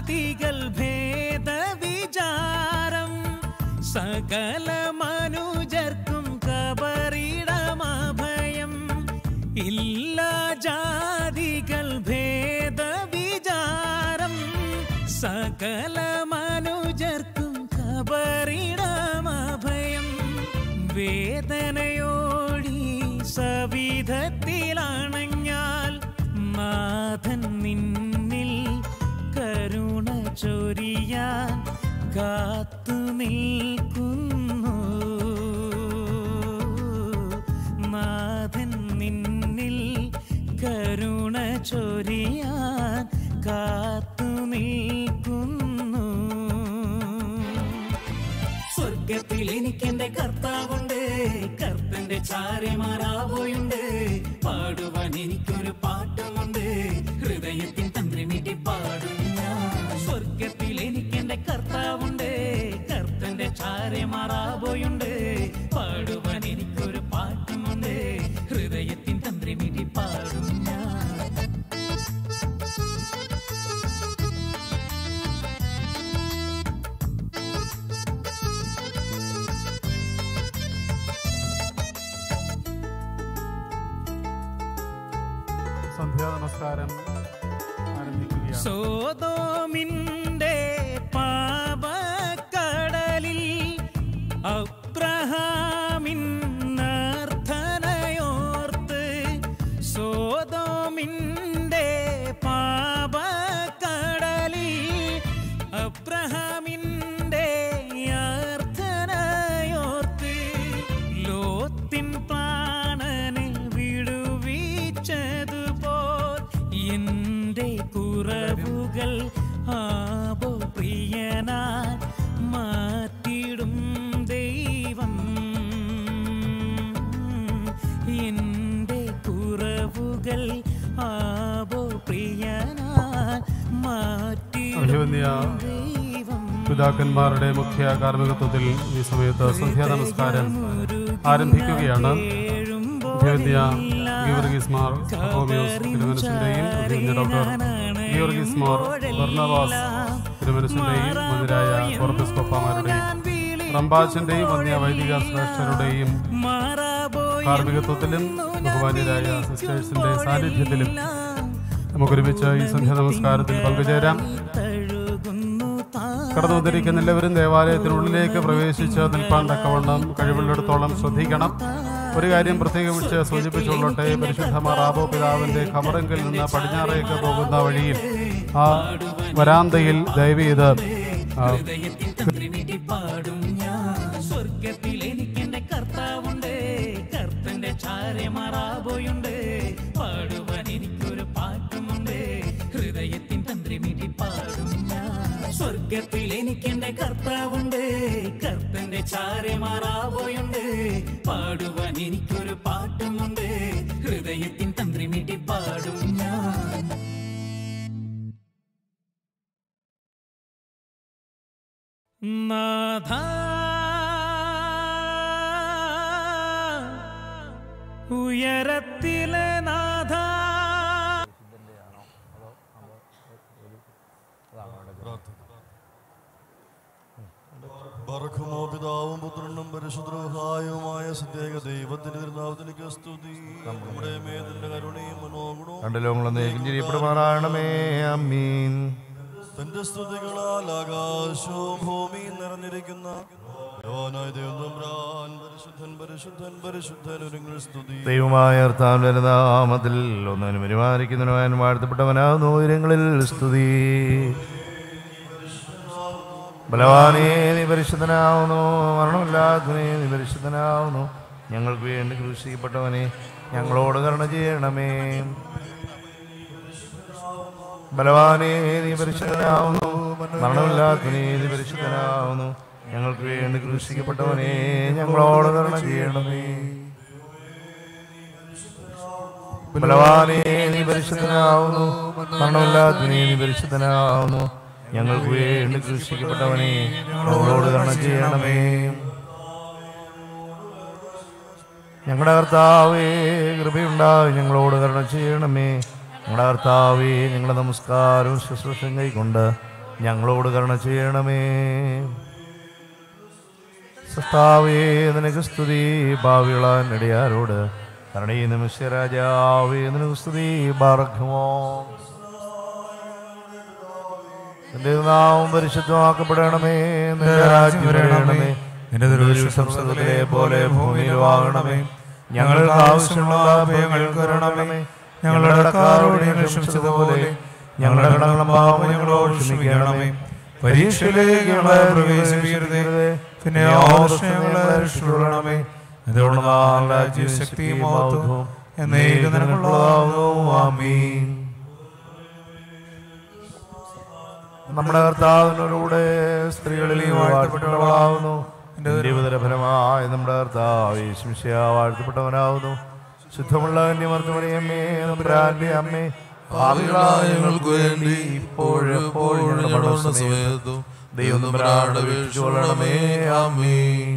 ജാതികൾ ഭേദവിചാരം സകല മനുജർക്കും കബറിടമഭയം ഇല്ല ജാതികൾ ഭേദവിചാരം സകല മനുജർക്കും കബറിടമഭയം വേദനയോടി സവിധത്തിലണഞ്ഞാൽ നാഥൻ നിന്നിൽ കരുണ ചൊരിയാൻ കാത്തു നിൽക്കുന്നു നാഥൻ നിന്നിൽ കരുണ ചൊരിയാൻ കാത്തു നിൽക്കുന്നു സ്വർഗത്തിൽ എനിക്കെന്റെ കർത്താവുണ്ട് കർത്തന്റെ ചാരമാറാവോയുണ്ട് പാടുവാൻ എനിക്കൊരു പാട്ടുമുണ്ട് ഹൃദയത്തിൻ തന്ത്രി മീട്ടി പാടും ഞാൻ സ്വർഗത്തിൽ എനിക്കെന്റെ കർത്താവുണ്ട് കർത്തന്റെ ചാരമാറാവോയുണ്ട് പാടുവാൻ എനിക്കൊരു പാട്ടുമുണ്ട് ഹൃദയത്തിൻ തന്ത്രി മീട്ടി പാടും ഞാൻ സന്ധ്യാനമസ്കാരം ആരംഭിക്കുകയാണ്. സോദോമിന്റെ പാപക്കടലിൽ അബ്രഹാമിൻ നർത്തനയോർത്ത് സോദോമിന്റെ പാപക്കടലിൽ അബ്രഹാമിന്റെ അർത്ഥനയോർത്ത് ലോത്തിൻ പ്രാണനെ വിടുവിച്ചതുപോൽ എന്റെ കുറവുകൾ ആബോ പ്രിയനാൻ മാറ്റിടും ദൈവം എന്റെ കുറവുകൾ ആബോ പ്രിയനാൻ മാറ്റിടും ദൈവം. പിതാക്കന്മാരുടെ മുഖ്യ കാർമ്മികത്വത്തിൽ ഈ സമയത്ത് സന്ധ്യാ നമസ്കാരം ആരംഭിക്കുകയാണ്. ഗീവർഗീസ് മാർ ഹോമിയോസ് തിരുമനസിന്റെയും ഡോക്ടർ ഗീവർഗീസ് മാർ ബർണബാസ് തിരുമനസിന്റെയും മുതലായ കോർപ്പിസ്കോപ്പമാരുടെയും റംബാച്ചന്റെയും വന്യ വൈദിക ശ്രേഷ്ഠരുടെയും കാർമ്മികത്വത്തിലും ബഹുമാന്യരായ സിസ്റ്റേഴ്സിന്റെ സാന്നിധ്യത്തിലും നമുക്കൊരുമിച്ച് ഈ സന്ധ്യാ നമസ്കാരത്തിൽ പങ്കുചേരാം. കടന്നു വന്നിരിക്കുന്ന എല്ലാവരും ദേവാലയത്തിനുള്ളിലേക്ക് പ്രവേശിച്ച് നിൽപ്പാൻ തക്കവണ്ണം കഴിവുള്ളിടത്തോളം ശ്രദ്ധിക്കണം. ഒരു കാര്യം പ്രത്യേകിച്ച് സൂചിപ്പിച്ചുകൊള്ളട്ടെ, പരിശുദ്ധ മാറാബോ പിതാവിന്റെ ഖബറെങ്കിൽ നിന്ന് പടിഞ്ഞാറേക്ക് പോകുന്ന വഴിയിൽ ആ വരാന്തയിൽ ദയവ് ചെയ്ത് സ്വർഗത്തിൽ എനിക്കെന്റെ കർത്താവുണ്ട് കർത്തന്റെ ചാരമാറാബോയുണ്ട് പാടുവാൻ എനിക്കൊരു പാട്ടുമുണ്ട് ഹൃദയത്തിൻ തന്ത്രി മീട്ടി പാടും ഞാൻ സ്വർഗത്തിൽ എനിക്കെന്റെ കർത്താവുണ്ട് കർത്തന്റെ ചാരമാറാബോയുണ്ട് പാടുവാൻ എനിക്കൊരു പാട്ടുമുണ്ട് ഹൃദയത്തിൻ തന്ത്രി മീട്ടി പാടും ഞാൻ. നാഥ ഉയരത്തിലെ നാഥ ബർഖുമോ പിതാവും പുത്രനും പരിശുദ്ധമായ സത്യേക ദൈവത്തിന്റെ തിരുനാമത്തിലേക്ക് സ്തുതി. നമ്മുടെ മേതിന്റെ കരുണയും മനോഗുണവും കണ്ടലോങ്ങളെ അമ്മീൻ. തന്റെ സ്തുതികളാൽ ആകാശവും ഭൂമിയും നിറഞ്ഞിരിക്കുന്ന ദൈവമായ നാമത്തിൽ ഒന്നിനും പരിപാലിക്കുന്നവൻ വാഴ്ത്തപ്പെട്ടവനാകുന്നു. ഉയരങ്ങളിൽ സ്തുതി. ബലവാനേ നീ പരിശുദ്ധനാവുന്നു, മരണമില്ലാത്തവനേ നീ പരിശുദ്ധനാവുന്നു. ഞങ്ങൾക്ക് വേണ്ടി ക്രൂശിക്കപ്പെട്ടവനെ ഞങ്ങളോട് കരുണ ചെയ്യണമേ. ബലവാനേ നീ പരിശുദ്ധനാവുന്നു, മരണമില്ലാത്തവനേ നീ പരിശുദ്ധനാവുന്നു. ഞങ്ങൾക്ക് വേണ്ടി ക്രൂശിക്കപ്പെട്ടവനെ ഞങ്ങളോട് കരുണ ചെയ്യണമേ. ബലവാനേ നീ പരിശുദ്ധനാവുന്നു, മരണമില്ലാത്തവനേ നീ പരിശുദ്ധനാവുന്നു. ഞങ്ങൾക്ക് വേണ്ടി ക്രൂശിക്കപ്പെട്ടവനെ ഞങ്ങളോട് കരുണ ചെയ്യണമേ. ഞങ്ങളുടെ കർത്താവേ കൃപയുണ്ടായി ഞങ്ങളോട് കരുണ ചെയ്യണമേ. ഞങ്ങളുടെ കർത്താവേ ഞങ്ങളുടെ നമസ്കാരവും ശുശ്രൂഷയും കൈക്കൊണ്ട് ഞങ്ങളോട് കരുണ ചെയ്യണമേ. സൃഷ്ടാവേ നിനക്ക് സ്തുതി. ഭാവികളാൻ ഇടയാരോട് കരുണയും നിമിഷരാജാവേ നിനക്ക് സ്തുതി. ബാറക്കുമോ നിന്റെ നാമം പരിശുദ്ധമാക്കപ്പെടണമേ. നിന്റെ രാജ്യം വരണമേ. നിന്റെ ദുർവിശ്വസംസത്തിലെ പോലെ ഭൂമിയിലുമാകണമേ. ഞങ്ങൾക്ക് ആവശ്യമുള്ള അഭയങ്ങൾ തരണമേ. ഞങ്ങളുടെ കടക്കാരോട് ഞങ്ങൾ ക്ഷമിച്ചതുപോലെ ഞങ്ങളുടെ കടങ്ങളും പാപവും ഞങ്ങളോട് ക്ഷമിക്കണമേ. പരീക്ഷയിലേക്ക് ഞങ്ങളെ പ്രവേശിപ്പിക്കരുതേ, പിന്നെ ഞങ്ങളെ രക്ഷിക്കണമേ. എന്തുകൊണ്ട് രാജ്യവും ശക്തിയും മഹത്വവും എന്നേക്കും നിനക്കുള്ളതാകുന്നു. ആമീൻ. നമ്മുടെ കർത്താവിനോടുകൂടെ സ്ത്രീകളിൽ വാഴ്ത്തപ്പെട്ടവളാകുന്നു. ഫലമായ നമ്മുടെ കർത്താവ് യേശുമിശിഹാ വാഴ്ത്തപ്പെട്ടവനാകുന്നു. ശുദ്ധമുള്ള കന്യമർദ്ദമറിയമ്മേ, നമ്പുരാന്റെ അമ്മേ, പാപികളായ ഞങ്ങൾക്ക് വേണ്ടി ഇപ്പോഴെപ്പോഴും ഞങ്ങളുടെ മരണസമയത്തും ദൈവം തമ്പുരാനോട് അപേക്ഷിച്ചുകൊള്ളണമേ. ആമീൻ.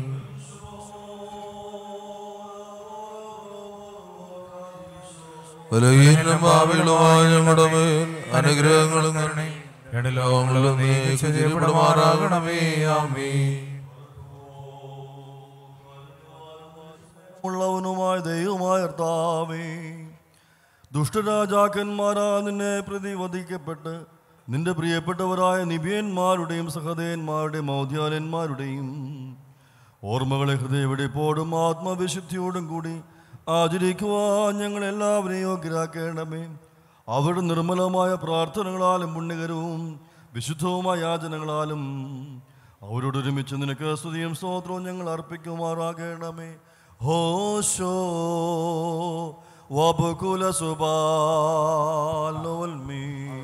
ബലഹീനരും പാപികളുമായ ഞങ്ങളുടെ മേൽ അനുഗ്രഹങ്ങളും കരുണയും രണ്ട് ലോകങ്ങളിലും നീ ചെയ്യപ്പെടുമാറാകണമേ. ആമീൻ. ഉള്ളവനുമായ ദൈവമായ കർത്താവേ, ദുഷ്ടരാജാക്കന്മാരാ നിന്നെ പ്രതിവധിക്കപ്പെട്ട് നിന്റെ പ്രിയപ്പെട്ടവരായ നിബിയന്മാരുടെയും സഹദേന്മാരുടെയും മൗദ്യാലന്മാരുടെയും ഓർമ്മകളെ ഹൃദയവെടിപ്പോടും ആത്മവിശുദ്ധിയോടും കൂടി ആചരിക്കുവാൻ ഞങ്ങളെല്ലാവരെയും യോഗ്യരാക്കണമേ. അവരുടെ നിർമ്മലമായ പ്രാർത്ഥനകളാലും പുണ്യകരവും വിശുദ്ധവുമായ യാചനകളാലും അവരോടൊരുമിച്ച് നിനക്ക് സ്തുതിയും സ്തോത്രവും ഞങ്ങൾ അർപ്പിക്കുമാറാകണമേ. ഹോശോ വബകുല സുബാലോൽമീ.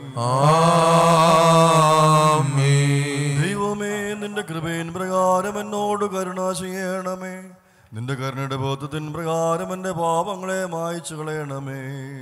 ദൈവമേ, നിന്റെ കൃപയിൻ പ്രകാരം എന്നോട് കരുണ ചെയ്യണമേ. നിന്റെ കരുണയുടെ ബോധത്തിൻ പ്രകാരം എന്റെ പാപങ്ങളെ മായ്ച്ചു കളയണമേ.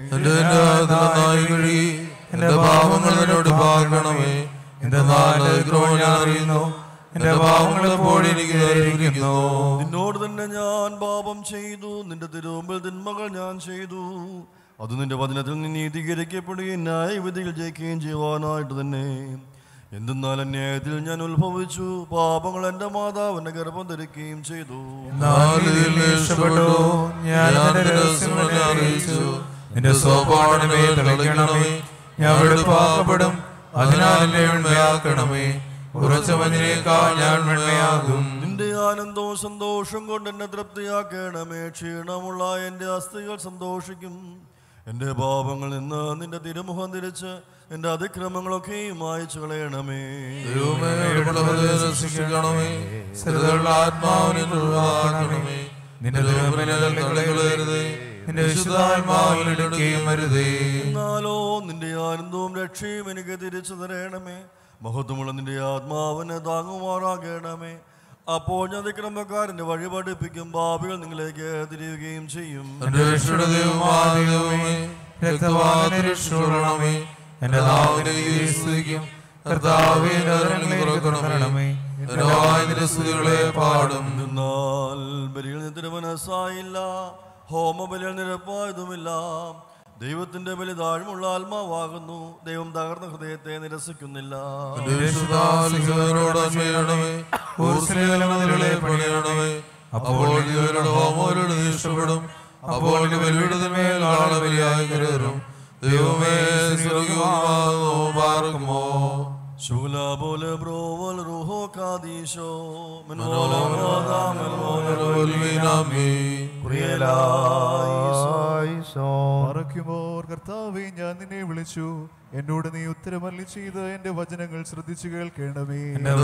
എന്റെ പാപങ്ങൾ എന്നോട് പാർക്കണമേ. എന്റെ ഞാൻ അറിയുന്നു. എന്റെ പാപങ്ങൾ എപ്പോഴും എനിക്ക് നേരിടുന്നു. നിന്നോട് തന്നെ ഞാൻ പാപം ചെയ്തു. നിന്റെ തിരുമുമ്പിൽ തിന്മകൾ ഞാൻ ചെയ്തു. അത് നിന്റെ വചനത്തിൽ നിന്ന് നീതീകരിക്കപ്പെടുകയും ന്യായവിധിയിൽ ജയിക്കുകയും ചെയ്യുവാനായിട്ട് തന്നെ. എന്തെന്നാൽ അന്യായത്തിൽ ഞാൻ ഉത്ഭവിച്ചു. പാപങ്ങൾ എന്റെ മാതാവിന്റെ ഗർഭം ധരിക്കുകയും ചെയ്തു. നിന്റെ സ്വഭാവമേ തളിക്കണമേ. ഞാൻ വെളുപ്പാക്കപ്പെടും. അതിനാൽ എന്നെ വെണ്മയാക്കണമേ. ഉറച്ച മഞ്ഞിനേക്കാൾ ഞാൻ വെണ്മയാകും. നിന്റെ ആനന്ദവും സന്തോഷം കൊണ്ട് എന്നെ തൃപ്തിയാക്കണമേ. ക്ഷീണമുള്ള എന്റെ അസ്ഥികൾ സന്തോഷിക്കും. എന്റെ പാപങ്ങളിൽ നിന്ന് നിന്റെ തിരുമുഖം തിരിച്ച് എന്റെ അതിക്രമങ്ങളൊക്കെയും മായ്ച്ചു കളയണമേ. എന്നാലോ നിന്റെ ആനന്ദവും രക്ഷയും എനിക്ക് തിരിച്ചു തരണമേ. മഹത്വമുള്ള നിന്റെ ആത്മാവിനെ താങ്ങുമാറാകണമേ. അപ്പോൾ ഞാൻ അതിക്രമക്കാരന്റെ വഴി പഠിപ്പിക്കും. പാപികൾ നിങ്ങളിലേക്ക് തിരിയുകയും ചെയ്യും. എന്റെ നാവിനെ സ്തുതിക്കും. കർത്താവേ, പാടും. എന്നാൽ ബലിയിൽ തിരുമനസ്സായില്ല, ഹോമബലിയിൽ നിരപ്പായതുമില്ല. ദൈവത്തിന്റെ ബലി താഴ്മുള്ള ആത്മാവാകുന്നു. ദൈവം തകർന്ന ഹൃദയത്തെ നിരസിക്കുന്നില്ല. അപ്പോൾ ദൈവമേ പാർക്കുമോ. ശൂല പോലെ ബ്രോവൽ റൂഹോ കാദീശോ കർത്താവേ, ഞാൻ നിന്നെ വിളിച്ചു. എന്നോട് നീ ഉത്തരമല്ലി ചെയ്ത് എന്റെ വചനങ്ങൾ ശ്രദ്ധിച്ചു കേൾക്കണമേ.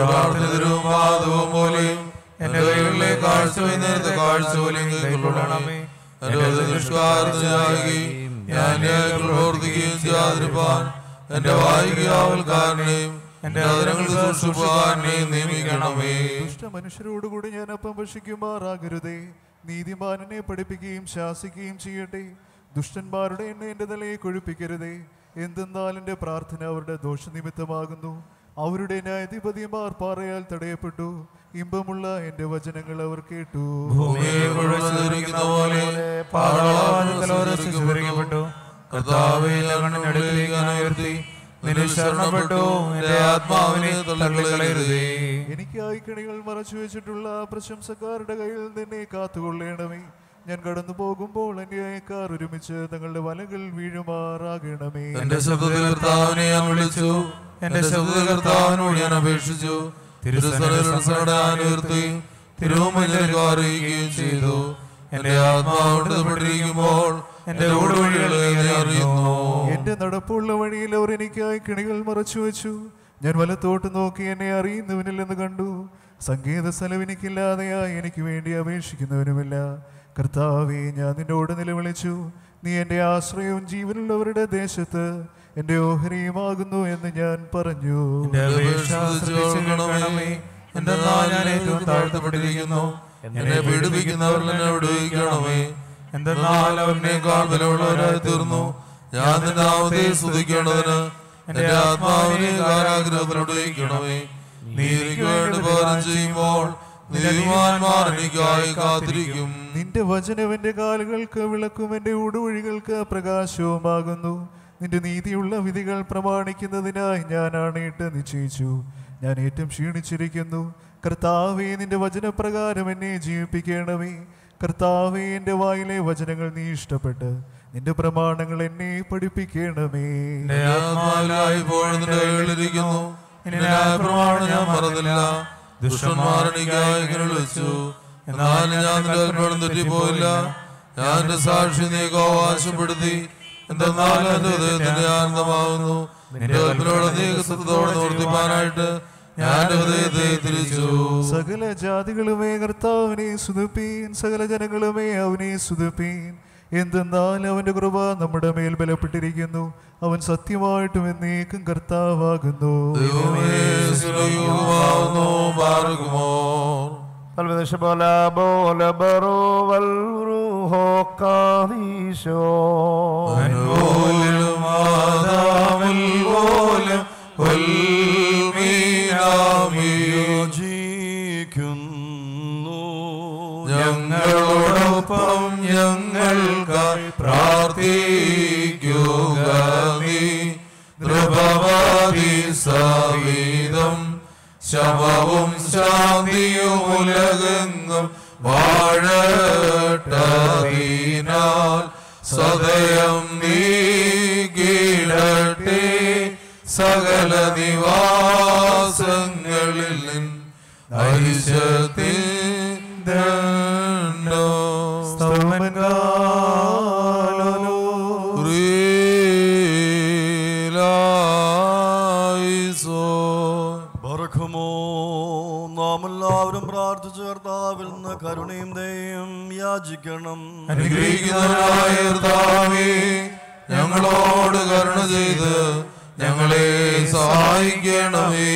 എന്റെ കൈകളിലെ കാഴ്ച കാഴ്ച പോലെയും പ്രവർത്തിക്കുകയും ചെയ്യാതിരിപ്പാൻ എന്റെ വായികാവൽക്കാരനെയും എന്റെ സൂക്ഷിപ്പാനെയും നിയമിക്കണമേ. ദുഷ്ടമനുഷ്യരോടുകൂടി ഞാൻ അപ്പം ഭക്ഷിക്കുമാറാകരുതേ. നീതിമാനെ പഠിപ്പിക്കുകയും ശാസിക്കുകയും ചെയ്യട്ടെ. ദുഷ്ടന്മാരുടെ എണ്ണ എന്റെ തലയെ കൊഴുപ്പിക്കരുതേ. എന്തെന്നാൽ എന്റെ പ്രാർത്ഥന അവരുടെ ദോഷനിമിത്തമാകുന്നു. അവരുടെ ന്യായാധിപതിമാർ പാറയാൽ തടയപ്പെട്ടു. ഇമ്പമുള്ള എന്റെ വചനങ്ങൾ അവർ കേട്ടു. നിന്നിൽ ശരണപ്പെട്ടു. എന്റെ ആത്മാവിനെ തള്ളിക്കളയരുതേ. എനിക്കായി കണികൾ മറച്ചു വെച്ചിട്ടുള്ള പ്രശംസക്കാരുടെ കയ്യിൽ നിന്നെ കാത്തുകൊള്ളണമേ. ഞാൻ കടന്നു പോകുമ്പോൾ എന്റെ അയക്കാർ ഒരുമിച്ച് തങ്ങളുടെ വലകൾ വീഴുമാറാകണമേ. എന്റെ ശബ്ദത്തിൽ കർത്താവിനെ ഞാൻ വിളിച്ചു, എന്റെ ശബ്ദത്തിൽ കർത്താവിനോട് ഞാൻ അപേക്ഷിച്ചു. തിരുസനുയർത്തി തിരുമുന്നിൽ അറിയിക്കുകയും ചെയ്തു. എന്റെ ആത്മാവിടുപ്പെട്ടിരിക്കുമ്പോൾ എന്റെ ഊടുവഴികളെ അറിയുന്നു. എന്റെ നടപ്പുള്ള വഴിയിൽ അവർ എനിക്കായി കിണികൾ മറച്ചു വെച്ചു. ഞാൻ വലത്തോട്ട് നോക്കി എന്നെ അറിയുന്നവനില്ലെന്ന് കണ്ടു. സംഗീത സ്ഥലം എനിക്കില്ലാതെയായി എനിക്ക് വേണ്ടി അപേക്ഷിക്കുന്നവനുമില്ല. കർത്താവേ, ഞാൻ നിന്നോട് നിലവിളിച്ചു. നീ എൻ്റെ ആശ്രയവും ജീവനുള്ളവരുടെ ദേശത്ത് എൻ്റെ ഓഹരിയുമാകുന്നു എന്ന് ഞാൻ പറഞ്ഞു. എന്റെ ഞാൻ ഏറ്റവും താഴ്ത്തപ്പെട്ടിരിക്കുന്നു. എന്നെ പീഡിപ്പിക്കുന്നവർ എന്നെ വിടുവിക്കണമേ. എന്റെ അവരിനേക്കാൾ വിലയുള്ളവരായി തീർന്നു. ഞാൻ നിന്റെ നാമത്തെ സ്തുതിക്കേണ്ടതിന് എന്റെ ആത്മാവിനെ കാരാഗ്രഹത്തിൽ വിടുവിക്കണമേ. നീ എനിക്ക് വേണ്ടി പകരം ചെയ്യുമ്പോൾ നീതിമാന്മാർ എനിക്കായി കാത്തിരിക്കും. നിന്റെ വചനം എന്റെ കാലുകൾക്ക് വിളക്കും, എന്റെ ഊടുവഴികൾക്ക് പ്രകാശവുമാകുന്നു. നിന്റെ നീതിയുള്ള വിധികൾ പ്രമാണിക്കുന്നതിനായി ഞാൻ ആണയിട്ട് നിശ്ചയിച്ചു. ഞാൻ ഏറ്റവും ക്ഷീണിച്ചിരിക്കുന്നു. കർത്താവേ, നിന്റെ വചനപ്രകാരം എന്നെ ജീവിപ്പിക്കണമേ. കർത്താവേ, എൻ്റെ വായിലെ വചനങ്ങൾ നീ ഇഷ്ടപ്പെട്ട് നിന്റെ പ്രമാണങ്ങൾ എന്നെ പഠിപ്പിക്കണമേ. പ്രമാണം ഞാൻ മറന്നില്ല. ദുഷ്ടന്മാർ എനിക്കായി വിളിച്ചു, എന്നാൽ ഞാൻ തെറ്റിപ്പോയില്ല. ഞാൻ എന്റെ സാക്ഷി നീക്ക് അവകാശപ്പെടുത്തി. എന്തെന്നാൽ എന്റെ ഹൃദയത്തിന്റെ ആനന്ദമാകുന്നു. നിന്റെ കൽപ്പനയോടെ നീ സത്യത്തോടെ നിവർത്തിപ്പാനായിട്ട് ഞാൻ ഹൃദയത്തെ തിരിച്ചു. സകല ജാതികളുമേ കർത്താവിനെ സ്തുതിപ്പീൻ, സകല ജനങ്ങളുമേ അവനെ സ്തുതിപ്പീൻ. എന്തെന്നാൽ അവന്റെ കൃപ നമ്മുടെ മേൽ ബലപ്പെട്ടിരിക്കുന്നു. അവൻ സത്യമായിട്ടും എന്നേക്കും കർത്താവാകുന്നു. ഞങ്ങളോടൊപ്പം ഞങ്ങൾക്കായി പ്രാർത്ഥിക്കുക നീ. നൃപവാദി സവിധം ശവവും ശാന്തിയും ഉലകെങ്ങും വാഴട്ടതിനാൽ സദയം നീക്കിടട്ടെ സകല നിവാസങ്ങളിൽ ഐശ്വര്യത്തിൽ നാമെല്ലാവരും പ്രാർത്ഥിച്ചു കർത്താവിൽ നിന്ന് കരുണയും ദയയും യാചിക്കണം. അനുഗ്രഹിക്കുന്നവനായ കർത്താവേ, ഞങ്ങളോട് കരുണ ചെയ്ത് ഞങ്ങളെ സഹായിക്കണമേ.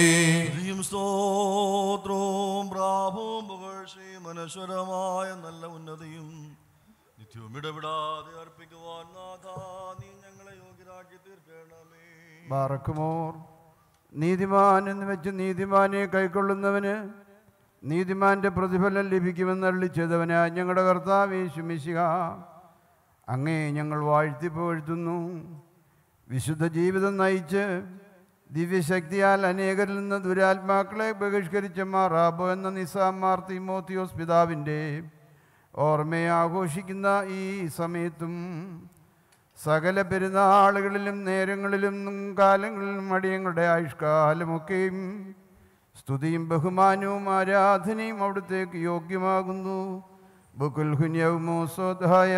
സ്തോത്രവും പ്രാപവും പുകഴ്ചയും അനശ്വരമായ നല്ല ഉന്നതിയും നിത്യവും ഇടപെടാതെ അർപ്പിക്കുവാൻ നാഥാ നീ ഞങ്ങളെ യോഗ്യരാക്കി തീർക്കണമേ. ബാറക്കുമോർ. നീതിമാൻ എന്ന് വെച്ച് നീതിമാനെ കൈക്കൊള്ളുന്നവന് നീതിമാന്റെ പ്രതിഫലം ലഭിക്കുമെന്ന് അരുളിച്ചെയ്തവനായ ഞങ്ങളുടെ കർത്താവേ യേശു മിശിഹാ, അങ്ങേ ഞങ്ങൾ വാഴ്ത്തി പുകഴ്ത്തുന്നു. വിശുദ്ധ ജീവിതം നയിച്ച് ദിവ്യശക്തിയാൽ അനേകരിൽ നിന്ന് ദുരാത്മാക്കളെ ബഹിഷ്കരിച്ച മാറാബോ എന്ന നിസാമാർ തീമോത്തിയോസ് പിതാവിൻ്റെ ഓർമ്മയെ ആഘോഷിക്കുന്ന ഈ സമയത്തും സകല പെരുന്നാളുകളിലും നേരങ്ങളിലും കാലങ്ങളിലും അടിയങ്ങളുടെ ആയുഷ്കാലമൊക്കെയും സ്തുതിയും ബഹുമാനവും ആരാധനയും അവിടുത്തേക്ക് യോഗ്യമാകുന്നു. ബുക്കുൽ ഹുന്യൗമോസോദായ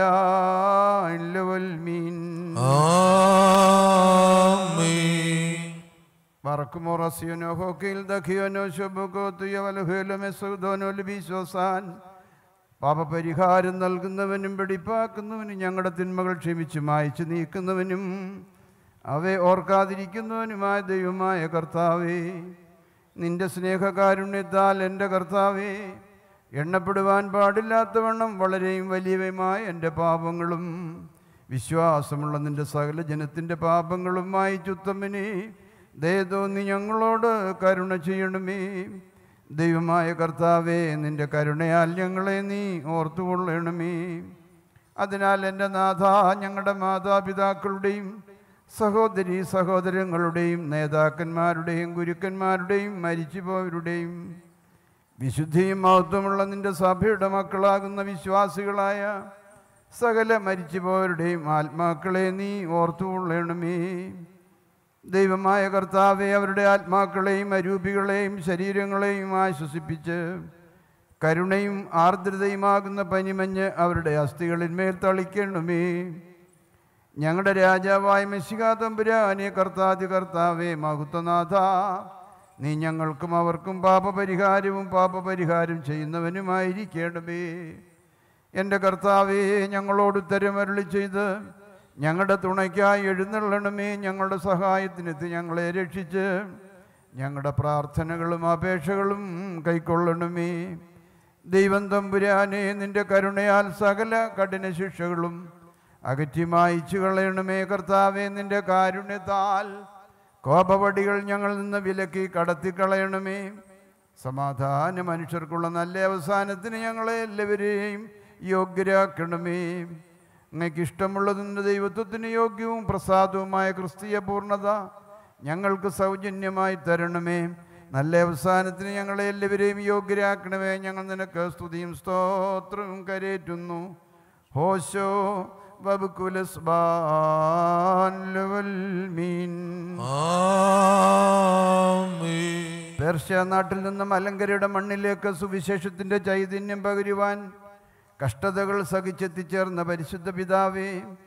മറക്കുമോറസിയോനോ ഹോക്കിൽ ദഖിയോനോ ശോഭകോ തുയവലഹേലോ മെസൂദോനോ ലബീസോസാൻ. പാപപരിഹാരം നൽകുന്നവനും വെടിപ്പാക്കുന്നവനും ഞങ്ങളുടെ തിന്മകൾ ക്ഷമിച്ച് മായ്ച്ചു നീക്കുന്നവനും അവയെ ഓർക്കാതിരിക്കുന്നവനുമായ ദൈവമായ കർത്താവേ, നിന്റെ സ്നേഹകാരുണ്യത്താൽ എൻ്റെ കർത്താവേ, എണ്ണപ്പെടുവാൻ പാടില്ലാത്തവണ്ണം വളരെയും വലിയവയുമായ എൻ്റെ പാപങ്ങളും വിശ്വാസമുള്ള നിന്റെ സകല ജനത്തിൻ്റെ പാപങ്ങളും മായിച്ചുത്തമ്മനെ ദയതോന്നി ഞങ്ങളോട് കരുണ ചെയ്യണമേ. ദൈവമായ കർത്താവേ, നിന്റെ കരുണയാൽ ഞങ്ങളെ നീ ഓർത്തുകൊള്ളണമേ. അതിനാൽ എൻ്റെ നാഥ, ഞങ്ങളുടെ മാതാപിതാക്കളുടെയും സഹോദരീ സഹോദരങ്ങളുടെയും നേതാക്കന്മാരുടെയും ഗുരുക്കന്മാരുടെയും മരിച്ചുപോയവരുടെയും വിശുദ്ധിയും മഹത്വമുള്ള നിന്റെ സഭയുടെ മക്കളാകുന്ന വിശ്വാസികളായ സകല മരിച്ചുപോയവരുടെയും ആത്മാക്കളെ നീ ഓർത്തുകൊള്ളണമേ. ദൈവമായ കർത്താവെ, അവരുടെ ആത്മാക്കളെയും അരൂപികളെയും ശരീരങ്ങളെയും ആശ്വസിപ്പിച്ച് കരുണയും ആർദ്രതയുമാകുന്ന പനിമഞ്ഞ് അവരുടെ അസ്ഥികളിന്മേൽ തളിക്കണമേ. ഞങ്ങളുടെ രാജാവായ മെശിഹാ തമ്പുരാനെ, കർത്താവേ, മഹത്വനാഥ, നീ ഞങ്ങൾക്കും അവർക്കും പാപപരിഹാരം ചെയ്യുന്നവനുമായിരിക്കണമേ. എൻ്റെ കർത്താവേ, ഞങ്ങളോട് ഉത്തരമരുളി ചെയ്ത് ഞങ്ങളുടെ തുണയ്ക്കായി എഴുന്നള്ളണമേ. ഞങ്ങളുടെ സഹായത്തിനെത്തി ഞങ്ങളെ രക്ഷിച്ച് ഞങ്ങളുടെ പ്രാർത്ഥനകളും അപേക്ഷകളും കൈക്കൊള്ളണമേ. ദൈവം തമ്പുരാനെ, നിന്റെ കരുണയാൽ സകല കഠിന ശിക്ഷകളും അകറ്റി മായിച്ചു കളയണമേ. കർത്താവെ, നിന്റെ കാരുണ്യത്താൽ കോപവടികൾ ഞങ്ങളിൽ നിന്ന് വിലക്കി കടത്തിക്കളയണമേ. സമാധാന മനുഷ്യർക്കുള്ള നല്ല അവസാനത്തിന് ഞങ്ങളെ എല്ലാവരെയും യോഗ്യരാക്കണമേ. അങ്ങേക്ക് ഇഷ്ടമുള്ളതിൻ്റെ ദൈവത്വത്തിന് യോഗ്യവും പ്രസാദവുമായ ക്രിസ്തീയ പൂർണ്ണത ഞങ്ങൾക്ക് സൗജന്യമായി തരണമേ. നല്ല അവസാനത്തിന് ഞങ്ങളെ എല്ലാവരെയും യോഗ്യരാക്കണമേ. ഞങ്ങൾ നിനക്ക് സ്തുതിയും സ്തോത്രവും കരേറ്റുന്നു. ഹോശോ പേർഷ്യ നാട്ടിൽ നിന്നും മലങ്കരയുടെ മണ്ണിലേക്ക് സുവിശേഷത്തിൻ്റെ ചൈതന്യം പകരുവാൻ കഷ്ടതകൾ സഹിച്ചെത്തിച്ചേർന്ന പരിശുദ്ധ പിതാവേ,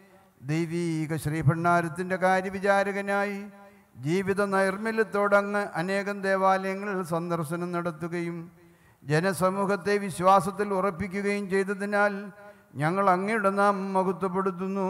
ദൈവീക ശ്രീഭണ്ഡാരത്തിൻ്റെ കാര്യവിചാരകനായി ജീവിത നൈർമല്യത്തോടങ്ങ് അനേകം ദേവാലയങ്ങളിൽ സന്ദർശനം നടത്തുകയും ജനസമൂഹത്തെ വിശ്വാസത്തിൽ ഉറപ്പിക്കുകയും ചെയ്തതിനാൽ ഞങ്ങൾ അങ്ങയുടെ നാമം മഹത്വപ്പെടുത്തുന്നു.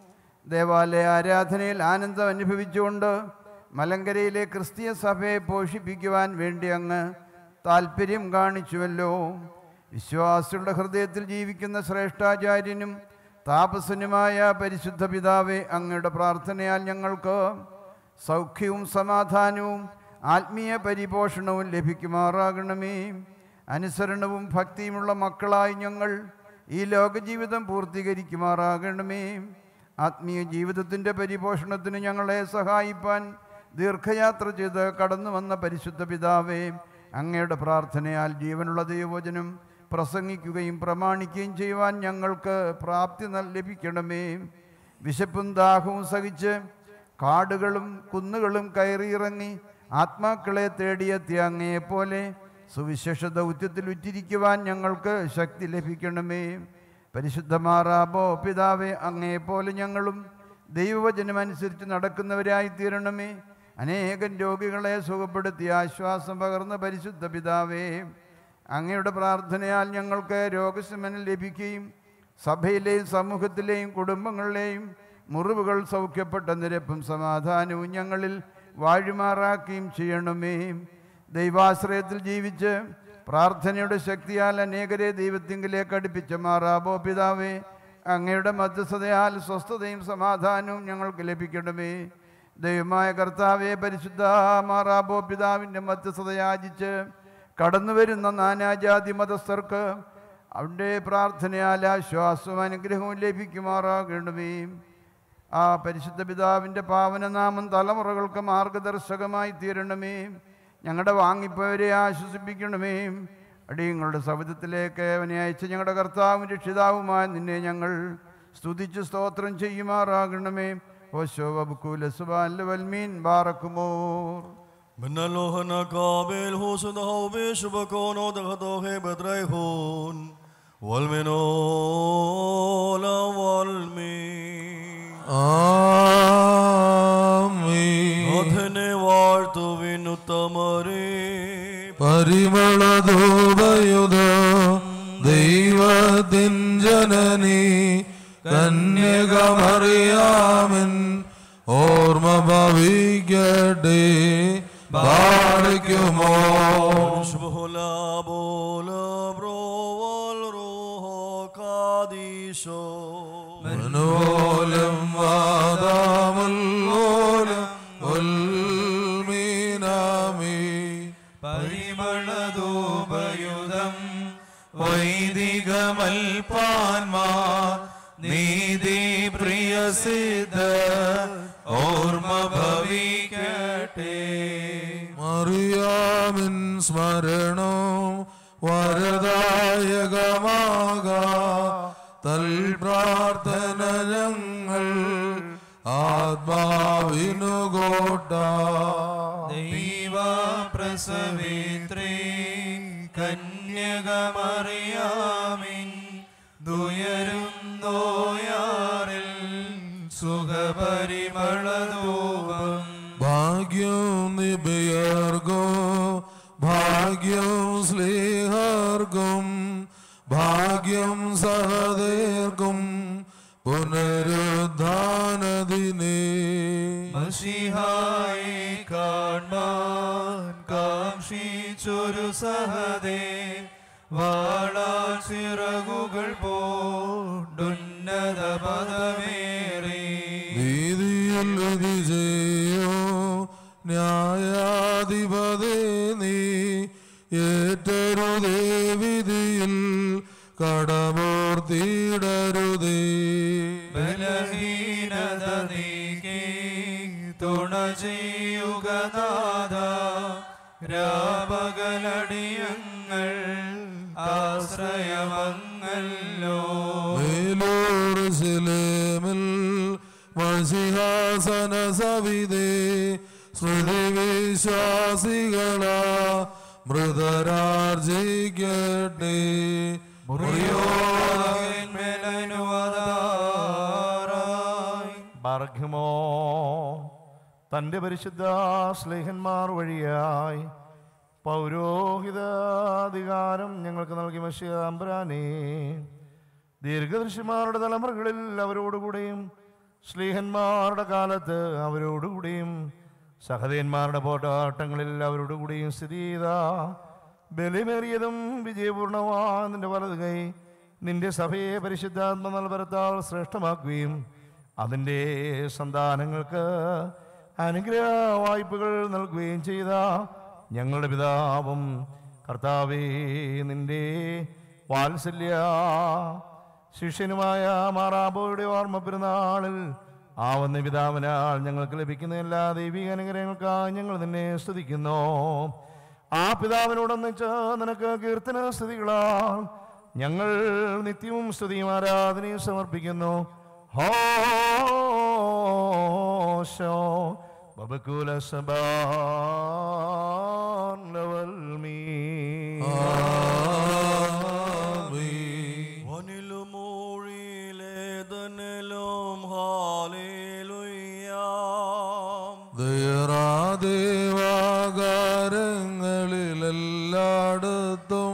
ദേവാലയ ആരാധനയിൽ ആനന്ദം അനുഭവിച്ചുകൊണ്ട് മലങ്കരയിലെ ക്രിസ്തീയ സഭയെ പോഷിപ്പിക്കുവാൻ വേണ്ടി അങ്ങ് താല്പര്യം കാണിച്ചുവല്ലോ. വിശ്വാസികളുടെ ഹൃദയത്തിൽ ജീവിക്കുന്ന ശ്രേഷ്ഠാചാര്യനും താപസനുമായ പരിശുദ്ധ പിതാവേ, അങ്ങയുടെ പ്രാർത്ഥനയാൽ ഞങ്ങൾക്ക് സൗഖ്യവും സമാധാനവും ആത്മീയ പരിപോഷണവും ലഭിക്കുമാറാകണമേ. അനുസരണവും ഭക്തിയുമുള്ള മക്കളായി ഞങ്ങൾ ഈ ലോകജീവിതം പൂർത്തീകരിക്കുമാറാകണമേ. ആത്മീയ ജീവിതത്തിൻ്റെ പരിപോഷണത്തിന് ഞങ്ങളെ സഹായിപ്പാൻ ദീർഘയാത്ര ചെയ്ത് കടന്നു വന്ന പരിശുദ്ധ പിതാവേ, അങ്ങയുടെ പ്രാർത്ഥനയാൽ ജീവനുള്ള ദൈവവചനം പ്രസംഗിക്കുകയും പ്രമാണിക്കുകയും ചെയ്യുവാൻ ഞങ്ങൾക്ക് പ്രാപ്തി ലഭിക്കണമേ. വിശപ്പും ദാഹവും സഹിച്ച് കാടുകളും കുന്നുകളും കയറിയിറങ്ങി ആത്മാക്കളെ തേടിയെത്തിയ അങ്ങയെപ്പോലെ സുവിശേഷ ദൗത്യത്തിൽ ഉറ്റിരിക്കുവാൻ ഞങ്ങൾക്ക് ശക്തി ലഭിക്കണമേ. പരിശുദ്ധമാറാബോ പിതാവേ, അങ്ങയെപ്പോലെ ഞങ്ങളും ദൈവവചനമനുസരിച്ച് നടക്കുന്നവരായി തീരണമേ. അനേകം രോഗികളെ സുഖപ്പെടുത്തി ആശ്വാസം പകർന്ന പരിശുദ്ധ പിതാവേ, അങ്ങയുടെ പ്രാർത്ഥനയാൽ ഞങ്ങൾക്ക് രോഗശമനം ലഭിക്കുകയും സഭയിലെയും സമൂഹത്തിലെയും കുടുംബങ്ങളിലെയും മുറിവുകൾ സൗഖ്യപ്പെട്ട നിരപ്പും സമാധാനവും ഞങ്ങളിൽ വാഴുമാറാക്കുകയും ചെയ്യണമേ. ദൈവാശ്രയത്തിൽ ജീവിച്ച് പ്രാർത്ഥനയുടെ ശക്തിയാൽ അനേകരെ ദൈവത്തിങ്കിലേക്ക് അടുപ്പിച്ച മാറാബോ പിതാവേ, അങ്ങയുടെ മധ്യസ്ഥതയാൽ സ്വസ്ഥതയും സമാധാനവും ഞങ്ങൾക്ക് ലഭിക്കണമേ. ദൈവമായ കർത്താവെ, പരിശുദ്ധ മാറാബോ പിതാവിൻ്റെ മധ്യസ്ഥത യാചിച്ച് കടന്നു വരുന്ന നാനാജാതി മതസ്ഥർക്ക് അവൻ്റെ പ്രാർത്ഥനയാൽ ആശ്വാസവും അനുഗ്രഹവും ലഭിക്കുമാറാകണമേ. ആ പരിശുദ്ധ പിതാവിൻ്റെ പാവനനാമം തലമുറകൾക്ക് മാർഗദർശകമായി തീരണമേ. ഞങ്ങളുടെ വാങ്ങിപ്പോയവരെ ആശ്വസിപ്പിക്കണമേ. അടിയങ്ങളുടെ സവിധത്തിലേക്ക് അവനെ അയച്ച് ഞങ്ങളുടെ കർത്താവും രക്ഷിതാവുമായ നിന്നെ ഞങ്ങൾ സ്തുതിച്ച് സ്തോത്രം ചെയ്യുമാറാകണമേ. ഓശോ വബുക്കുല സുബാൻ വൽമീൻ ബാറക്കുമോർ من اللوهن قابل حسن هو بشبكون ودغدوه بدريهون والمنول والمين ആമീൻ. അധനെ വാഴ്ത്തുവിനുത്തമരേ പരിമളധൂപയുധ ദൈവത്തിൻ ജനനി കന്യകമറിയാമൻ ഓർമ്മ ഭവിക്കട്ടെ. ബാധിക്കുമോ شبهلا بولا برو والروح قاديشو മനോലം വാദാമുല്ലോലം ഉൽമീനാമി. പരിമളധൂപയുധം വൈദികമൽപാന്മാർ നീതി പ്രിയ സിദ്ധ ഓ കർത്താവിനുകോട്ട. ദൈവ പ്രസവിത്രേ കന്യകമറിയാമിൻ ദുയരുന്നോയാറിൽ സുഖപരിമളധൂപം. ഭാഗ്യം നിബിയർഗോ ഭാഗ്യം സ്ലീഹർഗും ഭാഗ്യം സഹദേർഗും പുനരുദ്ധാനദിനേ. മശിഹായെ കാൺമാൻ കാംക്ഷിച്ചൊരു സഹദേ വാളാൽ ചിറകുകൾ പോണ്ടുന്നത പദമേറി. വീതിയിൽ വിധിജയോ ന്യായാധിപതേ നീ ഏറ്റരുതേ വിധിയിൽ കടമൂർത്തിയിടരുതേ. ബലഹീനത നീക്കി തുണ ചെയ്യുക നാഥ രാപകലടിയങ്ങൾ ആശ്രയമങ്ങല്ലോ. മേലൂർശിലേമിൽ മഷിഹാസന സവിതേ സ്മൃതി വിശ്വാസികളാ മൃതരാർജിക്കട്ടെ. ബാർഗ്യമോ തൻ്റെ പരിശുദ്ധ സ്ലേഹന്മാർ വഴിയായി പൗരോഹിതാധികാരം ഞങ്ങൾക്ക് നൽകി മശിഹാമ്പുരാനേ, ദീർഘദർശിമാരുടെ തലമുറകളിൽ അവരോടുകൂടെയും സ്ലീഹന്മാരുടെ കാലത്ത് അവരോടുകൂടിയും സഹദേന്മാരുടെ പോരാട്ടങ്ങളിൽ അവരോടുകൂടിയും സ്ഥിതി ചെയ്ത ബലിമേറിയതും വിജയപൂർണമായ നിന്റെ വലത് കൈ നിന്റെ സഭയെ പരിശുദ്ധാത്മ നൽപരത്താൽ ശ്രേഷ്ഠമാക്കുകയും അതിൻ്റെ സന്താനങ്ങൾക്ക് അനുഗ്രഹ വായ്പകൾ നൽകുകയും ചെയ്ത ഞങ്ങളുടെ പിതാവും കർത്താവേ, നിന്റെ വാത്സല്യ ശിഷ്യനുമായ മാറാബോയുടെ ഓർമ്മ പെരുന്നാളിൽ ആവുന്ന പിതാവിനാൽ ഞങ്ങൾക്ക് ലഭിക്കുന്ന എല്ലാ ദൈവിക അനുഗ്രഹങ്ങൾക്കായി ഞങ്ങൾ നിന്നെ സ്തുതിക്കുന്നു. ആ പിതാവിനോടൊന്നിച്ച് നിനക്ക് കീർത്തന സ്തുതികളാൽ ഞങ്ങൾ നിത്യവും സ്തുതിയും ആരാധനയും സമർപ്പിക്കുന്നു. ഹോശോ ബബകുല സബാൻ ലവൽമീ. ദേവാകാരങ്ങളിലെല്ലായിടത്തും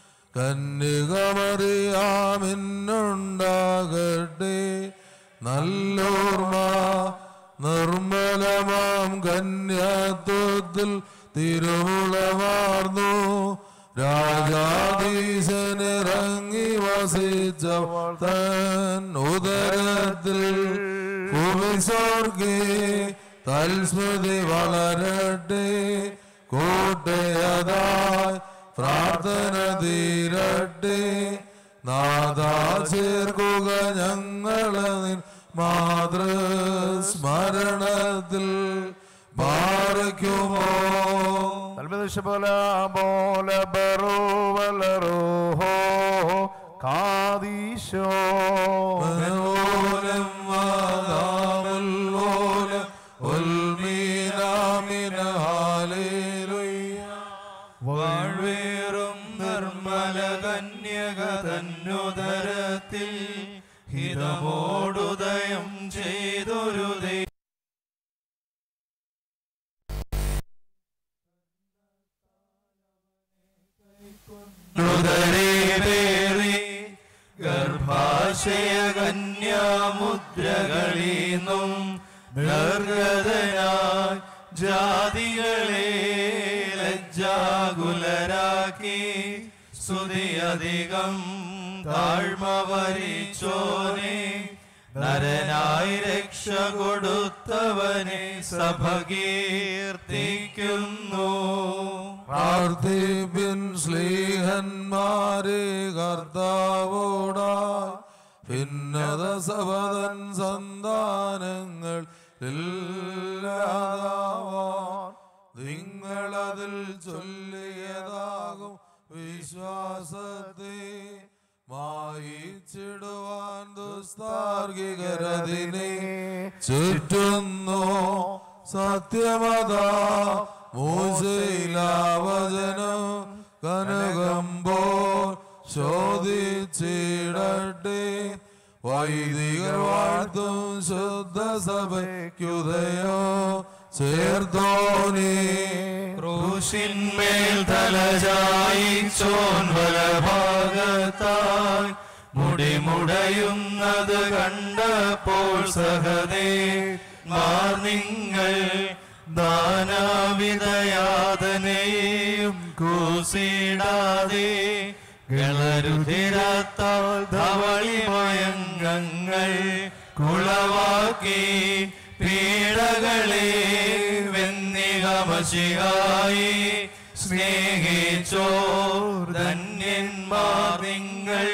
കന്യകമറിയാമിന്നുണ്ടാകട്ടെ നല്ലോർമ്മ. നിർമ്മലമാം കന്യാത്വത്തിൽ തിരുമുളമാർന്നു രാജാധീശനിറങ്ങി വസിച്ചവൾ തൻ ഉദരത്തിൽ ഭൂമിസ്വർഗേ തൽസ്മൃതി വളരട്ടെ. കൂട്ടയതായി പ്രാർത്ഥന തീരട്ടെ. നാഥാ ചേർക്കുക ഞങ്ങളെ നിൻ മാതൃസ്മരണത്തിൽ. ബാറയ്ക്കുമോ പോലെ ബറുവലറുഹോ കാദീശോ മനോലം വാദാമുല്ലോലം ഉൽമീനാമിന ഹാലേലുയ്യ. വാഴ്വേറും നിർമ്മല കന്യക തന്നുദരത്തിൽ ഹിതമോടുദയം ചെയ്തൊരു ഗർഭാശയ കന്യാമുദ്രകളീന്നും നിർഗതനായി ജാതികളെ ലജ്ജാകുലരാക്കി സ്തുതി അധികം താഴ്മ വരിച്ചോനെ നരനായി രക്ഷ കൊടുത്തവനെ സഭ കീർത്തിക്കുന്നു. പ്രാർത്ഥിപ്പിൻ സ്ലീഹന്മാരെ കർത്താവോടായി ഭിന്നത സഭതൻ സന്താനങ്ങൾ ഇല്ലാതാവാൻ നിങ്ങളതിൽ ചൊല്ലിയതാകും വിശ്വാസത്തെ വായിച്ചിടുവാൻ ദുസ്താർഗികരതിനെ ചുറ്റുന്നു. സത്യമതാ മൂശയിലാവചനം കനകമ്പോൾ ശോധിച്ചിടട്ടെ. വൈദികർ വാഴ്ത്തും ശുദ്ധ സഭയ്ക്കുദയോ ചേർത്തോനേ. ക്രൂശിന്മേൽ തലചായിച്ചോൻ വലഭാഗത്തായി മുടിമുടയുന്നത് കണ്ടപ്പോൾ സഹദേ നിങ്ങൾ ദാനവിധയാതനെയും കൂസിടാതെ ഗളരുതിരത്താൽ ധവളിമയങ്ങൾ കുളവാക്കി പീഡകളെ വെന്നികമശിയായി സ്നേഹിച്ചോർ ധന്യന്മാർ നിങ്ങൾ.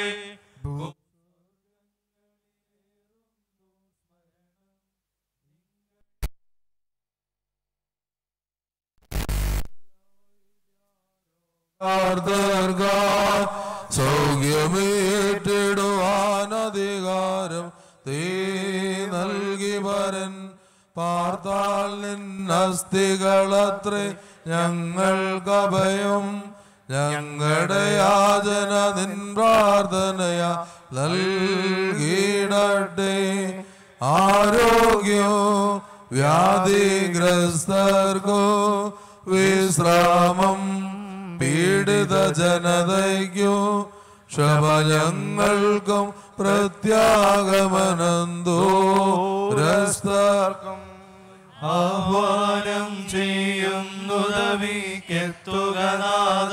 സൗഖ്യമേറ്റിടുവാൻ അധികാരം തീ നൽകി വരൻ പാർത്താൽ നിന്നസ്തികളത്രേ ഞങ്ങൾക്കഭയം. ഞങ്ങളുടെ യാചന നിൻ പ്രാർത്ഥനയാ നൽകിയിടട്ടെ. ആരോഗ്യോ വ്യാധിഗ്രസ്തർക്കോ വിശ്രാമം പീഡിത ജനതയ്ക്കോ ക്ഷമ ഞങ്ങൾക്കും പ്രത്യാഗമനന്തോരസ്തർക്കും ആഹ്വാനം ചെയ്യുന്നുദവിക്കെത്തുക നാഥ.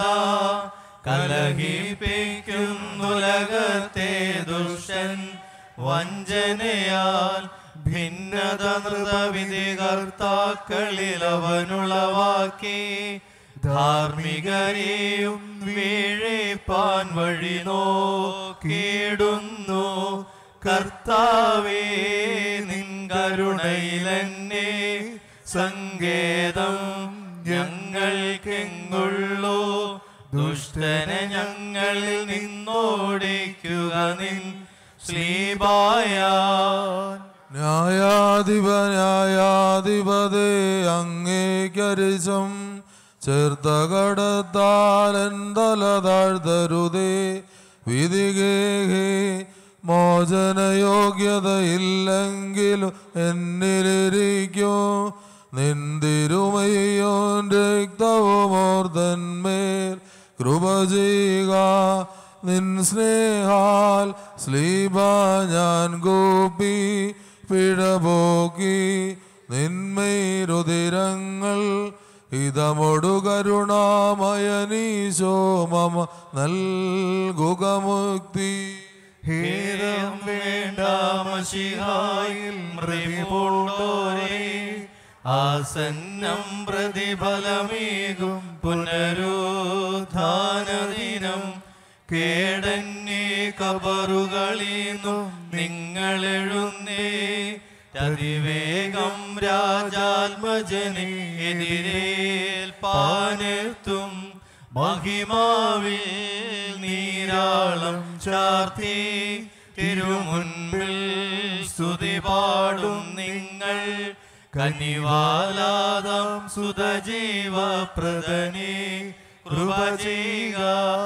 കലഹിപ്പിക്കുന്നുലകത്തെ ദുഷ്ടൻ വഞ്ചനയാൽ ഭിന്നത നൃതവിധികർത്താക്കളിൽ അവനുളവാക്കി ധാർമ്മികരെയും വീഴിപ്പാൻ വഴി നോക്കിയിടുന്നു. കർത്താവേ നിൻ കരുണയിലെന്നെ സങ്കേതം ഞങ്ങൾക്കെങ്ങുള്ളൂ. ദുഷ്ടനെ ഞങ്ങളിൽ നിന്നോടിക്കുക നിൻ ശ്ലീബായാൻ. ന്യായാധിപതേ അങ്ങേക്കരിശം ചേർത്ത കടത്താൽ എന്തല താഴ്ത്തരുതേ. വിധികേഹേ മോചനയോഗ്യതയില്ലെങ്കിലും എന്നിലിരിക്കും. നിന്തിരുമയോൻ രക്തവുമോർത്തന്മേൽ കൃപ ചെയ്യുക. നിൻ സ്നേഹാൽ സ്ലീബ ഞാൻ കൂപ്പി പിഴപോക്കി. നിന്മേരുതിരങ്ങൾ ഇതമൊടു കരുണാമയനീശോ മമ നൽകുക മുക്തി. ഹേരം വേണ്ട മശിഹായിൽ മൃതിപൂണ്ടോരേ. ആസന്നം പ്രതിഫലമേകും പുനരുത്ഥാനദിനം. കേടന്യേ കബറുകളീന്നും നിങ്ങളെഴുന്നേ. അതിവേഗം രാജാത്മജനെ എതിരേൽപ്പാനെത്തും. മഹിമാവിൽ നീരാളം ചാർത്തി തിരുമുൻപിൽ സ്തുതി പാടും നിങ്ങൾ. കനിവാലാദം സുതജീവപ്രദനെ കൃപ ചെയ്യുക.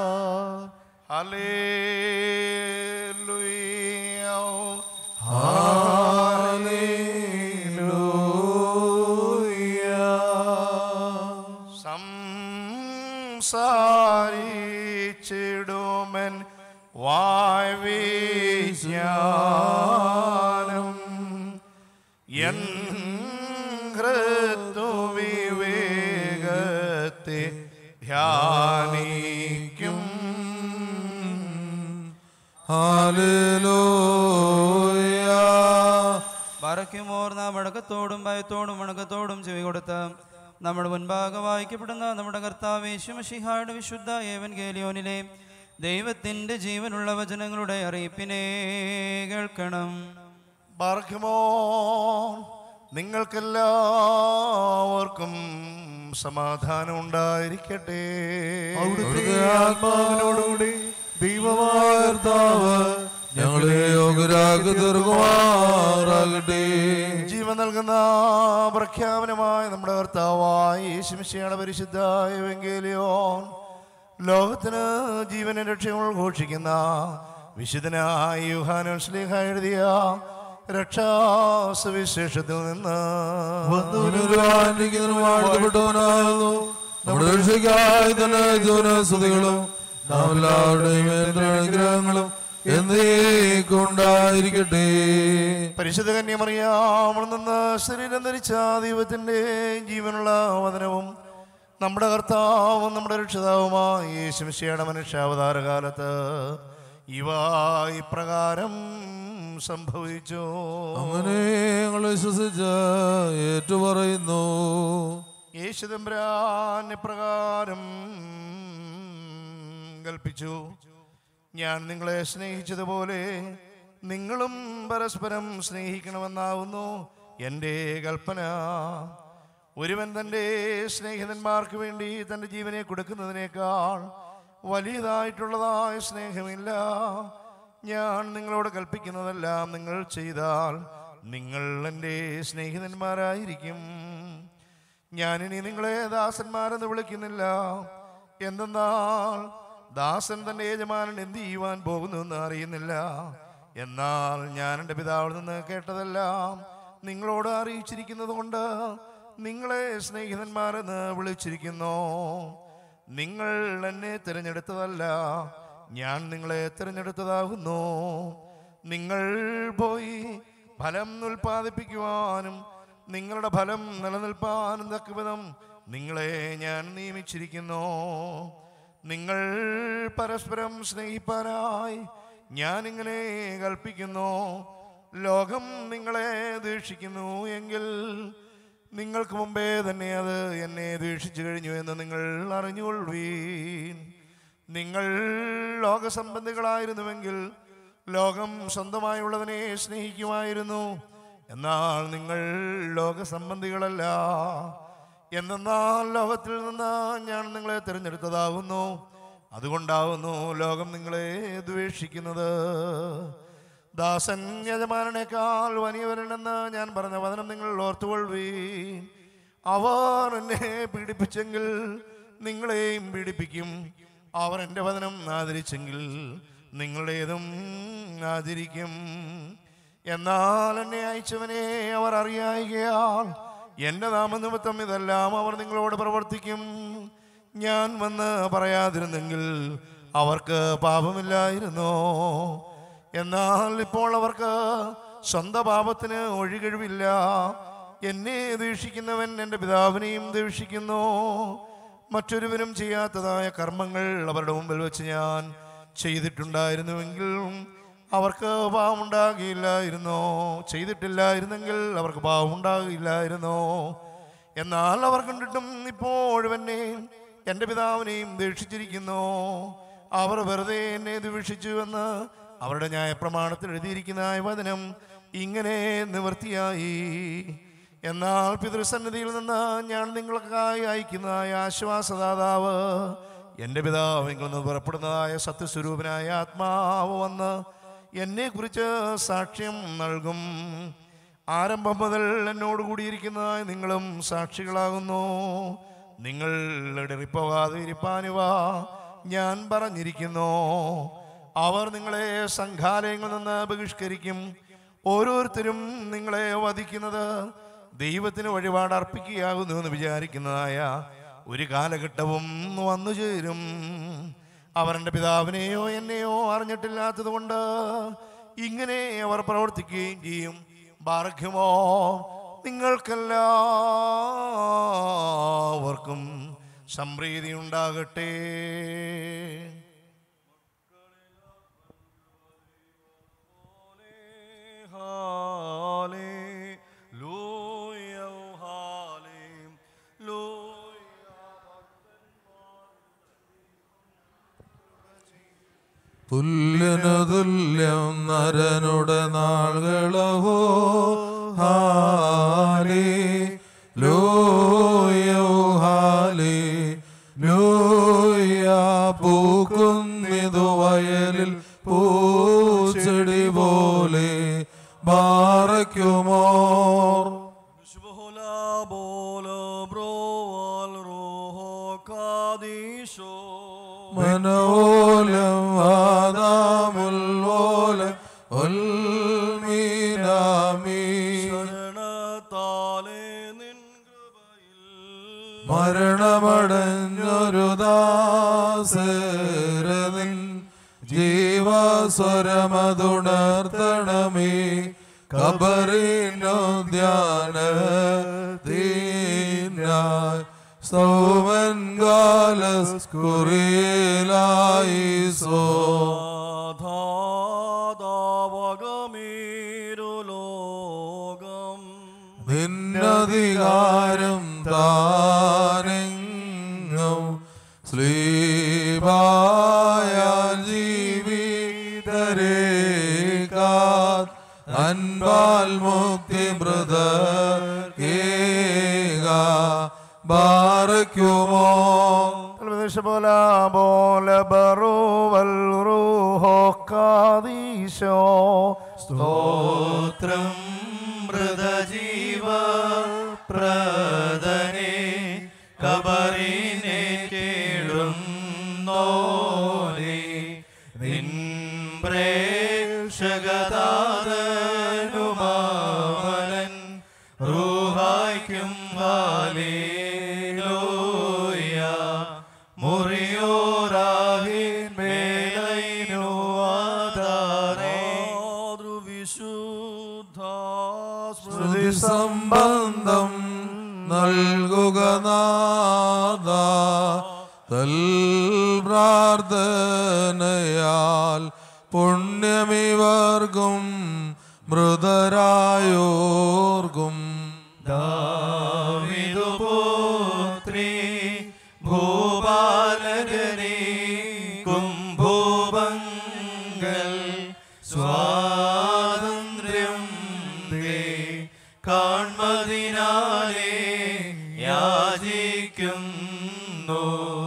ഹല്ലേലൂയ സംസാരിച്ചിടുമൻ വായ്വീശാനം എൻ ഹൃദുവിവേകത്തെ ധ്യാനിക്കും. ഹല്ലേലൂയ. ബാറയ്ക്കുമോർ നാം അടക്കത്തോടും ഭയത്തോടും വണക്കത്തോടും ചെവി കൊടുത്ത് നമ്മുടെ മുൻപാകെ വായിക്കപ്പെടുന്ന നമ്മുടെ കർത്താവ് യേശു മശിഹായുടെ വിശുദ്ധ ഏവൻഗേലിയോനിലെ ദൈവത്തിൻ്റെ ജീവനുള്ള വചനങ്ങളുടെ അറിയിപ്പിനെ കേൾക്കണം. ബാർക്കുമോർ നിങ്ങൾക്കെല്ലാവർക്കും സമാധാനം ഉണ്ടായിരിക്കട്ടെ. അവിടുത്തെ ആത്മാവിനോടുകൂടി ദൈവമായ കർത്താവ് ഞങ്ങളെ യോഗ്യരാക്കി തീർക്കുമാറാകട്ടെ. ജീവൻ നൽകുന്ന പ്രഖ്യാപനമായ നമ്മുടെ കർത്താവായ യേശുമിശിഹായുടെ പരിശുദ്ധ എവങ്കേലിയോൻ ലോകത്തിന് ജീവനും രക്ഷയും ഘോഷിക്കുന്ന വിശുദ്ധനായ യോഹന്നാൻ ശ്ലീഹ എഴുതിയ രക്ഷാസുവിശേഷത്തിൽ നിന്ന് വാഴ്ത്തപ്പെട്ടവനാകുന്നു. നമ്മുടെ രക്ഷയ്ക്കായി തന്നെ സ്തുതികളും നാം എല്ലാവരുടെയും അനുഗ്രഹങ്ങളും എന്നേക്കുണ്ടായിരിക്കട്ടെ. പരിശുദ്ധ കന്യമറിയാമിൽ നിന്ന് ശരീരം ധരിച്ച ദൈവത്തിന്റെ ജീവനുള്ള വചനവും നമ്മുടെ കർത്താവും നമ്മുടെ രക്ഷിതാവുമായ യേശുമിശിഹായുടെ മനുഷ്യാവതാര കാലത്ത് ഇവ ഇപ്രകാരം സംഭവിച്ചു. അങ്ങനെ ഞങ്ങൾ വിശ്വസിച്ച് ഏറ്റുപറയുന്നു. യേശു തമ്പുരാൻ ഇപ്രകാരം കൽപ്പിച്ചു, ഞാൻ നിങ്ങളെ സ്നേഹിച്ചതുപോലെ നിങ്ങളും പരസ്പരം സ്നേഹിക്കണമെന്നാവുന്നു എൻ്റെ കൽപ്പന. ഒരുവൻ തൻ്റെ സ്നേഹിതന്മാർക്ക് വേണ്ടി തൻ്റെ ജീവനെ കൊടുക്കുന്നതിനേക്കാൾ വലിയതായിട്ടുള്ളതായ സ്നേഹമില്ല. ഞാൻ നിങ്ങളോട് കൽപ്പിക്കുന്നതെല്ലാം നിങ്ങൾ ചെയ്താൽ നിങ്ങൾ എൻ്റെ സ്നേഹിതന്മാരായിരിക്കും. ഞാനിനി നിങ്ങളെ ദാസന്മാരെന്ന് വിളിക്കുന്നില്ല, എന്തെന്നാൽ ദാസൻ തൻ്റെ യജമാനൻ എന്ത് ചെയ്യുവാൻ പോകുന്നുവെന്ന് അറിയുന്നില്ല. എന്നാൽ ഞാൻ എൻ്റെ പിതാവിൽ നിന്ന് കേട്ടതെല്ലാം നിങ്ങളോട് അറിയിച്ചിരിക്കുന്നത് കൊണ്ട് നിങ്ങളെ സ്നേഹിതന്മാരെന്ന് വിളിച്ചിരിക്കുന്നു. നിങ്ങൾ എന്നെ തിരഞ്ഞെടുത്തതല്ല, ഞാൻ നിങ്ങളെ തിരഞ്ഞെടുത്തതാകുന്നു. നിങ്ങൾ പോയി ഫലം ഉൽപ്പാദിപ്പിക്കുവാനും നിങ്ങളുടെ ഫലം നിലനിൽപ്പാനും തക്കവിധം നിങ്ങളെ ഞാൻ നിയമിച്ചിരിക്കുന്നു. നിങ്ങൾ പരസ്പരം സ്നേഹിപ്പാനായി ഞാനിങ്ങനെ കൽപ്പിക്കുന്നു. ലോകം നിങ്ങളെ ദ്വേഷിക്കുന്നു എങ്കിൽ നിങ്ങൾക്ക് മുമ്പേ തന്നെ അത് എന്നെ ദ്വേഷിച്ചു കഴിഞ്ഞു എന്ന് നിങ്ങൾ അറിഞ്ഞുകൊള്ളുവീൻ. നിങ്ങൾ ലോകസംബന്ധികളായിരുന്നുവെങ്കിൽ ലോകം സ്വന്തമായുള്ളതിനെ സ്നേഹിക്കുമായിരുന്നു. എന്നാൽ നിങ്ങൾ ലോകസംബന്ധികളല്ല. എന്നാൽ ലോകത്തിൽ നിന്ന് ഞാൻ നിങ്ങളെ തിരഞ്ഞെടുത്തതാകുന്നു, അതുകൊണ്ടാവുന്നു ലോകം നിങ്ങളെ ദ്വേഷിക്കുന്നത്. ദാസൻ യജമാനേക്കാൾ വലിയവരനെന്ന് ഞാൻ പറഞ്ഞ വചനം നിങ്ങൾ ഓർത്തുകൊള്ളുവീൻ. അവർ എന്നെ പീഡിപ്പിച്ചെങ്കിൽ നിങ്ങളെയും പീഡിപ്പിക്കും. അവർ എൻ്റെ വചനം ആദരിച്ചെങ്കിൽ നിങ്ങളുടേതും ആദരിക്കും. എന്നാൽ എന്നെ അയച്ചവനെ അവർ അറിയായികയാൽ എൻ്റെ നാമനിമിത്തം ഇതെല്ലാം അവർ നിങ്ങളോട് പ്രവർത്തിക്കും. ഞാൻ വന്ന് പറയാതിരുന്നെങ്കിൽ അവർക്ക് പാപമില്ലായിരുന്നു. എന്നാൽ ഇപ്പോൾ അവർക്ക് സ്വന്തം പാപത്തിന് ഒഴികഴിവില്ല. എന്നെ ദ്വേഷിക്കുന്നവൻ എൻ്റെ പിതാവിനെയും ദ്വേഷിക്കുന്നു. മറ്റൊരുവനും ചെയ്യാത്തതായ കർമ്മങ്ങൾ അവരുടെ മുമ്പിൽ വെച്ച് ഞാൻ ചെയ്തിട്ടുണ്ടായിരുന്നുവെങ്കിലും അവർക്ക് പാപമുണ്ടാകില്ലായിരുന്നു. ചെയ്തിട്ടില്ലായിരുന്നെങ്കിൽ അവർക്ക് പാപമുണ്ടാകില്ലായിരുന്നു. എന്നാൽ അവർ കണ്ടിട്ടും ഇപ്പോഴും എന്നെയും എൻ്റെ പിതാവിനെയും ദ്വേഷിച്ചിരിക്കുന്നു. അവർ വെറുതെ എന്നെ ദ്വേഷിച്ചുവെന്ന് അവരുടെ ന്യായപ്രമാണത്തിൽ എഴുതിയിരിക്കുന്ന വചനം ഇങ്ങനെ നിവൃത്തിയായി. എന്നാൽ പിതൃസന്നിധിയിൽ നിന്ന് ഞാൻ നിങ്ങൾക്കായി അയക്കുന്ന ആശ്വാസദാതാവ് എൻ്റെ പിതാവിൽ നിന്ന് പുറപ്പെടുന്നതായ സത്യസ്വരൂപനായ ആത്മാവ് വന്ന് എന്നെക്കുറിച്ച് സാക്ഷ്യം നൽകും. ആരംഭം മുതൽ എന്നോട് കൂടിയിരിക്കുന്നതായ നിങ്ങളും സാക്ഷികളാകുന്നു. നിങ്ങൾ ഇടറിപ്പോകാതെ ഇരിപ്പാനുവ ഞാൻ പറഞ്ഞിരിക്കുന്നു. അവർ നിങ്ങളെ സംഘാലയങ്ങളിൽ നിന്ന് ബഹിഷ്കരിക്കും. ഓരോരുത്തരും നിങ്ങളെ വധിക്കുന്നത് ദൈവത്തിന് വഴിപാട് അർപ്പിക്കുകയാകുന്നു എന്ന് വിചാരിക്കുന്നതായ ഒരു കാലഘട്ടവും വന്നു ചേരും. അവർ എൻ്റെ പിതാവിനെയോ എന്നെയോ അറിഞ്ഞിട്ടില്ലാത്തത് കൊണ്ട് ഇങ്ങനെ അവർ പ്രവർത്തിക്കുകയും ചെയ്യും. ബാർഖ്യമോ നിങ്ങൾക്കെല്ലാവർക്കും സംപ്രീതി ഉണ്ടാകട്ടെ. തുല്യനതുല്യം നരനുടെ നാളുകളവോ ഹാലേ ലോയോ ഹാലേ ലോയ പൂക്കുന്നിതു വയൽ ബാറയ്ക്കുമോർ മനോലം വാദാമുൽവോലം ഉൽമീനാമീ മരണമടഞ്ഞൊരു ദാസരനിൻ ജീവസ്വരമതുണർത്തണമേ കബറിനോദ്യാനീനായി സൗമൻ ഗാലസ് കുറിയലായിസോ നിന്നധികാരം താനെങ്ങും ശ്ലീബായാൽ ജീവിതരേക്കാൽ അൻപാൽ മുക്തി മൃതകേക ബാറയ്ക്കുമോ സ്തോത്രം മൃതജീവ പ്രദനെ കബറിനെ കേടുന്നോനെ നിൻപ്രേക്ഷകതാതനുമാമലൻ റൂഹായ്ക്കും ഹാലേലൂയ മുറിയോറാഹിൻ മേലൈനു ആധാരേ സ്മൃതി സംബന്ധം നൽകുക നാദ തൽ പ്രാർത്ഥനയാൽ പുണ്യമിവർക്കും മൃതരായോർക്കും ദാവീദുപുത്രി ഭൂപാലകനേ കുംഭോപങ്ങൾ സ്വാതന്ത്ര്യം കാൺമതിനാലേ യാചിക്കുന്നു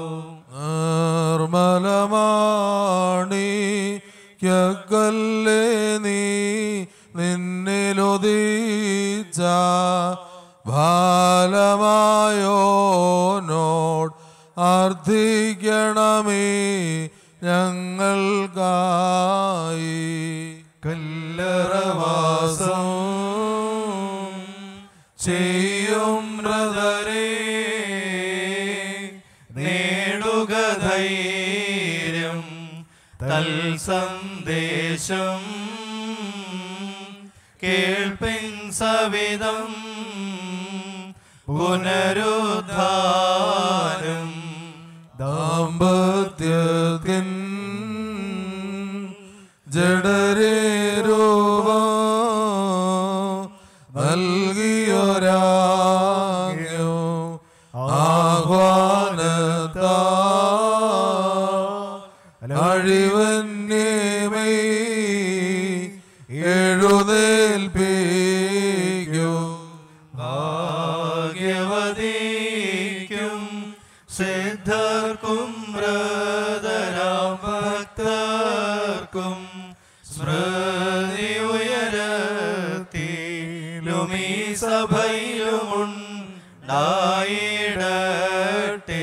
നിർമ്മലമാണി ക്കല്ലേ നീ നിന്നിലുദിച്ച ഭാലമായോനോട് അർത്ഥിക്കണമേ ഞങ്ങൾക്കായി കല്ലറവാസം ചെയ്യും മൃതരേ നേടുക ധൈര്യം തൽ സന്ദേശം കേൾപ്പിൻ സവിധം പുനരുദ്ധാനം ദാമ്പത്യത്തിൻ ജഡരേ രൂപം നൽകിയൊരാജ്ഞോ ആഹ്വാനത്താ അഴിവന്യമേ എഴുന്നേൽപ്പിക്കും ഭാഗ്യവതിക്കും സിദ്ധർക്കും മൃതരാം ഭക്തർക്കും സ്മൃതി ഉയരത്തിലുമീ സഭയിലുമുണ്ടായിടട്ടെ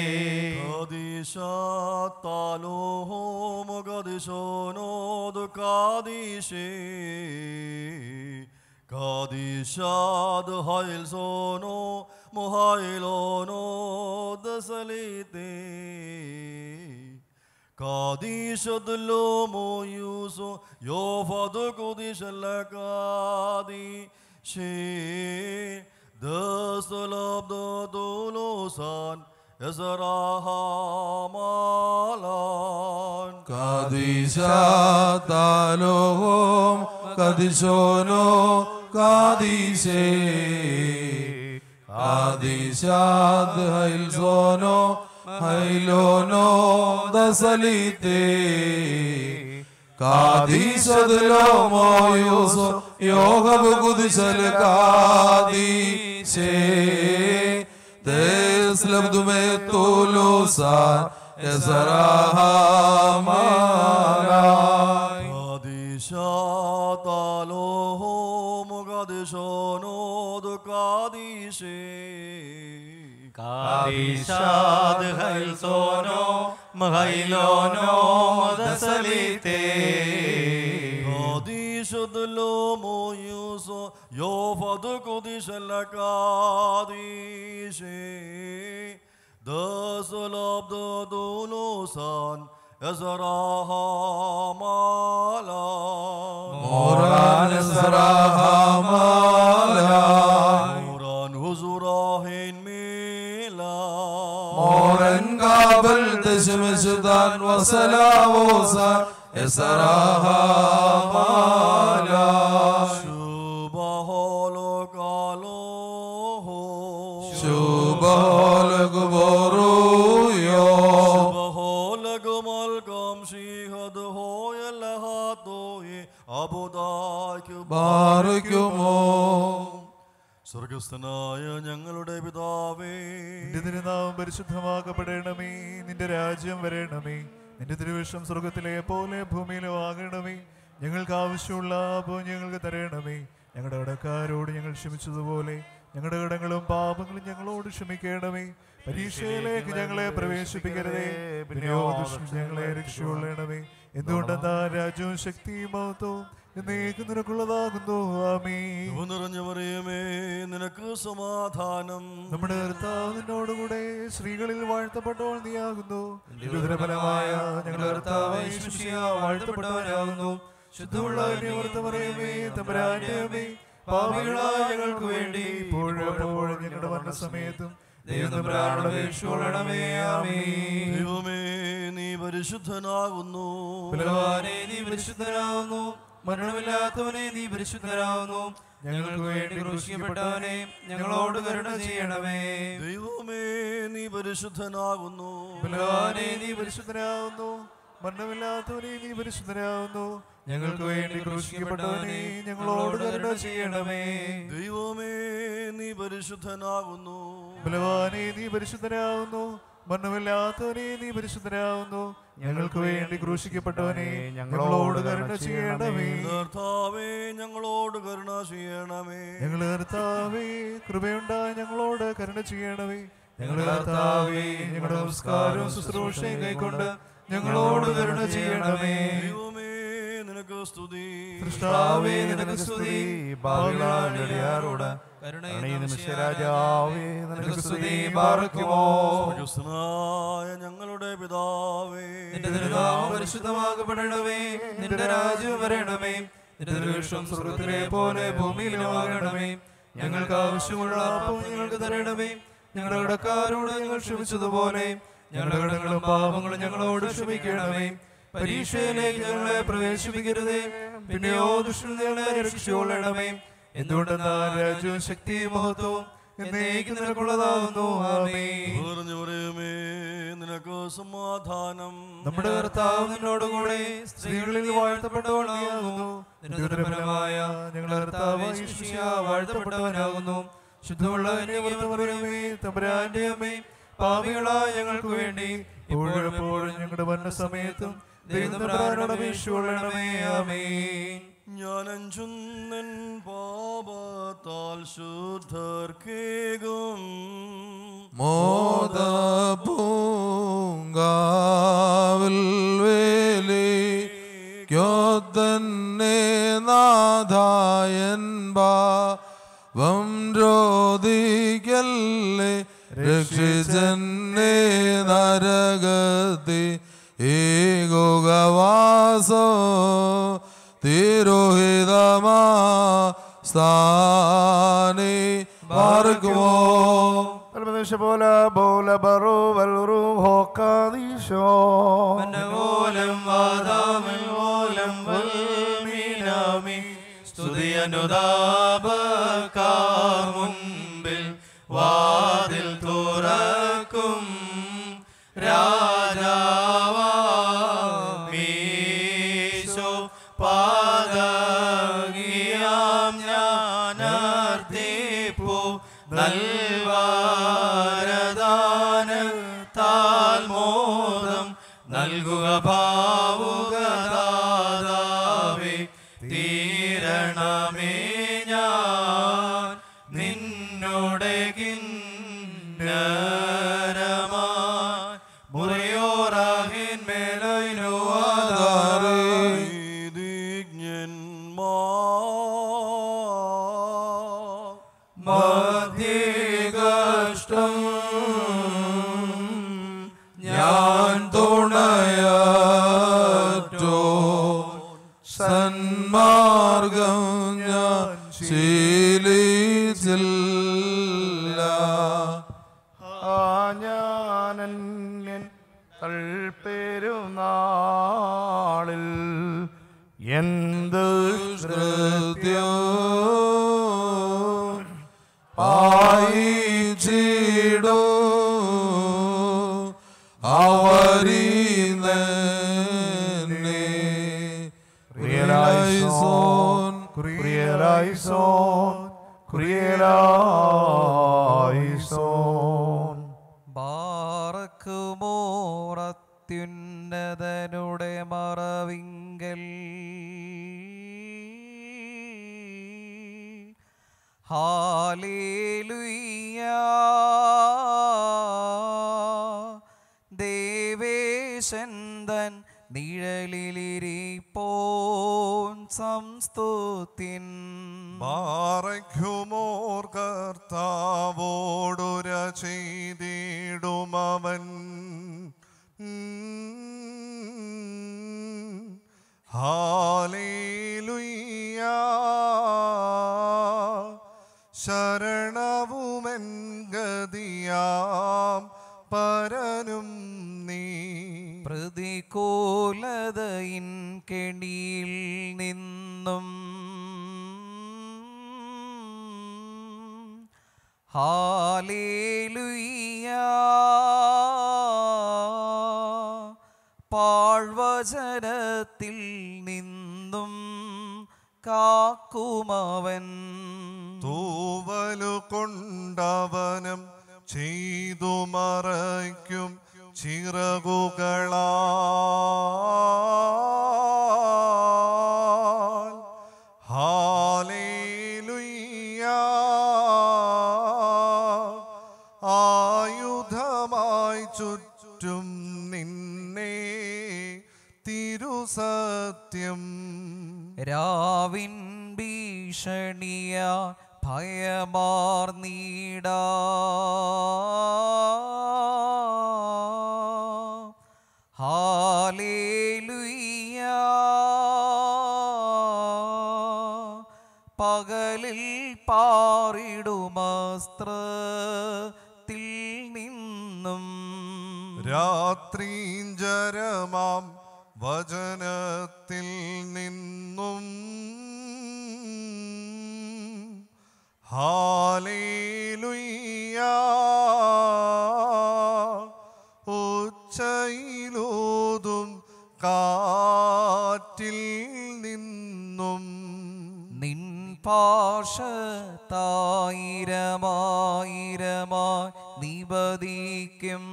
കാദിശാദ് ഹൈൽസോനോ മുഹൈലോനോ ദസലിതേ കാദിശദുല്ലോ മോയൂസോ യോഫദു കുദിശല്ലകാദി ഷേ ദസ്ലബ്ദുലോസാൻ യസറാഹമാലാൻ കാദിശാതാലോഹോം കാദിശോനോ കാദിശേ കാദിശാദ് ഹൈൽസോനോ ഹൈലോനോ ദസലിതേ കാദിശദുലോ മോയൂസോ യോഹബു കുദിശല്ലകാദി തസ്ലബ്ദുമേ തുലുസാൻ യസറാഹമാലാൻ കാദിശാതാലോഹോ കാദിശാദ് ഹൈൽസോനോ മഹൈലോനോ ദസലിതേ കാദിശദലോ മോയൂസോ യോഫദ് കുദിശലകാദിശേ ദസലബ്ദദുലോസാൻ എസറാഹാമാലാ മോറാൻ എസറാഹാമാലാ മോറാൻ ഹുസുറാഹിൻ മീലാ മോറൻ കാബൽ ദശമശുദാൻ വസലാവോസാൻ എസറാഹാമാലാ ശുഭഹോലോ കാലോഹോ ശുഭോലകുബോറുയോ ശുഭഹോലകുമൽകം ശീഹദ് ഹോയലഹാത്തോയെ അബുദായ്ക്കു ബാറയ്ക്കുമോ സ്വർഗസ്ഥനായ ഞങ്ങളുടെ പിതാവേ, നിന്റെ തിരുനാമം പരിശുദ്ധമാക്കപ്പെടണമേ. നിന്റെ രാജ്യം വരണമേ. നിന്റെ തിരുവിഷ്ടം സ്വർഗത്തിലെ പോലെ ഭൂമിയിലും ആകണമേ. ഞങ്ങൾക്ക് ആവശ്യമുള്ള അപ്പോൾ ഞങ്ങൾക്ക് തരണമേ. ഞങ്ങളുടെ കടക്കാരോട് ഞങ്ങൾ ക്ഷമിച്ചതുപോലെ ഞങ്ങളുടെ കടങ്ങളും പാപങ്ങളും ഞങ്ങളോട് ക്ഷമിക്കണമേ. പരീക്ഷയിലേക്ക് ഞങ്ങളെ പ്രവേശിപ്പിക്കരുതേ, പിന്നെയോ ദുഷ്ടൻ ഞങ്ങളെ രക്ഷയുള്ളണമേ. എന്തുകൊണ്ടെന്നാ രാജ്യവും ശക്തിയും മഹത്വവും എന്നേക്കും നിനക്കുള്ളതാകുന്നു. ആമേൻ. കൃപ നിറഞ്ഞ മറിയമേ, നിനക്ക് സമാധാനം. നമ്മുടെ കർത്താവ് നിന്നോടുകൂടെ സ്ത്രീകളിൽ വാഴ്ത്തപ്പെട്ടവൾ നീയാകുന്നു. ഫലമായ ഞങ്ങളുടെ കർത്താവ് യേശുമിശിഹ വാഴ്ത്തപ്പെട്ടവനാകുന്നു. ശുദ്ധമുള്ള മറിയമേ, തമ്പുരാന്റെ അമ്മേ, പാപികളായ ഞങ്ങൾക്ക് വേണ്ടി ഇപ്പോഴും എപ്പോഴും ഞങ്ങളുടെ മരണസമയത്തും ദൈവത്തമ്പുരാനോട് അപേക്ഷിച്ചുകൊള്ളണമേ. ആമേൻ. ദൈവമേ, നീ പരിശുദ്ധനാകുന്നു. ബലവാനേ, നീ പരിശുദ്ധനാകുന്നു. മരണമില്ലാത്തവനെ, നീ പരിശുദ്ധനാകുന്നു. ഞങ്ങൾക്ക് വേണ്ടി ക്രൂശിക്കപ്പെട്ടവനെ, ഞങ്ങളോട് കരുണ ചെയ്യണമേ. ദൈവമേ, നീ പരിശുദ്ധനാകുന്നു. ബലവാനേ, നീ പരിശുദ്ധനാകുന്നു. മരണമില്ലാത്തവനെ, നീ പരിശുദ്ധനാകുന്നു. ഞങ്ങൾക്ക് വേണ്ടി ക്രൂശിക്കപ്പെട്ടവനെ, ഞങ്ങളോട് കരുണ ചെയ്യണമേ. ദൈവമേ, നീ പരിശുദ്ധനാകുന്നു. ബലവാനേ, നീ പരിശുദ്ധനാകുന്നു. മരണമില്ലാത്തവനെ, നീ പരിശുദ്ധനാകുന്നു. ഞങ്ങൾക്ക് വേണ്ടി ക്രൂശിക്കപ്പെട്ടവനെ, ഞങ്ങളോട് കരുണ ചെയ്യണമേ. കർത്താവേ, ഞങ്ങളോട് കരുണ ചെയ്യണമേ. ഞങ്ങളുടെ കർത്താവേ, കൃപയുണ്ടായി ഞങ്ങളോട് കരുണ ചെയ്യണമേ. ഞങ്ങളുടെ കർത്താവേ, ഞങ്ങളുടെ നമസ്കാരവും ശുശ്രൂഷയും കൈക്കൊണ്ട് ഞങ്ങളോട് കരുണ ചെയ്യണമേ. ദൈവമേ, നിനക്ക് സ്തുതി. സൃഷ്ടാവേ, നിനക്ക് സ്തുതി. പാപികളാരോട് രാജാവേ, നിനക്ക് സ്തുതി. ബാറയ്ക്കുമോ. സ്വർഗ്ഗസ്ഥനായ ഞങ്ങളുടെ പിതാവേ, നിന്റെ തിരുനാമം പരിശുദ്ധമാക്കപ്പെടണമേ. നിന്റെ രാജ്യം വരണമേ. നിന്റെ തിരുവിഷ്ടം സ്വർഗ്ഗത്തിലെ പോലെ ഭൂമിയിലും ആകണമേ. ഞങ്ങൾക്ക് ആവശ്യമുള്ള അപ്പോൾ ഞങ്ങൾക്ക് തരണമേ. ഞങ്ങളുടെ കടക്കാരോട് ഞങ്ങൾ ക്ഷമിച്ചതുപോലെ ഞങ്ങളുടെ കടങ്ങളും പാപങ്ങളും ഞങ്ങളോട് ക്ഷമിക്കണമേ. പരീക്ഷയിലേക്ക് ഞങ്ങളെ പ്രവേശിപ്പിക്കരുതേ, പിന്നെയോ ദുഷ്ടൻ ഞങ്ങളെ രക്ഷിച്ചുകൊള്ളണമേ. എന്തുകൊണ്ടെന്നാൽ രാജ്യവും ശക്തിയും മഹത്വവും എന്നേക്കും നിനക്കുള്ളതാകുന്നു. ആമേൻ. നിറഞ്ഞ മറിയമേ, നിനക്ക് സമാധാനം. നമ്മുടെ കർത്താവ് നിന്നോടുകൂടെ സ്ത്രീകളിൽ വാഴ്ത്തപ്പെട്ടവളാകുന്നു. നിന്റെ ഉദരഫലമായ ഞങ്ങളുടെ കർത്താവ് യേശുമിശിഹ വാഴ്ത്തപ്പെട്ടവനാകുന്നു. ശുദ്ധമുള്ള മറിയമേ, തമ്പുരാന്റെ അമ്മേ, പാപികളായ ഞങ്ങൾക്ക് വേണ്ടി ഇപ്പോഴും എപ്പോഴും ഞങ്ങളുടെ മരണസമയത്തും ദൈവത്തമ്പുരാനോട് അപേക്ഷിച്ചുകൊള്ളണമേ. ആമേൻ. ഞാൻ അഞ്ചുന്നൻ പാപത്താൽ ശുദ്ധർക്കേകും മോദപൂങ്കാവിൽ വേലിക്കൊത്തന്നെ നാഥായൻ ഭാവം രോധിക്കല്ലേ. രക്ഷിച്ചന്നെ നരകത്തി ഏകോകവാസോ തിരോഹിതമാ സ്ഥാനേ ബാറയ്ക്കുമോ. മുൻപിൽ വാതിൽ തുറക്കും രാജാവാമീശോ പാദകിയാം ഞാനർത്തിപ്പു നൽവാരദാനത്താൽ മോദം നൽകുക ഭാവുകദാതാവേ. തീരണമേ ഞാൻ നിന്നോടെ കിന്നരമായി മുറിയോറാഹിൻ മേലൈനോ ആധാരേ മധ്യകഷ്ടം ഞാൻ തുണയാറ്റോ സന്മാർഗം ഞാൻ ശീലിച്ചില്ല ഞാനന്യൻ തൽപ്പെരുന്നാളിൽ എന്ത് ഹൃദ്യം ആയിച്ചിടോ അവരീന്നെ Kurielison, Kurielison, Kurielison. ബാറക്കുമോറത്യുന്നതനുടെ മറവിങ്കൽ ഹാലേലുയ്യ ദേവേശന്തൻ നിഴലിലിരിപ്പോൻ സംസ്തുതിൻ ബാറയ്ക്കുമോർ കർത്താവോടുര ചെയ്തിടുമവൻ ഹാലേലുയ്യ ശരണവുമെൻ ഗതിയാം പരനും നീ പ്രതികൂലതയിൻ കെണിയിൽ നിന്നും ഹാലേലുയ്യ പാഴ്വചനത്തിൽ നിന്നും കാക്കുമവൻ തൂവലു കൊണ്ടവനം ചെയ്തു മറയ്ക്കും ചിറകുകളാൽ ഹാലേലുയ്യ ആയുധമായി ചുറ്റും നിന്നെ തിരുസത്യം രാവിൻ ഭീഷണിയ ഭയമാർന്നീട ഹാലേലുയ്യ പകലിൽ പാറിടുമസ്ത്രത്തിൽ നിന്നും രാത്രീഞ്ചരമാം വചനത്തിൽ നിന്നും ഹാലേലുയ്യ ഉച്ചയിലൂതും കാറ്റിൽ നിന്നും നിൻ പാർശ്വത്തായിരമായിരമായി നിപതിക്കും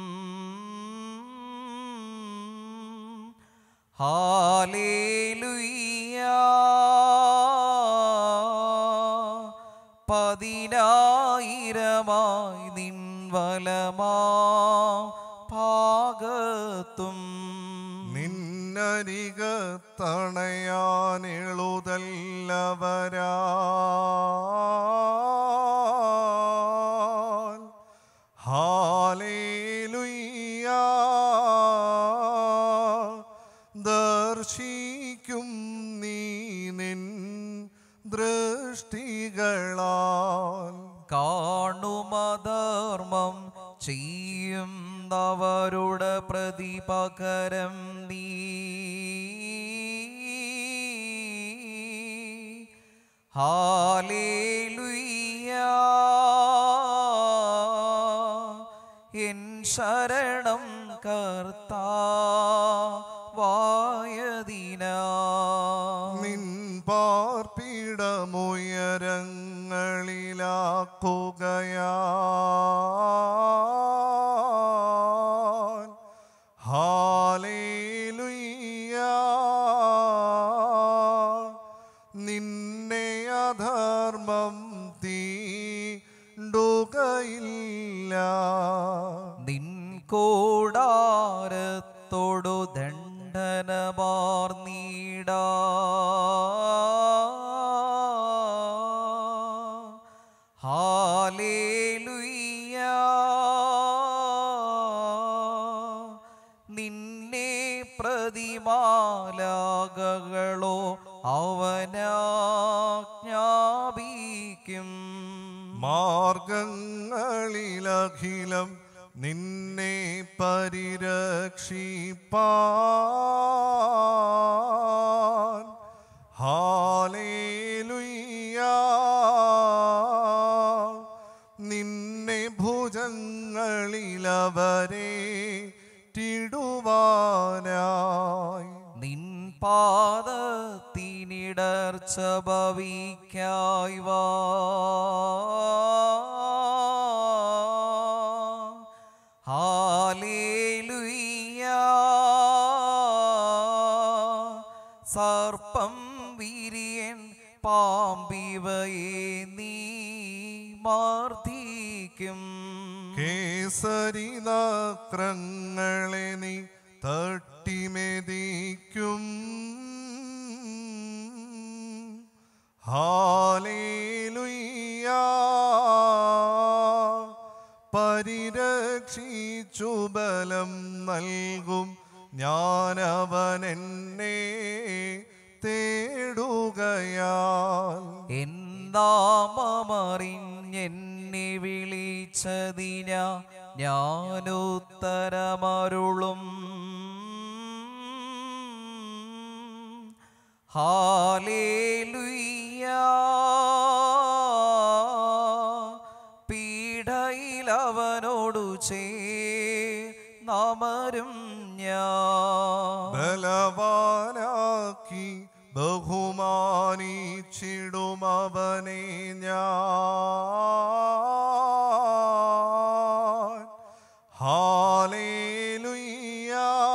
ഹാലേലുയ്യ പതിനായിരമായി നിൻ വലമാം ഭാഗത്തും നിന്നരികത്തണയാനെളുതല്ലവരാ ഹാലേലുയ്യ ദർശിക്കും നീ നിൻ ദൃഷ്ടികളാൽ കാണുമധർമ്മം ചെയ്യുന്നവരുടെ പ്രതിപകരം നീ ഹാലേലുയ്യ എൻ ശരണം കർത്താവായതിനാ നിൻ പാർപ്പിടമുയരങ്ങളിലാക്കുകയാൽ ഹാലേലുയ്യ നിന്നെ അധർമ്മം തീണ്ടുകയില്ല പ്രതിമാലാകകളോ അവനാജ്ഞാപിക്കും. മാർഗങ്ങളിലഖിലം നിന്നെ പരിരക്ഷിപ്പാൻ ഹാലേലുയ്യ. നിന്നെ ഭുജങ്ങളിലവരെ ിടുവാനായി നിൻ പാദത്തിനിടർച്ച ഭവിക്കായി വാ. ഹാലേലുയ്യ. സർപ്പം വിരിയൻ പാമ്പിവയെ നീ മർദ്ദിക്കും. കേസരിനത്രങ്ങളെ നീ തട്ടിമെതിക്കും. ഹാലേലുയ്യ. പരിരക്ഷിച്ചു ബലം നൽകും ഞാനവനെന്നെ തേടുകയാൽ. നാമമറിഞ്ഞെന്നെ വിളിച്ചതിന ഞാനുത്തരമരുളും. ഹാലേലുയ്യ. പീഡയിലവനോടു ചേർന്നമരും ഞാൻ. ബലവാനാക്കി ബഹുമാനിച്ചിടുമവനെ ഞാൻ. ഹാലേലുയ്യ.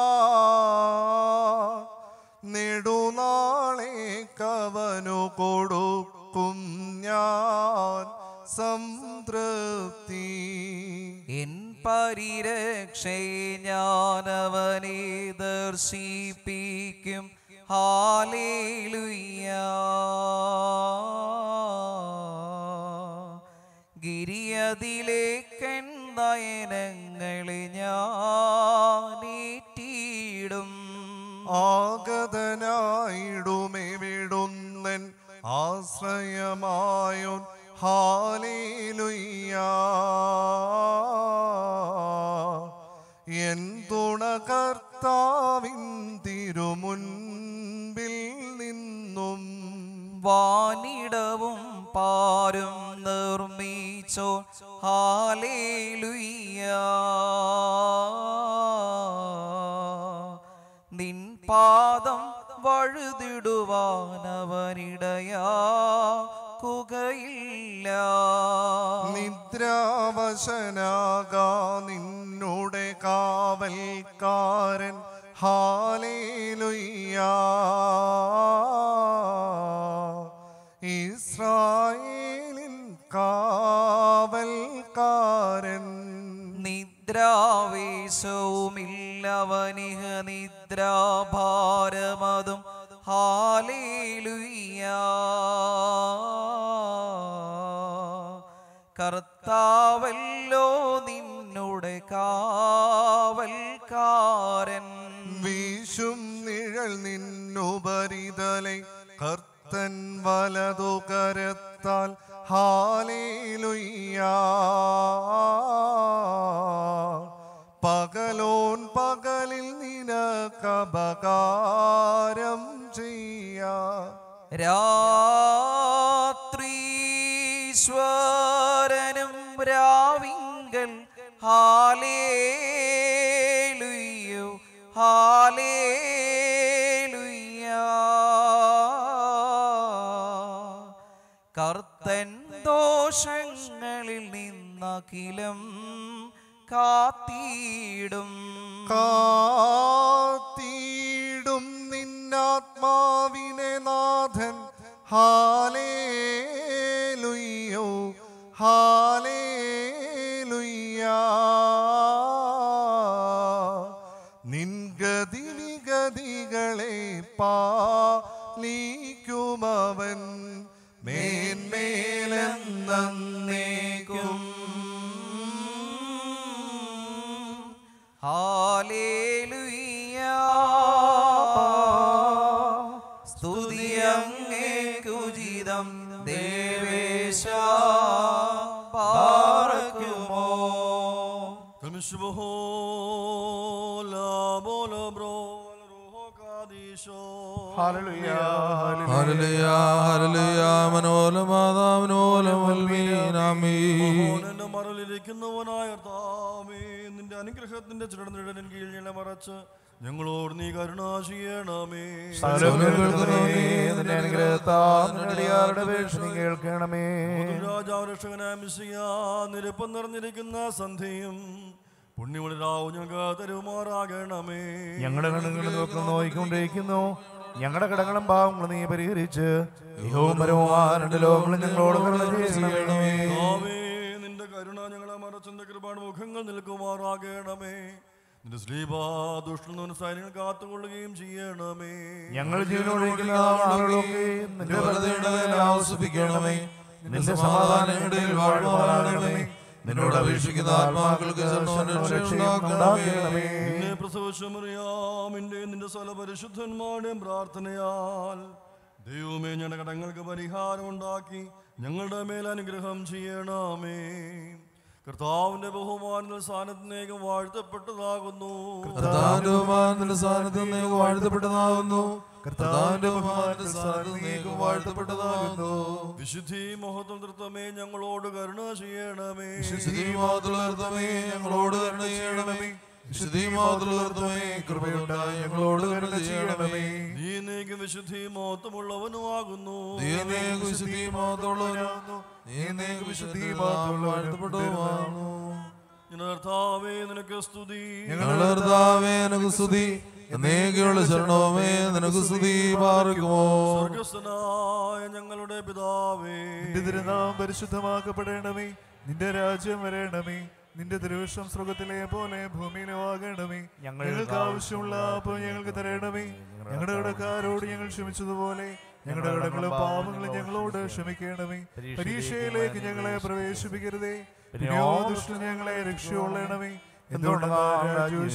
നെടുനാളേക്കവനു കൊടുക്കും ഞാൻ സംതൃപ്തി. എൻ പരിരക്ഷയെ ഞാനവനെ ദർശിപ്പിക്കും. ഹാലേലുയ്യ. ഗിരിയതിലേക്കൻ നയനങ്ങളെ ഞാനേറ്റിടും. ആഗതനായിടുമെവിടുന്നൻ ആശ്രയമായോൻ. ഹാലേലുയ്യ. എൻ തുണ കർത്താവിൻ തിരുമുൻപിൽ നിന്നും. വാനിടവും പാരും നിർമ്മിച്ചോ. ഹാലേലുയ്യ. നിൻ പാദം വഴുതിടുവാനവനിടയാക്കുകയില്ല. നിദ്രാവശനാകാ നിന്നുടെ കാവൽക്കാരൻ. ഹാലേലുയ്യ. ഇസ്രായേലിൻ കാവൽക്കാരൻ. നിദ്രാവേശവുമില്ലവനിഹ നിദ്രാഭാരമതും. ഹാലേലുയ്യ. കർത്താവല്ലോ നിന്നുടെ കാവൽക്കാരൻ. വീശും നിഴൽ നിന്നുപരിതലെ കർത്തൻ വലതു കരത്താൽ. ഹാലേലുയ്യ. പകലോൻ പകലിൽ നിനക്കപകാരം ചെയ്യാ. രാത്രീശ്വരനും രാവിങ്കൽ. ഹാലേലുയ്യോ. ഹാലേലുയ്യ. കർത്തൻ ദോഷങ്ങളിൽ നിന്നഖിലം കാത്തിടും. കാത്തിടും നിന്നാത്മാവിനെ നാഥൻ. ഹാലേലുയ്യോ. ഹാലേലുയ്യ. നിൻഗതി വിഗതികളെ പാലിക്കുമവൻ. മേന്മേലെന്നേക്കും. ഹാലേലുയ്യ. മറലിരിക്കുന്നവനായ നിന്റെ അനുഗ്രഹത്തിന്റെ ചിടനിഴലിൻ കീഴിൽ ഞങ്ങളെ മറച്ച് ഞങ്ങളോട് നീ കരുണ ചെയ്യണമേ. കേൾക്കണമേ. രാജാരക്ഷകനായ മിശിഹാ, നിരപ്പം നിറഞ്ഞിരിക്കുന്ന സന്ധ്യയും പുണ്യമുള്ളരാവും ഞങ്ങൾക്ക് തരുമാറാകണമേ. ഞങ്ങളുടെ കണ്ണുകൾ നോക്കിക്കൊണ്ടിരിക്കുന്നു. ഞങ്ങളുടെ കടങ്ങളും പാവങ്ങളും നീ പരിഹരിച്ച് രണ്ട് ലോകങ്ങളും ഞങ്ങളോട് ചെയ്യണമേ. നിന്റെ കരുണ ഞങ്ങളെ മറച്ചെന്റെ കൃപാട് മുഖങ്ങൾ നിൽക്കുമാറാകണമേ. നിന്റെ ശ്രീപാ ദുഷ്ടനും സൈന്യങ്ങൾ കാത്തുകൊള്ളുകയും ചെയ്യണമേ. ഞങ്ങൾ ജീവനോടിരിക്കുന്ന ആവശ്യപ്പിക്കണമേ. നിന്റെ സമാധാനങ്ങളിൽ വാഴുവാനാകണമേ. നിന്നോട് അപേക്ഷിക്കുന്ന ആത്മാക്കൾക്ക് പ്രസവിച്ചുമറിയാമിന്റെ നിന്റെ സ്ഥല പരിശുദ്ധന്മാരുടെയും പ്രാർത്ഥനയാൽ ദൈവമേ ഞങ്ങളുടെ കടങ്ങൾക്ക് പരിഹാരം ഉണ്ടാക്കി ഞങ്ങളുടെ മേൽ അനുഗ്രഹം ചെയ്യണമേ. കർത്താവിന്റെ ബഹുമാന സ്ഥാനത്തിനേക്കും വാഴ്ത്തപ്പെട്ടതാകുന്നു. വിശുദ്ധി മഹത്വം തൃത്വമേ ഞങ്ങളോട് കരുണ ചെയ്യണമേ. ഞങ്ങളോട് കരുണ ചെയ്യണമേ. നീ നീക്കും വിശുദ്ധി മഹത്വമുള്ളവനുമാകുന്നു. കർത്താവേ നിനക്ക് സ്തുതി. ശരണമേ നിനക്ക് സ്തുതി. സ്വർഗ്ഗസ്ഥനായ ഞങ്ങളുടെ പിതാവേ, നിന്റെ തിരുനാമം പരിശുദ്ധമാക്കപ്പെടണമേ. നിന്റെ രാജ്യം വരണമേ. നിന്റെ തിരുവിഷ്ടം സ്വർഗ്ഗത്തിലെ പോലെ ഭൂമിയിലും ആകണമേ. ഞങ്ങൾക്ക് ആവശ്യമുള്ള അപ്പോൾ ഞങ്ങൾക്ക് തരണമേ. ഞങ്ങളുടെ കടക്കാരോട് ഞങ്ങൾ ക്ഷമിച്ചതുപോലെ ഞങ്ങളുടെ കടങ്ങളും പാപങ്ങളും ഞങ്ങളോട് ക്ഷമിക്കണമേ. പരീക്ഷയിലേക്ക് ഞങ്ങളെ പ്രവേശിപ്പിക്കരുതേ. ദുഷ്ടൻ ഞങ്ങളെ രക്ഷയൊള്ളണമേ. എന്തുകൊണ്ടാകുന്നു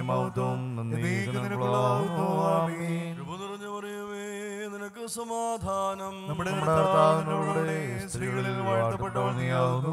നിനക്ക് സമാധാനം. നമ്മുടെ സ്ത്രീകളിൽ വാഴ്ത്തപ്പെട്ടവൾ നീയാകുന്നു.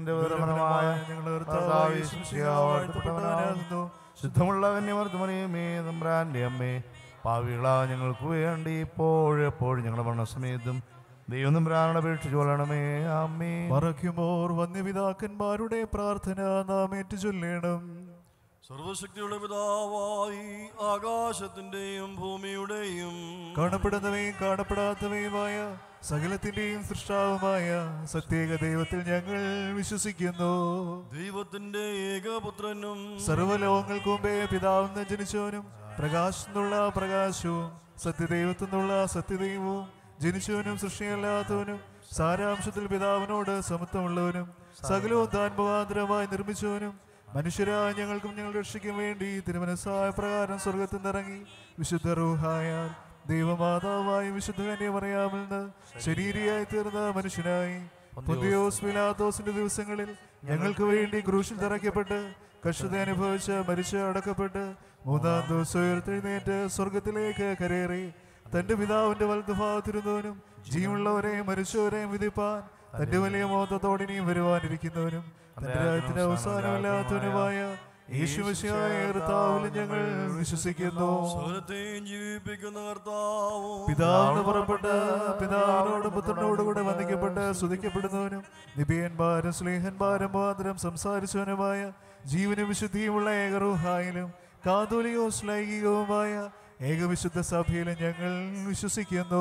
ശുദ്ധമുള്ള കന്യമർദ്ദമറിയമേ തമ്പുരാന്റെ അമ്മേ, പാവികളാ ഞങ്ങൾക്ക് വേണ്ടി ഇപ്പോഴെപ്പോഴും ഞങ്ങളുടെ മരണസമയത്തും ദൈവം തമ്പുരാനോട് അപേക്ഷിച്ചു കൊള്ളണമേ. ആമേൻ. മറയ്ക്കുമോർ വന്യപിതാക്കന്മാരുടെ പ്രാർത്ഥന നാം ഏറ്റുചൊല്ലണം. സർവശക്തിയുടെ പിതാവായി ആകാശത്തിന്റെയും ഭൂമിയുടെയും കാണപ്പെടുന്നവയും കാണപ്പെടാത്തവയുമായ സകലത്തിന്റെയും സൃഷ്ടാവുമായ സത്യേക ദൈവത്തിൽ ഞങ്ങൾ വിശ്വസിക്കുന്നു. ദൈവത്തിന്റെ ഏകപുത്രനും സർവ്വലോകങ്ങൾക്ക് മുമ്പേ പിതാവെന്ന് ജനിച്ചവനും പ്രകാശത്തിനുള്ള പ്രകാശവും സത്യദൈവത്തിനുള്ള സത്യദൈവവും ജനിച്ചവനും സൃഷ്ടിയല്ലാത്തവനും സാരാംശത്തിൽ പിതാവിനോട് സമത്വമുള്ളവനും സകലവും താൻ മുഖാന്തരമായി നിർമ്മിച്ചവനും മനുഷ്യരായ ഞങ്ങൾക്കും ഞങ്ങളുടെ രക്ഷയ്ക്കും വേണ്ടി തിരുമനസ്സായ പ്രകാരം സ്വർഗത്തിൽ നിന്നിറങ്ങി വിശുദ്ധ റൂഹായാൽ ദൈവമാതാവായി വിശുദ്ധ കന്യമറിയാമിൽ നിന്ന് ശരീരിയായി തീർന്ന മനുഷ്യനായി പൊന്തിയോസ് പിലാത്തോസിന്റെ ദിവസങ്ങളിൽ ഞങ്ങൾക്ക് വേണ്ടി ക്രൂശിൽ തറയ്ക്കപ്പെട്ട് കഷ്ടത അനുഭവിച്ച് മരിച്ച് അടക്കപ്പെട്ട് മൂന്നാം ദിവസം ഉയർത്തെഴുന്നേറ്റ് സ്വർഗത്തിലേക്ക് കരയേറി തന്റെ പിതാവിന്റെ വലതുഭാഗത്തിരുന്നവനും ജീവനുള്ളവരെയും മരിച്ചവരെയും വിധിപ്പാൻ തന്റെ വലിയ മോഹത്തോടിനെയും വരുവാനിരിക്കുന്നവനും തന്റെ രാജ്യത്തിന്റെ അവസാനമില്ലാത്തവനുമായ യേശുമിശിഹായ കർത്താവിൽ ഞങ്ങൾ വിശ്വസിക്കുന്നു. ജീവിപ്പിക്കുന്ന കർത്താവും പിതാവിന് പുറപ്പെട്ട് പിതാവിനോടും പുത്രനോടുകൂടെ വന്ദിക്കപ്പെട്ട് സ്തുതിക്കപ്പെടുന്നവനും നിബിയന്മാരും സ്നേഹന്മാരും മുഖാന്തരം സംസാരിച്ചവനുമായ ജീവനും വിശുദ്ധിയുമുള്ള ഏകറൂഹായിലും കാതോലികവും ശ്ലൈകികവുമായ ഏകവിശുദ്ധ സഭയിലും ഞങ്ങൾ വിശ്വസിക്കുന്നു.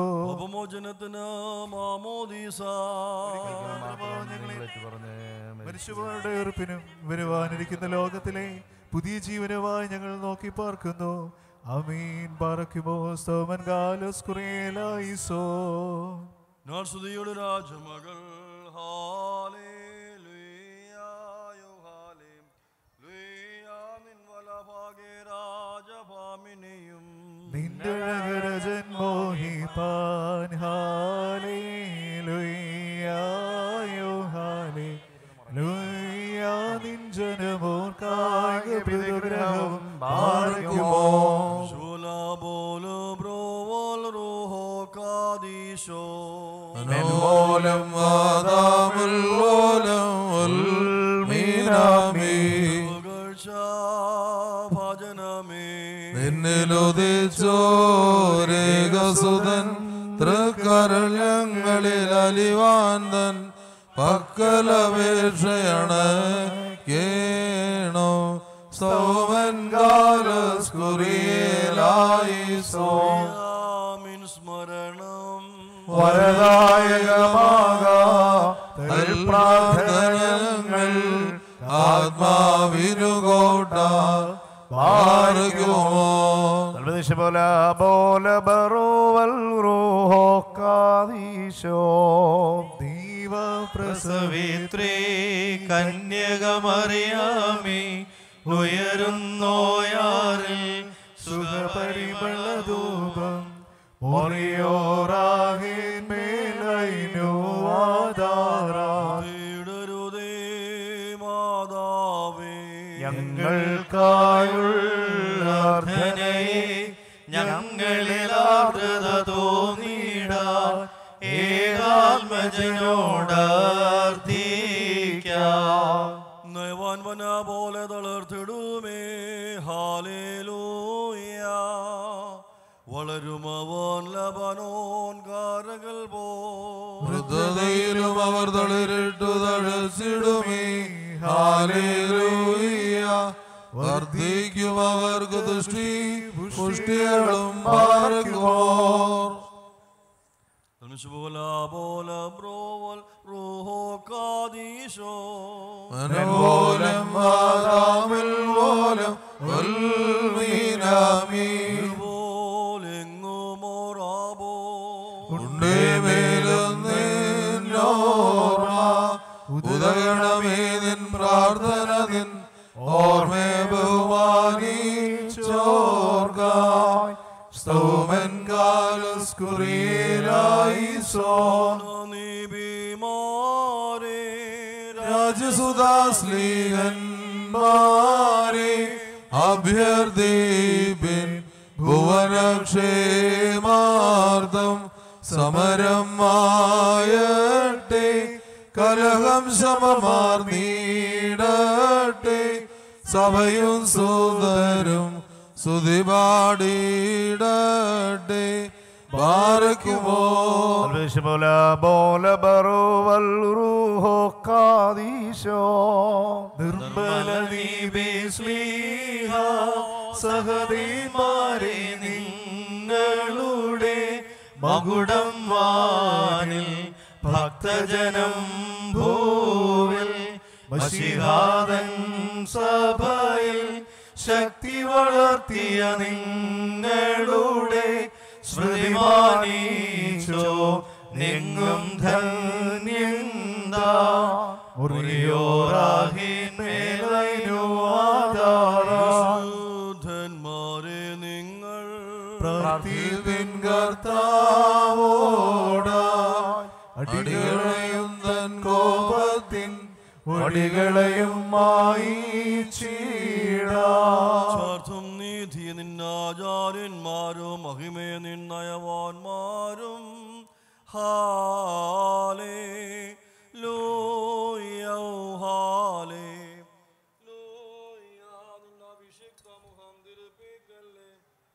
മനുഷ്യരുടെ ഉറപ്പിനും വരുവാനിരിക്കുന്ന ലോകത്തിലെ പുതിയ ജീവനുമായി ഞങ്ങൾ നോക്കി പാർക്കുന്നു. ആമീൻ. ബാറക്കുമോ സ്തോമൻ ഗാലസ് കുറേലായിസോ. സ്തുതിയുടെ രാജമകൾ നിന്റെ അഴകരജൻ മോഹിപ്പാൻ ഹാലേലുയായോ ഹാലേലുയാ നിൻ ജനമോർക്കായ പ്രതിഗ്രഹം പാർക്കുമോ. ശൂലബോലോ ബ്രോവൽ റൂഹോ കാദീശോ മനോലം വാദാമുൽ ഓലം ഉൽ മീനാമി എന്നിലുദിച്ചോരേകസുതൻ തൃക്കരൾ ഞങ്ങളിൽ അലിവാന്തൻ പക്കലപേക്ഷയാണ് കേണോ സൗമൻ കാലസ്കുറിയേലായിസോ സ്മരണം പ്രാർത്ഥനകൾ ആത്മാവിനുകോട്ട പ്രസവിത്രേ കന്യകമറിയാമേ ഉയരുന്നോയാറിൽ സുഖപരിമളധൂപം ഞങ്ങൾക്കായുള്ള ഞങ്ങളിൽ ആർദ്രത തോന്നിടാൻ ഏകാത്മജനോടർത്ഥിക്കാം. നയവാൻവന പോലെ തളർത്തിടുമേ ഹാലേലൂയ. വളരുമവൻ ലബനോൻ കാരകൾ വൃദ്ധതയിലും അവർ തളിരിട്ടു തഴച്ചിടുമേ ഹാലേലൂയ. വർദ്ധിക്കും അവർക്ക് ദൃഷ്ടി പുഷ്ടികളും പാർക്കുമോ. മനോലം ആദാമിൽ പോലം ഉണ്ടേ മേലോർമ്മ ഉദയണമേ നിൻ പ്രാർത്ഥന നിൻ ഓർമ്മേ ബഹുമാനിച്ചോർഗായ് സ്തോമൻ കാലസ്കുറിയേലായിസോൻ രാജസുദാസ്ലീഹന്മാരെ അഭ്യർത്ഥിപ്പിൻ ഭുവനക്ഷേമാർത്ഥം സമരം മായട്ടെ കലഹം ശമമാർന്നീടട്ടെ സഭയും സുതരും സുതിപാടിടട്ടെ ബാരക്കുമോ. നിർമ്മല ദീപേ ശ്ലീഹ സഹദേന്മാരെ നിങ്ങളുടെ മകുടം വാനിൽ ഭക്തജനം ഭൂവിൽ മശിഹാദൻ സഭയിൽ ശക്തി വളർത്തിയ നിങ്ങളുടെ സ്മൃതിമാനിച്ചോ നിങ്ങും ധന്യന്താ ധന്മാരെ നിങ്ങൾ പ്രാർത്ഥിപ്പിൻ കർത്താവോടായി അടികളെയും തൻ കോപത്തിൻ വടികളെയും സ്വാർത്ഥം നീതിയെ നിന്നാചാര്യന്മാരും മഹിമേ നിന്നയവാന്മാരും ഹാലേ ലൂയ ഹാലേ അഭിഷിക്ത മുഖം തിരുപ്പിക്കല്ലേ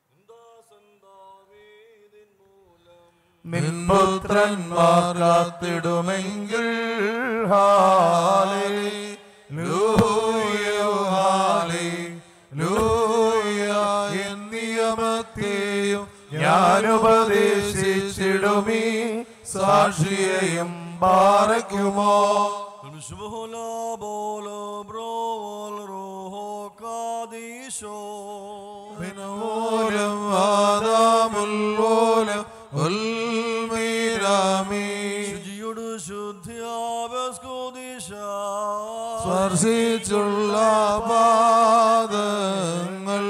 നിൻപുത്രന്മാർ കാത്തിടുമെങ്കിൽ നിയമത്തെയും ഞാനുപദേശിച്ചിടുമീ സാക്ഷിയെയും ബാരക്കുമോ. സ്പർശിച്ചുള്ള പാദങ്ങൾ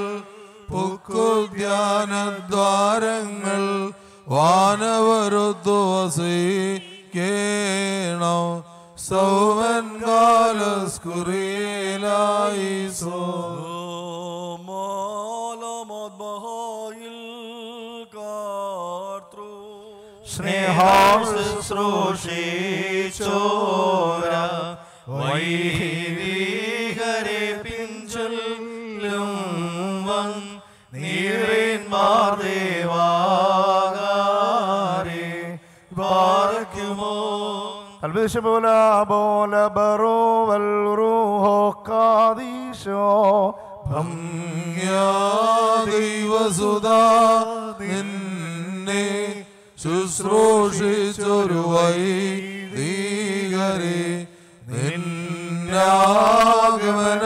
പുക്കുദ്യാനദ്വാരങ്ങൾ വാനവരുത്തു വസിക്കേണോ സൗമൻ കാലസ്കുറിയേലായിസോ. സ്നേഹാശ്രൂഷിച്ചോര വൈദികരെ പിഞ്ചൊല്ലും വൻ നീർ കുരിശ് പോല ബറോവൽ റൂഹോ കാദീശോ ദൈവസുതാ നിന്നെ ശുശ്രൂഷിച്ചൊരു വൈദികരെ നിന്നാഗമന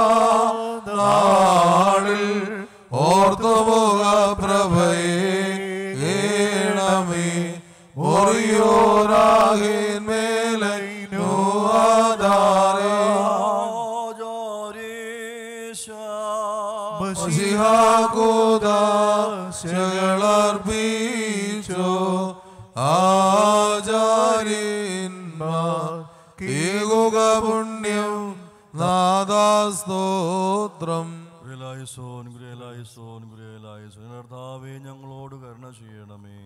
മഹാനാളിൽ ഓർത്തുമുഖ പ്രഭയെ ഏണമേ ർപ്പിച്ചോ ആചാര്യന്മാർ കേകുക പുണ്യം നാദാസ്തോത്രം. കർത്താവേ ഞങ്ങളോട് കരുണ ചെയ്യണമേ.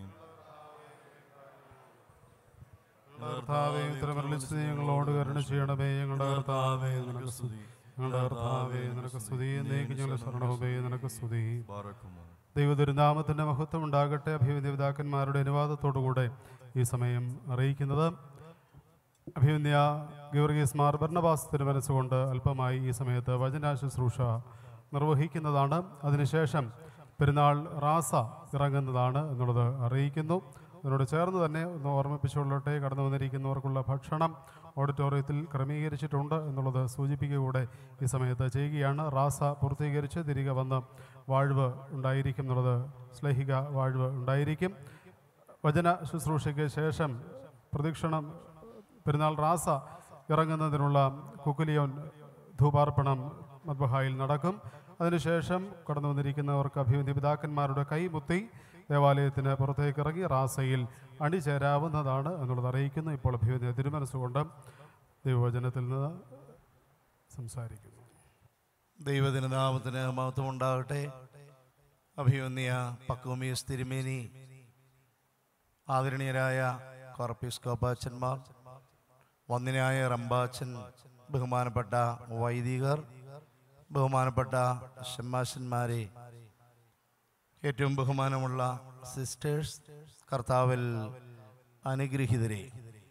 കർത്താവേ ഉത്തരമരുളിച്ച് ഞങ്ങളോട് കരുണ ചെയ്യണമേ. ഞങ്ങളുടെ കർത്താവേ നിനക്ക് സ്തുതി. ഞങ്ങളുടെ കർത്താവേ നിനക്ക് സ്തുതി. എന്നേക്കും ഞങ്ങളുടെ ശരണവുമേ നിനക്ക് സ്തുതി. ദൈവതിരുനാമത്തിൻ്റെ മഹത്വം ഉണ്ടാകട്ടെ. അഭിവന്യ പിതാക്കന്മാരുടെ അനുവാദത്തോടുകൂടെ ഈ സമയം അറിയിക്കുന്നത് അഭിവന്യ ഗീവർഗീസ് മാർ ബർണ്ണബാസ് തിരുമനസ്സുകൊണ്ട് അല്പമായി ഈ സമയത്ത് വചന ശുശ്രൂഷ നിർവഹിക്കുന്നതാണ്. അതിനുശേഷം പെരുന്നാൾ റാസ ഇറങ്ങുന്നതാണ് എന്നുള്ളത് അറിയിക്കുന്നു. അതിനോട് ചേർന്ന് തന്നെ ഒന്ന് ഓർമ്മിപ്പിച്ചുകൊള്ളട്ടെ, കടന്നു വന്നിരിക്കുന്നവർക്കുള്ള ഭക്ഷണം ഓഡിറ്റോറിയത്തിൽ ക്രമീകരിച്ചിട്ടുണ്ട് എന്നുള്ളത് സൂചിപ്പിക്കുക കൂടെ ഈ സമയത്ത് ചെയ്യുകയാണ്. റാസ പൂർത്തീകരിച്ച് തിരികെ വന്ന് വാഴ്വ് ഉണ്ടായിരിക്കും എന്നുള്ളത്, ശ്ലൈഹിക വാഴ്വ് ഉണ്ടായിരിക്കും. വചന ശുശ്രൂഷയ്ക്ക് ശേഷം പ്രദക്ഷിണം പെരുന്നാൾ റാസ ഇറങ്ങുന്നതിനുള്ള കുക്കുലിയോൻ ധൂപാർപ്പണം മദ്ബഹായിൽ നടക്കും. അതിനുശേഷം കടന്നു വന്നിരിക്കുന്നവർക്ക് അഭിവന്യ പിതാക്കന്മാരുടെ കൈമുത്തി ദേവാലയത്തിന് പുറത്തേക്ക് ഇറങ്ങി റാസയിൽ അണിചേരാവുന്നതാണ് എന്നുള്ളത് അറിയിക്കുന്നു. ഇപ്പോൾ അഭിവന്യ തിരുമനസ്സുകൊണ്ട് ദൈവവചനത്തിൽ നിന്ന് സംസാരിക്കുന്നു. ദൈവദിനനാമത്തിന് മഹത്വം ഉണ്ടാകട്ടെ. അഭിവന്യ പക്വമീസ് തിരുമേനി, ആദരണീയരായ കോർപ്പിസ്കോപ്പാച്ചന്മാർ, വന്ദനായ റമ്പാച്ചൻ, ബഹുമാനപ്പെട്ട വൈദികർ, ബഹുമാനപ്പെട്ട ഷമ്മാശന്മാരെ, ഏറ്റവും ബഹുമാനമുള്ള സിസ്റ്റേഴ്സ്, കർത്താവിൽ അനുഗ്രഹീതരെ,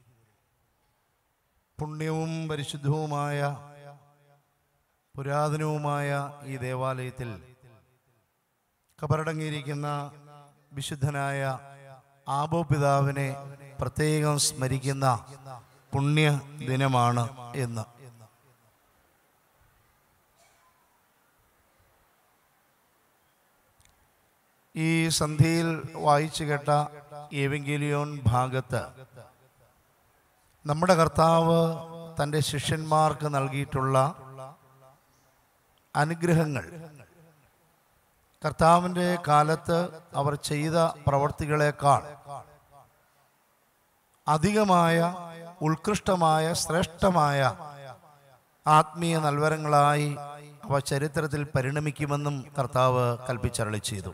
പുണ്യവും പരിശുദ്ധവുമായ പുരാതനവുമായ ഈ ദേവാലയത്തിൽ കബറടങ്ങിയിരിക്കുന്ന വിശുദ്ധനായ ആബോ പിതാവിനെ പ്രത്യേകം സ്മരിക്കുന്ന പുണ്യ ദിനമാണ് എന്ന്. ഈ സന്ധ്യയിൽ വായിച്ചു കേട്ട ഏവങ്കേലിയോൻ ഭാഗത്ത് നമ്മുടെ കർത്താവ് തൻ്റെ ശിഷ്യന്മാർക്ക് നൽകിയിട്ടുള്ള അനുഗ്രഹങ്ങൾ, കർത്താവിൻ്റെ കാലത്ത് അവർ ചെയ്ത പ്രവർത്തികളെക്കാൾ അധികമായ ഉത്കൃഷ്ടമായ ശ്രേഷ്ഠമായ ആത്മീയ നൽവരങ്ങളായി അവ ചരിത്രത്തിൽ പരിണമിക്കുമെന്നും കർത്താവ് കൽപ്പിച്ചരുളി ചെയ്തു.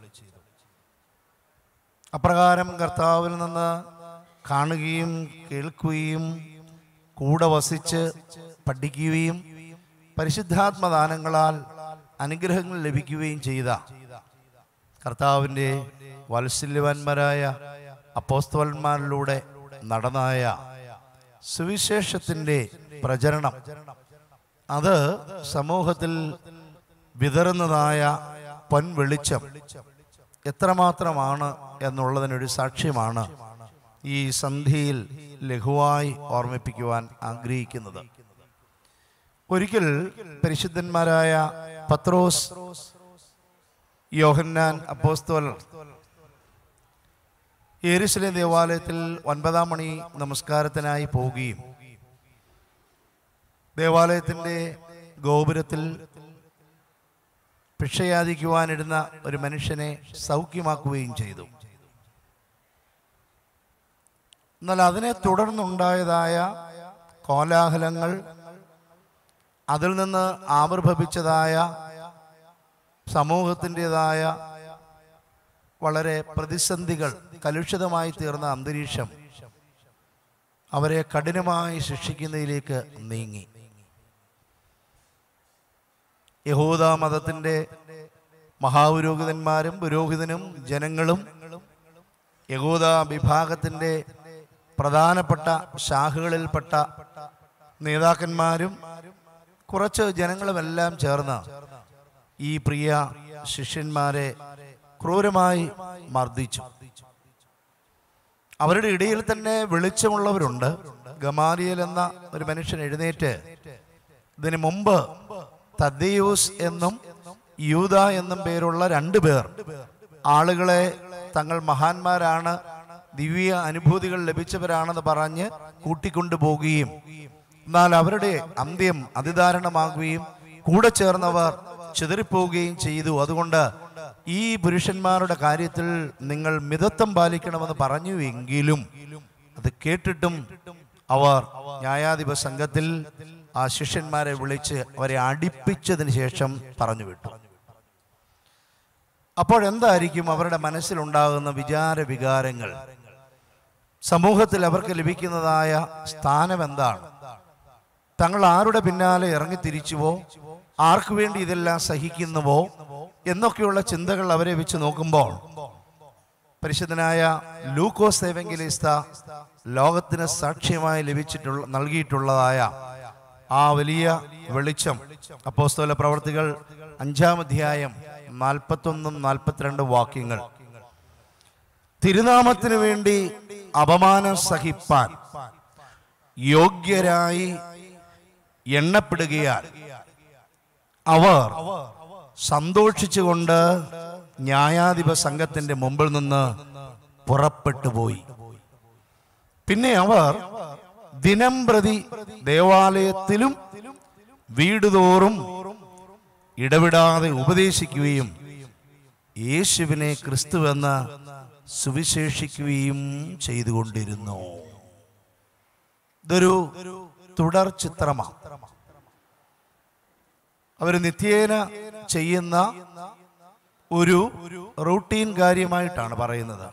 അപ്രകാരം കർത്താവിൽ നിന്ന് കാണുകയും കേൾക്കുകയും കൂടെ വസിച്ച് പഠിക്കുകയും പരിശുദ്ധാത്മദാനങ്ങളാൽ അനുഗ്രഹങ്ങൾ ലഭിക്കുകയും ചെയ്ത കർത്താവിൻ്റെ വാത്സല്യവാന്മാരായ അപ്പോസ്തലന്മാരിലൂടെ നടന്നായ സുവിശേഷത്തിൻ്റെ പ്രചരണം, അത് സമൂഹത്തിൽ വിതറുന്നതായ പൊൻവെളിച്ചം എത്രമാത്രമാണ് എന്നുള്ളതിനൊരു സാക്ഷ്യമാണ് ഈ സന്ധ്യയിൽ ലഘുവായി ഓർമ്മിപ്പിക്കുവാൻ ആഗ്രഹിക്കുന്നത്. ഒരിക്കൽ പരിശുദ്ധന്മാരായ പത്രോസ്, യോഹന്നാൻ അപ്പോസ്തലർ യെരുശലേം ദേവാലയത്തിൽ 9-ാം മണി നമസ്കാരത്തിനായി പോവുകയും ദേവാലയത്തിൻ്റെ ഗോപുരത്തിൽ ഭിക്ഷയാചിക്കുവാനിരുന്ന ഒരു മനുഷ്യനെ സൗഖ്യമാക്കുകയും ചെയ്തു. എന്നാൽ അതിനെ തുടർന്നുണ്ടായതായ കോലാഹലങ്ങൾ, അതിൽ നിന്ന് ആവിർഭവിച്ചതായ സമൂഹത്തിൻ്റെതായ വളരെ പ്രതിസന്ധികൾ, കലുഷിതമായി തീർന്ന അന്തരീക്ഷം അവരെ കഠിനമായി ശിക്ഷിക്കുന്നതിലേക്ക് നീങ്ങി. യഹൂദ മതത്തിൻ്റെ മഹാപുരോഹിതന്മാരും പുരോഹിതനും ജനങ്ങളും യഹൂദ വിഭാഗത്തിൻ്റെ പ്രധാനപ്പെട്ട ശാഖകളിൽപ്പെട്ട നേതാക്കന്മാരും കുറച്ച് ജനങ്ങളുമെല്ലാം ചേർന്ന് ഈ പ്രിയ ശിഷ്യന്മാരെ ക്രൂരമായി മർദ്ദിച്ചു. അവരുടെ ഇടയിൽ തന്നെ വെളിച്ചമുള്ളവരുണ്ട്. ഗമാലിയേൽ എന്ന ഒരു മനുഷ്യൻ എഴുന്നേറ്റ് ഇതിനു മുമ്പ് തദ്ദേയൂസ് എന്നും യൂദ എന്നും പേരുള്ള 2 പേർ ആളുകളെ തങ്ങൾ മഹാന്മാരാണ്, ദിവ്യ അനുഭൂതികൾ ലഭിച്ചവരാണെന്ന് പറഞ്ഞ് കൂട്ടിക്കൊണ്ടുപോകുകയും എന്നാൽ അവരുടെ അന്ത്യം അതിദാരുണമാകുകയും കൂടെ ചേർന്നവർ ചിതറിപ്പോവുകയും ചെയ്തു. അതുകൊണ്ട് ഈ പുരുഷന്മാരുടെ കാര്യത്തിൽ നിങ്ങൾ മിതത്വം പാലിക്കണമെന്ന് പറഞ്ഞു. എങ്കിലും അത് കേട്ടിട്ടും അവർ ന്യായാധിപ സംഘത്തിൽ ആ ശിഷ്യന്മാരെ വിളിച്ച് അവരെ അടിപ്പിച്ചതിന് ശേഷം പറഞ്ഞു വിട്ടു. അപ്പോഴെന്തായിരിക്കും അവരുടെ മനസ്സിലുണ്ടാകുന്ന വികാരങ്ങൾ? സമൂഹത്തിൽ അവർക്ക് ലഭിക്കുന്നതായ സ്ഥാനം എന്താണ്? തങ്ങൾ ആരുടെ പിന്നാലെ ഇറങ്ങിത്തിരിച്ചുവോ, ആർക്കു വേണ്ടി ഇതെല്ലാം സഹിക്കുന്നുവോ എന്നൊക്കെയുള്ള ചിന്തകൾ അവരെ വെച്ച് നോക്കുമ്പോൾ പരിശുദ്ധനായ ലൂക്കോസ് എവങ്കലിസ്ത ലോകത്തിന് സാക്ഷ്യമായി നൽകിയിട്ടുള്ളതായ ആ വലിയ വെളിച്ചം അപ്പോസ്തല പ്രവർത്തികൾ 5-ാം അധ്യായം 41-42 വാക്യങ്ങൾ. തിരുനാമത്തിനു വേണ്ടി അപമാനം സഹിപ്പാൻ യോഗ്യരായി എണ്ണപ്പെടുകയാൽ അവർ സന്തോഷിച്ചുകൊണ്ട് ന്യായാധിപ സംഘത്തിന്റെ മുമ്പിൽ നിന്ന് പുറപ്പെട്ടു പോയി. പിന്നെ അവർ ദിനംപ്രതി ദേവാലയത്തിലും വീടുതോറും ഇടവിടാതെ ഉപദേശിക്കുകയും യേശുവിനെ ക്രിസ്തുവെന്ന് സുവിശേഷിക്കുകയും ചെയ്തുകൊണ്ടിരുന്നു. ഇതൊരു തുടർ ചിത്രമാണ്. അവർ നിത്യേന ചെയ്യുന്ന ഒരു റൂട്ടീൻ കാര്യമായിട്ടാണ് പറയുന്നത്.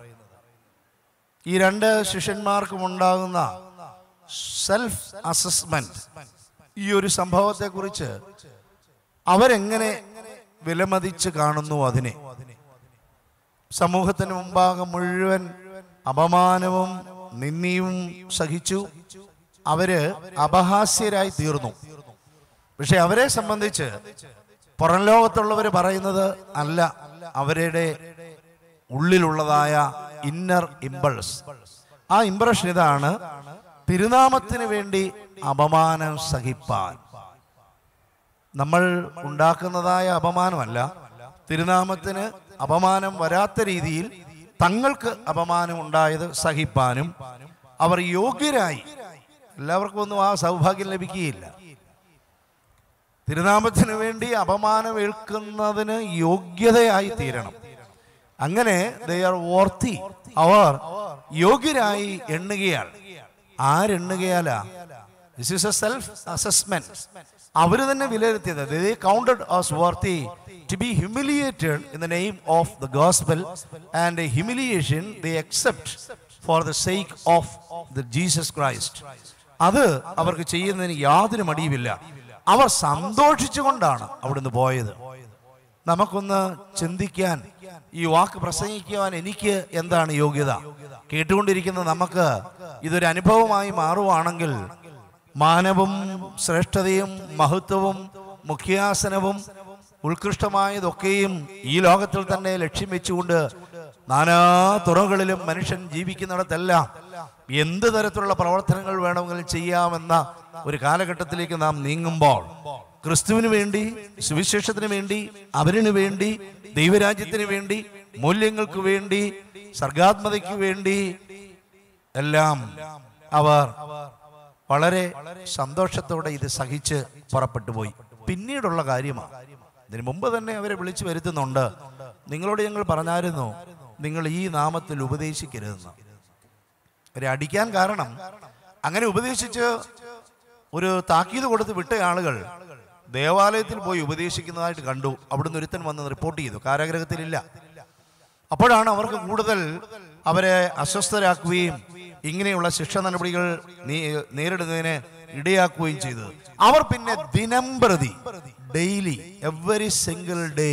ഈ 2 ശിഷ്യന്മാർക്കും ഉണ്ടാകുന്ന സെൽഫ് അസസ്മെന്റ്, ഈ ഒരു സംഭവത്തെ കുറിച്ച് അവരെങ്ങനെ വിലമതിച്ച് കാണുന്നു അതിനെ. സമൂഹത്തിന് മുമ്പാകെ മുഴുവൻ അപമാനവും നിന്ദിയും സഹിച്ചു. അവര് അപഹാസ്യരായി തീർന്നു. പക്ഷെ അവരെ സംബന്ധിച്ച് പുറം ലോകത്തുള്ളവർ പറയുന്നത് അല്ല, അവരുടെ ഉള്ളിലുള്ളതായ ഇന്നർ ഇമ്പൾസ്, ആ ഇംപ്രഷൻ ഇതാണ്: തിരുനാമത്തിന് വേണ്ടി അപമാനം സഹിപ്പാൻ. നമ്മൾ ഉണ്ടാക്കുന്നതായ അപമാനമല്ല, തിരുനാമത്തിന് അപമാനം വരാത്ത രീതിയിൽ തങ്ങൾക്ക് അപമാനം ഉണ്ടായത് സഹിപ്പാനും അവർ യോഗ്യരായി. എല്ലാവർക്കും ഒന്നും ആ സൗഭാഗ്യം ലഭിക്കുകയില്ല. തിരുനാമത്തിന് വേണ്ടി അപമാനം ഏൽക്കുന്നതിന് യോഗ്യതയായി തീരണം. അങ്ങനെ they are worthy, our യോഗ്യരായി എണ്ണുകയാൽ. ആരെണ്ണുകയാലാ? This is a self assessment. അവര് തന്നെ വിലയിരുത്തിയത്. They counted as worthy to be humiliated in the name of the gospel, and a humiliation they accept for the sake of the Jesus Christ. അത് അവർക്ക് ചെയ്യുന്നതിന് യാതൊരു മടിയുമില്ല. അവർ സന്തോഷിച്ചുകൊണ്ടാണ് അവിടുന്ന് പോയത്. നമുക്കൊന്ന് ചിന്തിക്കാൻ, ഈ വാക്ക് പ്രസംഗിക്കുവാൻ എനിക്ക് എന്താണ് യോഗ്യത? കേട്ടുകൊണ്ടിരിക്കുന്ന നമുക്ക് ഇതൊരു അനുഭവമായി മാറുവാണെങ്കിൽ മാനവും ശ്രേഷ്ഠതയും മഹത്വവും മുഖ്യാസനവും ഉത്കൃഷ്ടമായതൊക്കെയും ഈ ലോകത്തിൽ തന്നെ ലക്ഷ്യം വെച്ചുകൊണ്ട് നാനാ തുറകളിലും മനുഷ്യൻ ജീവിക്കുന്നിടത്തെല്ലാം എന്ത് തരത്തിലുള്ള പ്രവർത്തനങ്ങൾ വേണമെങ്കിലും ചെയ്യാമെന്ന ഒരു കാലഘട്ടത്തിലേക്ക് നാം നീങ്ങുമ്പോൾ ക്രിസ്തുവിന് വേണ്ടി, സുവിശേഷത്തിന് വേണ്ടി, അവരിന് വേണ്ടി, ദൈവരാജ്യത്തിന് വേണ്ടി, മൂല്യങ്ങൾക്ക് വേണ്ടി, സർഗാത്മതയ്ക്ക് വേണ്ടി എല്ലാം അവർ വളരെ സന്തോഷത്തോടെ ഇത് സഹിച്ച് പുറപ്പെട്ടു പോയി. പിന്നീടുള്ള കാര്യമാണ്. ഇതിനു മുമ്പ് തന്നെ അവരെ വിളിച്ചു വരുത്തുന്നുണ്ട്. നിങ്ങളോട് ഞങ്ങൾ പറഞ്ഞായിരുന്നു, നിങ്ങൾ ഈ നാമത്തിൽ ഉപദേശിക്കരുതെന്ന്. അവരെ അടിക്കാൻ കാരണം, അങ്ങനെ ഉപദേശിച്ച് ഒരു താക്കീത് കൊടുത്ത് വിട്ട ആളുകൾ ദേവാലയത്തിൽ പോയി ഉപദേശിക്കുന്നതായിട്ട് കണ്ടു. അവിടുന്ന് ഒരുത്തൻ വന്ന് റിപ്പോർട്ട് ചെയ്തു. കാരാഗ്രഹത്തിലില്ല. അപ്പോഴാണ് അവർക്ക് കൂടുതൽ അവരെ അസ്വസ്ഥരാക്കുകയും ഇങ്ങനെയുള്ള ശിക്ഷ നടപടികൾ നേരിടുന്നതിന് ഇടയാക്കുകയും ചെയ്തത്. അവർ പിന്നെ ദിനംപ്രതി, ഡെയിലി, എവറി സിംഗിൾ ഡേ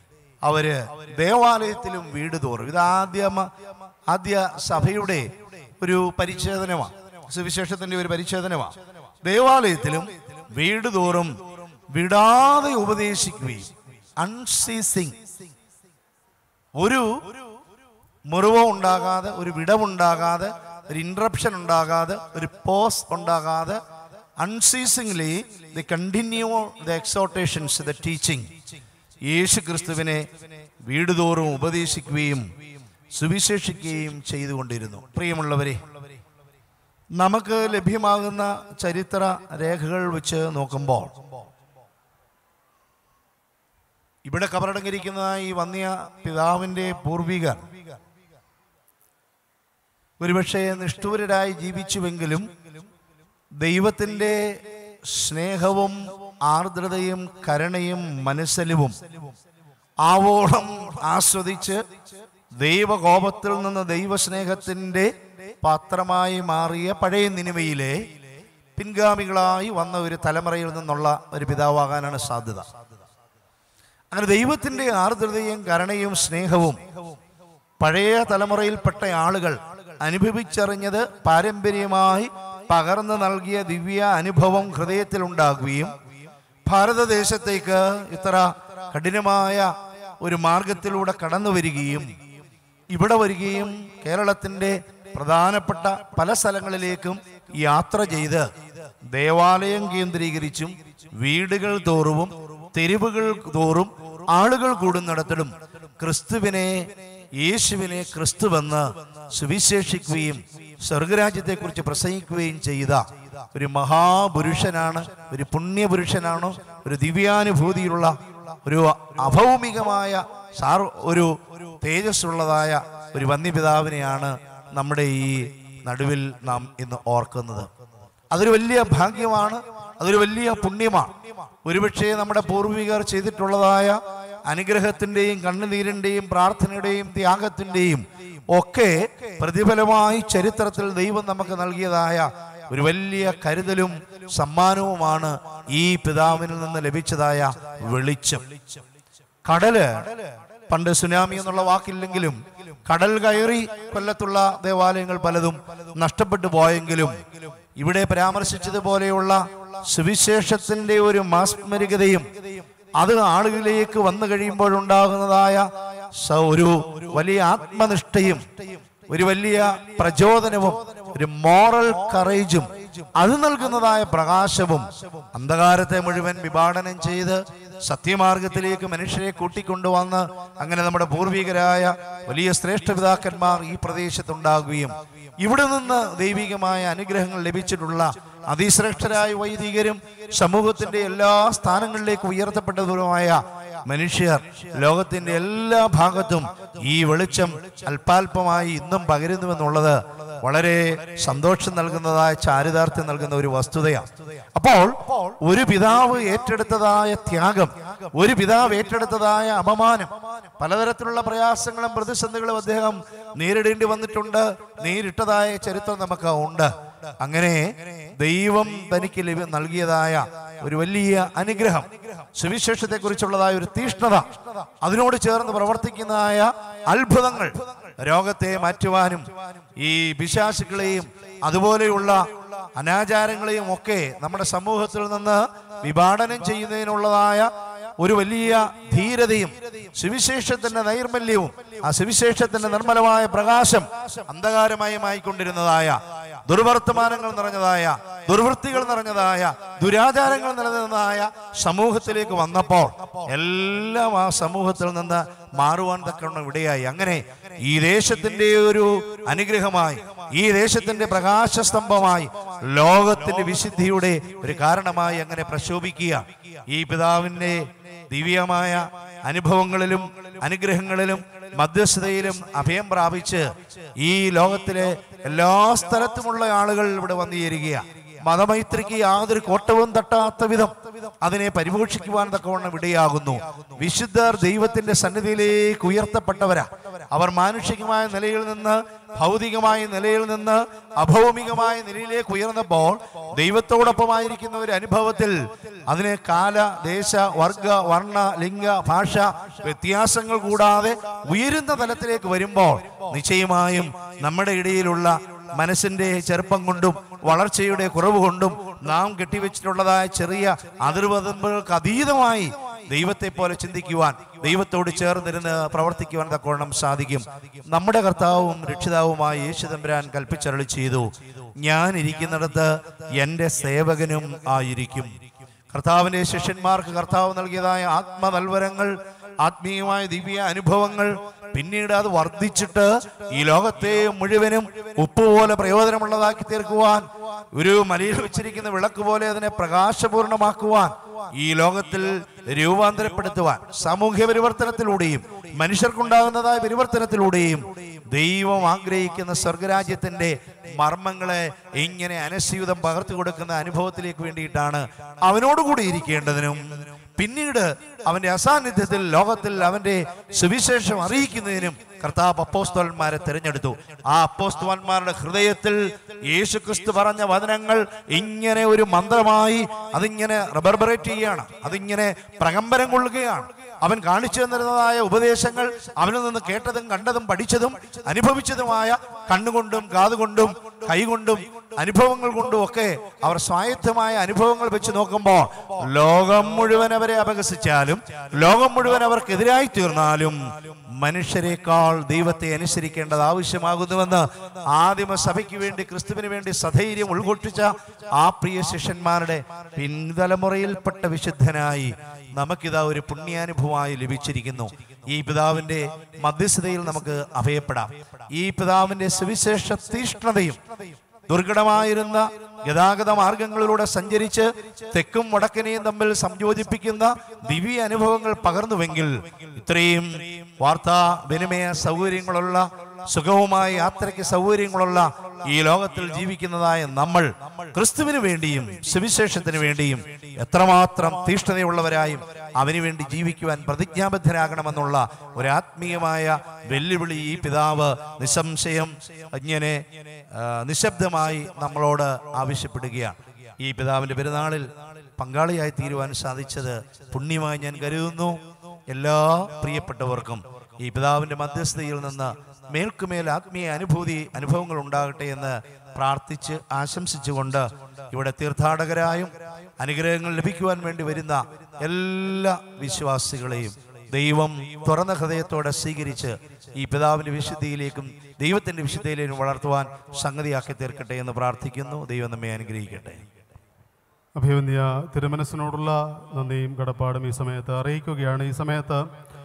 അവര് ദേവാലയത്തിലും വീട് തോറും, ഇത് ആദ്യ സഭയുടെ ഒരു പരിച്ഛേദനമാണ്, സുവിശേഷത്തിന്റെ ഒരു പരിച്ഛേദനമാണ്. ദേവാലയത്തിലും വീട് തോറും വിടാതെ ഉപദേശിക്കുകയും അൺസീസിങ്, ഒരു മുറിവോ ഉണ്ടാകാതെ, ഒരു വിടവുണ്ടാകാതെ, ഒരു ഇൻട്രപ്ഷൻ ഉണ്ടാകാതെ, ഒരു പോസ് ഉണ്ടാകാതെ, unceasingly the continue the exhortations, the teaching. യേശു ക്രിസ്തുവിനെ വീടുതോറും ഉപദേശിക്കുകയും സുവിശേഷിക്കുകയും ചെയ്തുകൊണ്ടിരുന്നു. പ്രിയമുള്ളവരെ, നമുക്ക് ലഭ്യമാകുന്ന ചരിത്ര രേഖകൾ വെച്ച് നോക്കുമ്പോൾ ഇവിടെ കബറടങ്ങിയിരിക്കുന്ന ഈ വന്യ പിതാവിൻ്റെ പൂർവികർ ഒരുപക്ഷെ നിഷ്ഠൂരരായി ജീവിച്ചുവെങ്കിലും ദൈവത്തിൻ്റെ സ്നേഹവും ആർദ്രതയും കരുണയും മനസ്സലിവും ആവോളം ആസ്വദിച്ച് ദൈവകോപത്തിൽ നിന്ന് ദൈവസ്നേഹത്തിൻ്റെ പാത്രമായി മാറിയ പഴയ നിനിവയിലെ പിൻഗാമികളായി വന്ന ഒരു തലമുറയിൽ നിന്നുള്ള ഒരു പിതാവാകാനാണ് സാധ്യത. അങ്ങനെ ദൈവത്തിൻ്റെ ആർദ്രതയും കരുണയും സ്നേഹവും പഴയ തലമുറയിൽപ്പെട്ട ആളുകൾ അനുഭവിച്ചറിഞ്ഞത് പാരമ്പര്യമായി പകർന്നു നൽകിയ ദിവ്യ അനുഭവം ഹൃദയത്തിലുണ്ടാകുകയും ഭാരതദേശത്തേക്ക് ഇത്ര കഠിനമായ ഒരു മാർഗത്തിലൂടെ കടന്നു വരികയും ഇവിടെ വരികയും കേരളത്തിൻ്റെ പ്രധാനപ്പെട്ട പല സ്ഥലങ്ങളിലേക്കും യാത്ര ചെയ്ത് ദേവാലയം കേന്ദ്രീകരിച്ചും വീടുകൾ തോറും തെരുവുകൾ തോറും ആളുകൾ കൂടുന്നിടത്തിലും ക്രിസ്തുവിനെ, യേശുവിനെ ക്രിസ്തുവെന്ന് സുവിശേഷിക്കുകയും സ്വർഗരാജ്യത്തെക്കുറിച്ച് പ്രസംഗിക്കുകയും ചെയ്ത ഒരു മഹാപുരുഷനാണ്, ഒരു പുണ്യപുരുഷനാണ്, ഒരു ദിവ്യാനുഭൂതിയുള്ള, ഒരു അഭൗമികമായ ഒരു തേജസ്സുള്ളതായ ഒരു വന്യപിതാവിനെയാണ് നമ്മുടെ ഈ നടുവിൽ നാം ഇന്ന് ഓർക്കുന്നത്. അതൊരു വലിയ ഭാഗ്യമാണ്, അതൊരു വലിയ പുണ്യമാണ്. ഒരുപക്ഷെ നമ്മുടെ പൂർവികർ ചെയ്തിട്ടുള്ളതായ അനുഗ്രഹത്തിൻ്റെയും കണ്ണുനീരിൻ്റെയും പ്രാർത്ഥനയുടെയും ത്യാഗത്തിൻ്റെയും ഒക്കെ പ്രതിഫലമായി ചരിത്രത്തിൽ ദൈവം നമുക്ക് നൽകിയതായ ഒരു വലിയ കരുതലും സമ്മാനവുമാണ് ഈ പിതാവിൽ നിന്ന് ലഭിച്ചതായ വെളിച്ചം. കടല്, പണ്ട് സുനാമി എന്നുള്ള വാക്കില്ലെങ്കിലും കടൽ കയറി കൊല്ലത്തുള്ള ദേവാലയങ്ങൾ പലതും നഷ്ടപ്പെട്ടു പോയെങ്കിലും ഇവിടെ പരാമർശിച്ചതുപോലെയുള്ള സുവിശേഷത്തിന്റെ ഒരു മാസ്മരികതയും അത് ആളുകളിലേക്ക് വന്നു കഴിയുമ്പോഴുണ്ടാകുന്നതായ ഒരു വലിയ ആത്മനിഷ്ഠയും ഒരു വലിയ പ്രചോദനവും ഒരു മോറൽ കറേജും അത് നൽകുന്നതായ പ്രകാശവും അന്ധകാരത്തെ മുഴുവൻ വിഭാടനം ചെയ്ത് സത്യമാർഗത്തിലേക്ക് മനുഷ്യരെ കൂട്ടിക്കൊണ്ടുവന്ന് അങ്ങനെ നമ്മുടെ പൂർവികരായ വലിയ ശ്രേഷ്ഠ പിതാക്കന്മാർ ഈ പ്രദേശത്തുണ്ടാകുകയും ഇവിടെ നിന്ന് ദൈവികമായ അനുഗ്രഹങ്ങൾ ലഭിച്ചിട്ടുള്ള അതിശ്രേഷ്ഠരായ വൈദികരും സമൂഹത്തിന്റെ എല്ലാ സ്ഥാനങ്ങളിലേക്ക് ഉയർത്തപ്പെട്ടതുമായ മനുഷ്യർ ലോകത്തിന്റെ എല്ലാ ഭാഗത്തും ഈ വെളിച്ചം അല്പാൽപമായി ഇന്നും പകരുന്നുവെന്നുള്ളത് വളരെ സന്തോഷം നൽകുന്നതായ ചാരിതാർത്ഥ്യം നൽകുന്ന ഒരു വസ്തുതയാണ്. അപ്പോൾ ഒരു പിതാവ് ഏറ്റെടുത്തതായ ത്യാഗം, ഒരു പിതാവ് ഏറ്റെടുത്തതായ അപമാനം, പലതരത്തിലുള്ള പ്രയാസങ്ങളും പ്രതിസന്ധികളും അദ്ദേഹം നേരിടേണ്ടി വന്നിട്ടുണ്ട്, നേരിട്ടതായ ചരിത്രം നമുക്ക് ഉണ്ട്. അങ്ങനെ ദൈവം തനിക്ക് നൽകിയതായ ഒരു വലിയ അനുഗ്രഹം, സുവിശേഷത്തെ കുറിച്ചുള്ളതായ ഒരു തീഷ്ണത, അതിനോട് ചേർന്ന് പ്രവർത്തിക്കുന്നതായ അത്ഭുതങ്ങൾ, രോഗത്തെ മാറ്റുവാനും ഈ പിശാചുക്കളെയും അതുപോലെയുള്ള അനാചാരങ്ങളെയും ഒക്കെ നമ്മുടെ സമൂഹത്തിൽ നിന്ന് വിഭാടനം ചെയ്യുന്നതിനുള്ളതായ ഒരു വലിയ ധീരതയും സുവിശേഷത്തിന്റെ നൈർമല്യവും ആ സുവിശേഷത്തിന്റെ നിർമ്മലമായ പ്രകാശം അന്ധകാരമയമായിക്കൊണ്ടിരുന്നതായ ദുർവർത്തമാനങ്ങൾ നിറഞ്ഞതായ ദുർവൃത്തികൾ നിറഞ്ഞതായ ദുരാചാരങ്ങൾ നിലനിന്നതായ സമൂഹത്തിലേക്ക് വന്നപ്പോൾ എല്ലാം ആ സമൂഹത്തിൽ നിന്ന് മാറുവാൻ തക്കവണ്ണം ഇടയായി. അങ്ങനെ ഈ ദേശത്തിന്റെ ഒരു അനുഗ്രഹമായി, ഈ ദേശത്തിന്റെ പ്രകാശസ്തംഭമായി, ലോകത്തിന്റെ വിശുദ്ധിയുടെ ഒരു കാരണമായി അങ്ങനെ പ്രശോഭിക്കുക. ഈ പിതാവിന്റെ ദിവ്യമായ അനുഭവങ്ങളിലും അനുഗ്രഹങ്ങളിലും മധ്യസ്ഥതയിലും അഭയം പ്രാപിച്ച് ഈ ലോകത്തിലെ എല്ലാ സ്ഥലത്തുമുള്ള ആളുകൾ ഇവിടെ വന്നു ചേരുകയാണ്. മതമൈത്രിക്ക് യാതൊരു കോട്ടവും തട്ടാത്ത വിധം അതിനെ പരിപോഷിക്കുവാൻ തക്കവണ്ണം ഇടയാകുന്നു. വിശുദ്ധർ ദൈവത്തിന്റെ സന്നിധിയിലേക്ക് ഉയർത്തപ്പെട്ടവരാ. അവർ മാനുഷികമായ നിലയിൽ നിന്ന് ഭൗതികമായ നിലയിൽ നിന്ന് അഭൗമികമായ നിലയിലേക്ക് ഉയർന്നപ്പോൾ ദൈവത്തോടൊപ്പമായിരിക്കുന്ന ഒരു അനുഭവത്തിൽ അതിനെ കാല, ദേശ, വർഗ, വർണ്ണ, ലിംഗ, ഭാഷ വ്യത്യാസങ്ങൾ കൂടാതെ ഉയരുന്ന തലത്തിലേക്ക് വരുമ്പോൾ നിശ്ചയമായും നമ്മുടെ ഇടയിലുള്ള മനസ്സിൻ്റെ ചെറുപ്പം കൊണ്ടും വളർച്ചയുടെ കുറവ് കൊണ്ടും നാം കെട്ടിവെച്ചിട്ടുള്ളതായ ചെറിയ അതിർവദമ്പുകൾക്ക് അതീതമായി ദൈവത്തെ പോലെ ചിന്തിക്കുവാൻ, ദൈവത്തോട് ചേർന്നിരുന്ന് പ്രവർത്തിക്കുവാൻ തക്കവണ്ണം സാധിക്കും. നമ്മുടെ കർത്താവും രക്ഷിതാവുമായ യേശു തമ്പുരാൻ കൽപ്പിച്ചരുളി ചെയ്തു, ഞാൻ ഇരിക്കുന്നിടത്ത് എൻ്റെ സേവകനും ആയിരിക്കും. കർത്താവിൻ്റെ ശിഷ്യന്മാർക്ക് കർത്താവ് നൽകിയതായ ആത്മതൽവരങ്ങൾ, ആത്മീയമായ ദിവ്യ അനുഭവങ്ങൾ പിന്നീട് അത് വർദ്ധിച്ചിട്ട് ഈ ലോകത്തെ മുഴുവനും ഉപ്പ് പോലെ പ്രയോജനമുള്ളതാക്കി തീർക്കുവാൻ, ഒരു മലയിൽ വെച്ചിരിക്കുന്ന വിളക്ക് പോലെ അതിനെ പ്രകാശപൂർണമാക്കുവാൻ, ഈ ലോകത്തിൽ രൂപാന്തരപ്പെടുത്തുവാൻ, സാമൂഹ്യ പരിവർത്തനത്തിലൂടെയും മനുഷ്യർക്കുണ്ടാകുന്നതായ പരിവർത്തനത്തിലൂടെയും ദൈവം ആഗ്രഹിക്കുന്ന സ്വർഗരാജ്യത്തിന്റെ മർമ്മങ്ങളെ ഇങ്ങനെ അനസ്യൂതം പകർത്തി കൊടുക്കുന്ന അനുഭവത്തിലേക്ക് വേണ്ടിയിട്ടാണ് അവനോടുകൂടി ഇരിക്കേണ്ടതിനും പിന്നീട് അവന്റെ അസാന്നിധ്യത്തിൽ ലോകത്തിൽ അവന്റെ സുവിശേഷം അറിയിക്കുന്നതിനും കർത്താവ് അപ്പോസ്തലന്മാരെ തിരഞ്ഞെടുത്തു. ആ അപ്പോസ്തലന്മാരുടെ ഹൃദയത്തിൽ യേശുക്രിസ്തു പറഞ്ഞ വചനങ്ങൾ ഇങ്ങനെ ഒരു മന്ത്രമായി അതിങ്ങനെ റിബർബറേറ്റ് ചെയ്യുകയാണ്, അതിങ്ങനെ പ്രകമ്പനം കൊള്ളുകയാണ്. അവൻ കാണിച്ചു തന്നിരുന്നതായ ഉപദേശങ്ങൾ, അവനിൽ നിന്ന് കേട്ടതും കണ്ടതും പഠിച്ചതും അനുഭവിച്ചതുമായ കണ്ണുകൊണ്ടും കാതുകൊണ്ടും കൈകൊണ്ടും അനുഭവങ്ങൾ കൊണ്ടും ഒക്കെ അവർ സ്വായത്തമായ അനുഭവങ്ങൾ വെച്ച് നോക്കുമ്പോൾ ലോകം മുഴുവൻ അവരെ അപഹസിച്ചാലും, ലോകം മുഴുവൻ അവർക്കെതിരായി തീർന്നാലും മനുഷ്യരെക്കാൾ ദൈവത്തെ അനുസരിക്കേണ്ടത് ആവശ്യമാകുന്നുവെന്ന് ആദിമ സഭയ്ക്ക് വേണ്ടി, ക്രിസ്തുവിന് വേണ്ടി സധൈര്യം ഉൾക്കൊട്ടിച്ച ആ പ്രിയ ശിഷ്യന്മാരുടെ പിൻതലമുറയിൽപ്പെട്ട വിശുദ്ധനായി നമുക്കിതാ ഒരു പുണ്യാനുഭവമായി ലഭിച്ചിരിക്കുന്നു. ഈ പിതാവിന്റെ മധ്യസ്ഥതയിൽ നമുക്ക് അഭയപ്പെടാം. ഈ പിതാവിന്റെ സുവിശേഷ തീഷ്ണതയും ദുർഘടമായിരുന്ന ഗതാഗത മാർഗങ്ങളിലൂടെ സഞ്ചരിച്ച് തെക്കും വടക്കിനെയും തമ്മിൽ സംയോജിപ്പിക്കുന്ന ദിവ്യ അനുഭവങ്ങൾ പകർന്നുവെങ്കിൽ ഇത്രയും വാർത്താ വിനിമയ സൗകര്യങ്ങളുള്ള, സുഖവുമായ യാത്രയ്ക്ക് സൗകര്യങ്ങളുള്ള ഈ ലോകത്തിൽ ജീവിക്കുന്നതായ നമ്മൾ ക്രിസ്തുവിന് വേണ്ടിയും സുവിശേഷത്തിന് വേണ്ടിയും എത്രമാത്രം തീഷ്ണതയുള്ളവരായും അവന് വേണ്ടി ജീവിക്കുവാൻ പ്രതിജ്ഞാബദ്ധരാകണമെന്നുള്ള ഒരാത്മീയമായ വെല്ലുവിളി ഈ പിതാവ് നിസ്സംശയം ഇങ്ങനെ നിശബ്ദമായി നമ്മളോട് ആവശ്യപ്പെടുകയാണ്. ഈ പിതാവിന്റെ പെരുന്നാളിൽ പങ്കാളിയായി തീരുവാൻ സാധിച്ചത് പുണ്യമായി ഞാൻ കരുതുന്നു. എല്ലാ പ്രിയപ്പെട്ടവർക്കും ഈ പിതാവിന്റെ മധ്യസ്ഥതയിൽ നിന്ന് മേൽക്കുമേൽ ആത്മീയ അനുഭവങ്ങൾ ഉണ്ടാകട്ടെ എന്ന് പ്രാർത്ഥിച്ച് ആശംസിച്ചുകൊണ്ട് ഇവിടെ തീർത്ഥാടകരായും അനുഗ്രഹങ്ങൾ ലഭിക്കുവാൻ വേണ്ടി വരുന്ന എല്ലാ വിശ്വാസികളെയും ദൈവം തുറന്ന ഹൃദയത്തോടെ സ്വീകരിച്ച് ഈ പിതാവിന്റെ വിശുദ്ധിയിലേക്കും ദൈവത്തിന്റെ വിശുദ്ധിയിലേക്കും വളർത്തുവാൻ സംഗതിയാക്കി തീർക്കട്ടെ എന്ന് പ്രാർത്ഥിക്കുന്നു. ദൈവം നമ്മെ അനുഗ്രഹിക്കട്ടെ. അഭിവന്യ തിരുമനസ്സിനോടുള്ള നന്ദിയും കടപ്പാടും ഈ സമയത്ത് അറിയിക്കുകയാണ്. ഈ സമയത്ത്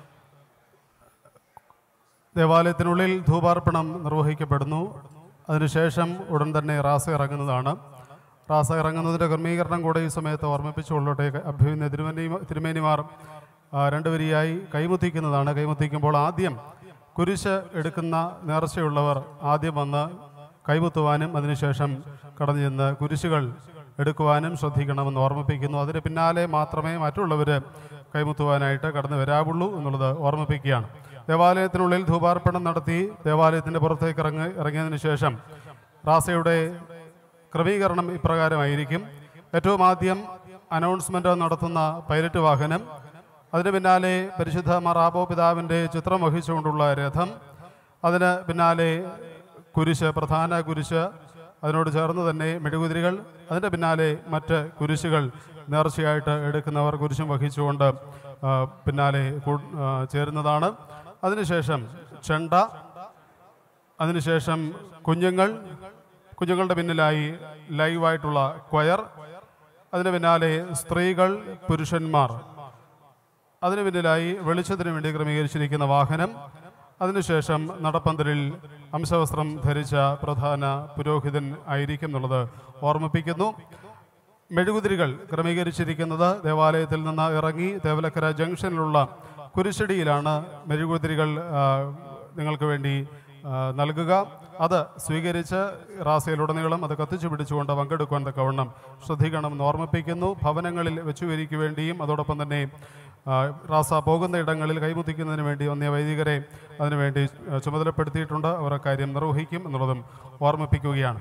ദേവാലയത്തിനുള്ളിൽ ധൂപാർപ്പണം നിർവഹിക്കപ്പെടുന്നു. അതിനുശേഷം ഉടൻ തന്നെ റാസ ഇറങ്ങുന്നതാണ്. റാസ ഇറങ്ങുന്നതിൻ്റെ ക്രമീകരണം കൂടെ ഈ സമയത്ത് ഓർമ്മിപ്പിച്ചുകൊള്ളട്ടെ. അഭിവന്യ തിരുമേനിമാർ രണ്ടുപേരിയായി കൈമുത്തിക്കുന്നതാണ്. കൈമുത്തിക്കുമ്പോൾ ആദ്യം കുരിശ് എടുക്കുന്ന നേർച്ചയുള്ളവർ ആദ്യം വന്ന് കൈമുത്തുവാനും അതിനുശേഷം കടന്നു ചെന്ന് കുരിശുകൾ എടുക്കുവാനും ശ്രദ്ധിക്കണമെന്ന് ഓർമ്മിപ്പിക്കുന്നു. അതിന് പിന്നാലെ മാത്രമേ മറ്റുള്ളവർ കൈമുത്തുവാനായിട്ട് കടന്നു വരാവുള്ളൂ എന്നുള്ളത് ഓർമ്മിപ്പിക്കുകയാണ്. ദേവാലയത്തിനുള്ളിൽ ധൂപാർപ്പണം നടത്തി ദേവാലയത്തിൻ്റെ പുറത്തേക്ക് ഇറങ്ങിയതിനു ശേഷം റാസയുടെ ക്രമീകരണം ഇപ്രകാരമായിരിക്കും. ഏറ്റവും ആദ്യം അനൗൺസ്മെൻ്റ് നടത്തുന്ന പൈലറ്റ് വാഹനം, അതിന് പിന്നാലെ പരിശുദ്ധ മാറാബോ പിതാവിൻ്റെ ചിത്രം വഹിച്ചുകൊണ്ടുള്ള രഥം, അതിന് പിന്നാലെ കുരിശ്, പ്രധാന കുരിശ്, അതിനോട് ചേർന്ന് തന്നെ മെഴുകുതിരികൾ, അതിൻ്റെ പിന്നാലെ മറ്റ് കുരിശുകൾ നേർച്ചയായിട്ട് എടുക്കുന്നവർ കുരിശും വഹിച്ചുകൊണ്ട് പിന്നാലെ ചേരുന്നതാണ്. അതിനുശേഷം ചെണ്ട, അതിനുശേഷം കുഞ്ഞുങ്ങളുടെ പിന്നിലായി ലൈവായിട്ടുള്ള ക്വയർ, അതിന് പിന്നാലെ സ്ത്രീകൾ, പുരുഷന്മാർ, അതിന് പിന്നിലായി വെളിച്ചത്തിന് വേണ്ടി ക്രമീകരിച്ചിരിക്കുന്ന വാഹനം, അതിനുശേഷം നടപ്പന്തലിൽ അംശവസ്ത്രം ധരിച്ച പ്രധാന പുരോഹിതൻ ആയിരിക്കും എന്നുള്ളത് ഓർമ്മിപ്പിക്കുന്നു. മെഴുകുതിരികൾ ക്രമീകരിച്ചിരിക്കുന്നത് ദേവാലയത്തിൽ നിന്ന് ഇറങ്ങി തേവലക്കര ജംഗ്ഷനിലുള്ള കുരിശടിയിലാണ് മെഴുകുതിരികൾ നിങ്ങൾക്ക് വേണ്ടി നൽകുക. അത് സ്വീകരിച്ച് റാസയിലുടനീളം അത് കത്തിച്ചു പിടിച്ചുകൊണ്ട് പങ്കെടുക്കുവാൻ തക്കവണ്ണം ശ്രദ്ധിക്കണമെന്ന് ഓർമ്മിപ്പിക്കുന്നു. ഭവനങ്ങളിൽ വെച്ചുവരിക്ക് വേണ്ടിയും അതോടൊപ്പം തന്നെ റാസ പോകുന്ന ഇടങ്ങളിൽ കൈമുത്തിക്കുന്നതിന് വേണ്ടി വന്നിയ വൈദികരെ അതിനുവേണ്ടി ചുമതലപ്പെടുത്തിയിട്ടുണ്ട്. അവർ കാര്യം നിർവഹിക്കും എന്നുള്ളതും ഓർമ്മിപ്പിക്കുകയാണ്.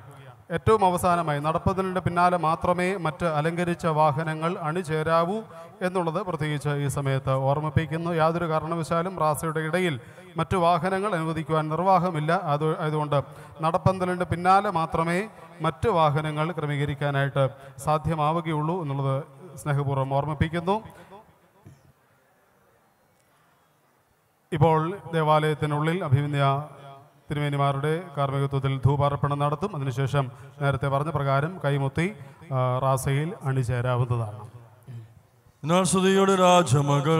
ഏറ്റവും അവസാനമായി നടപ്പന്തലിൻ്റെ പിന്നാലെ മാത്രമേ മറ്റ് അലങ്കരിച്ച വാഹനങ്ങൾ അണിചേരാവൂ എന്നുള്ളത് പ്രത്യേകിച്ച് ഈ സമയത്ത് ഓർമ്മിപ്പിക്കുന്നു. യാതൊരു കാരണവശാലും റാസയുടെ ഇടയിൽ മറ്റു വാഹനങ്ങൾ അനുവദിക്കുവാൻ നിർവാഹമില്ല. അതുകൊണ്ട് നടപ്പന്തലിൻ്റെ പിന്നാലെ മാത്രമേ മറ്റ് വാഹനങ്ങൾ ക്രമീകരിക്കാനായിട്ട് സാധ്യമാവുകയുള്ളൂ എന്നുള്ളത് സ്നേഹപൂർവ്വം ഓർമ്മിപ്പിക്കുന്നു. ഇപ്പോൾ ദേവാലയത്തിനുള്ളിൽ അഭിമന്യ തിരുമേനിമാരുടെ കാർമ്മികത്വത്തിൽ ധൂപാർപ്പണം നടത്തും. അതിനുശേഷം നേരത്തെ പറഞ്ഞ പ്രകാരം കൈമുത്തി റാസയിൽ അണിചേരാവുന്നതാണ്. സ്തുതിയുടെ രാജമകൾ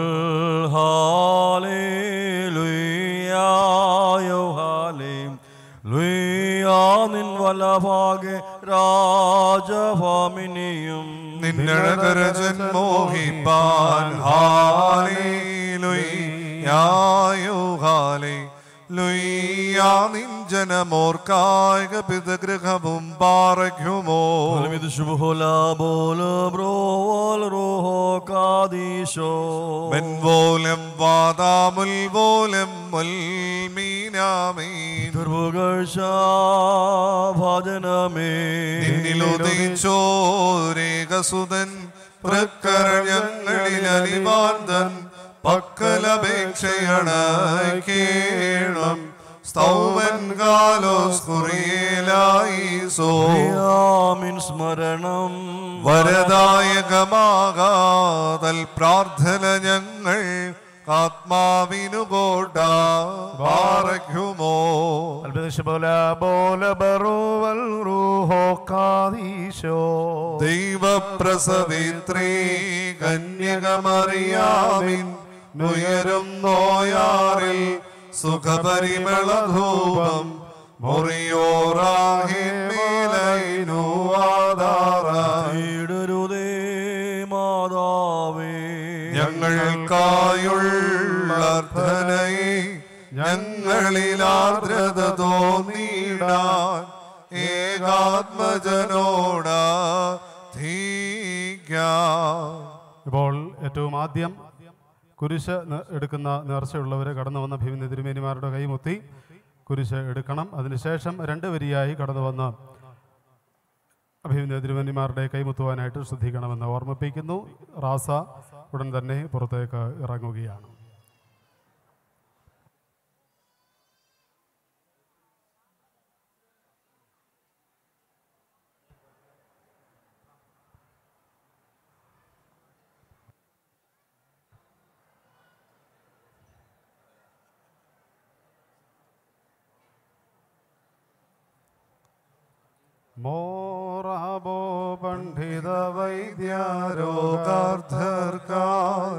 ഹാലേലുയ്യായോ ഹാലേലുയ്യാ നിൻ വലഭാഗെ രാജഭാമിനിയും നിന്നഴകരജൻ മോഹിപ്പാൻ ഹാലേലുയ്യായോ ഹാലേലുയ്യാ നിൻ ജനമോർക്കായിക പിതൃഗൃഹവും പാറയ്ക്കുമോ മെൻപോലം വാദാമുൽ പോലം മുൽമീനാമീൻ നിന്നിലുദയിച്ചോരേകസുതൻ പ്രക്കരഞ്ഞങ്ങളിൽ അലിവാന്തൻ പക്കലപേക്ഷയണക്കേണം സ്തൗവൻ കാലോസ് കുറിയേലായിസോമിൻ സ്മരണം വരദായകമാകാതൽ പ്രാർത്ഥന ഞങ്ങൾ ആത്മാവിനു കോട്ട പാറയ്ക്കുമോ ദൈവപ്രസവിത്രീ കന്യകമറിയാമിൻ നുയരും നോയാറിൽ സുഖപരിമളധൂപം മുറിയോറാഹിമേലൈനുവാദാറേ മാതാവേ ഞങ്ങൾക്കായുള്ള അർത്ഥനയെ ഞങ്ങളിൽ ആർദ്രത തോന്നിടാൻ ഏകാത്മജനോടാ ഇപ്പോൾ ഏറ്റവും ആദ്യം കുരിശ് എടുക്കുന്ന നേർച്ചയുള്ളവർ കടന്നു വന്ന ഭീമന്യ തിരുമേനിമാരുടെ കൈമുത്തി കുരിശ് എടുക്കണം. അതിനുശേഷം രണ്ട് വരിയായി കടന്നു വന്ന് അഭിമന്യ തിരുമേനിമാരുടെ കൈമുത്തുവാനായിട്ട് ശ്രദ്ധിക്കണമെന്ന് ഓർമ്മിപ്പിക്കുന്നു. റാസ ഉടൻ തന്നെ പുറത്തേക്ക് ഇറങ്ങുകയാണ്. മോറാബോ പണ്ഡിത വൈദ്യാരോഗാർത്ഥർക്കായി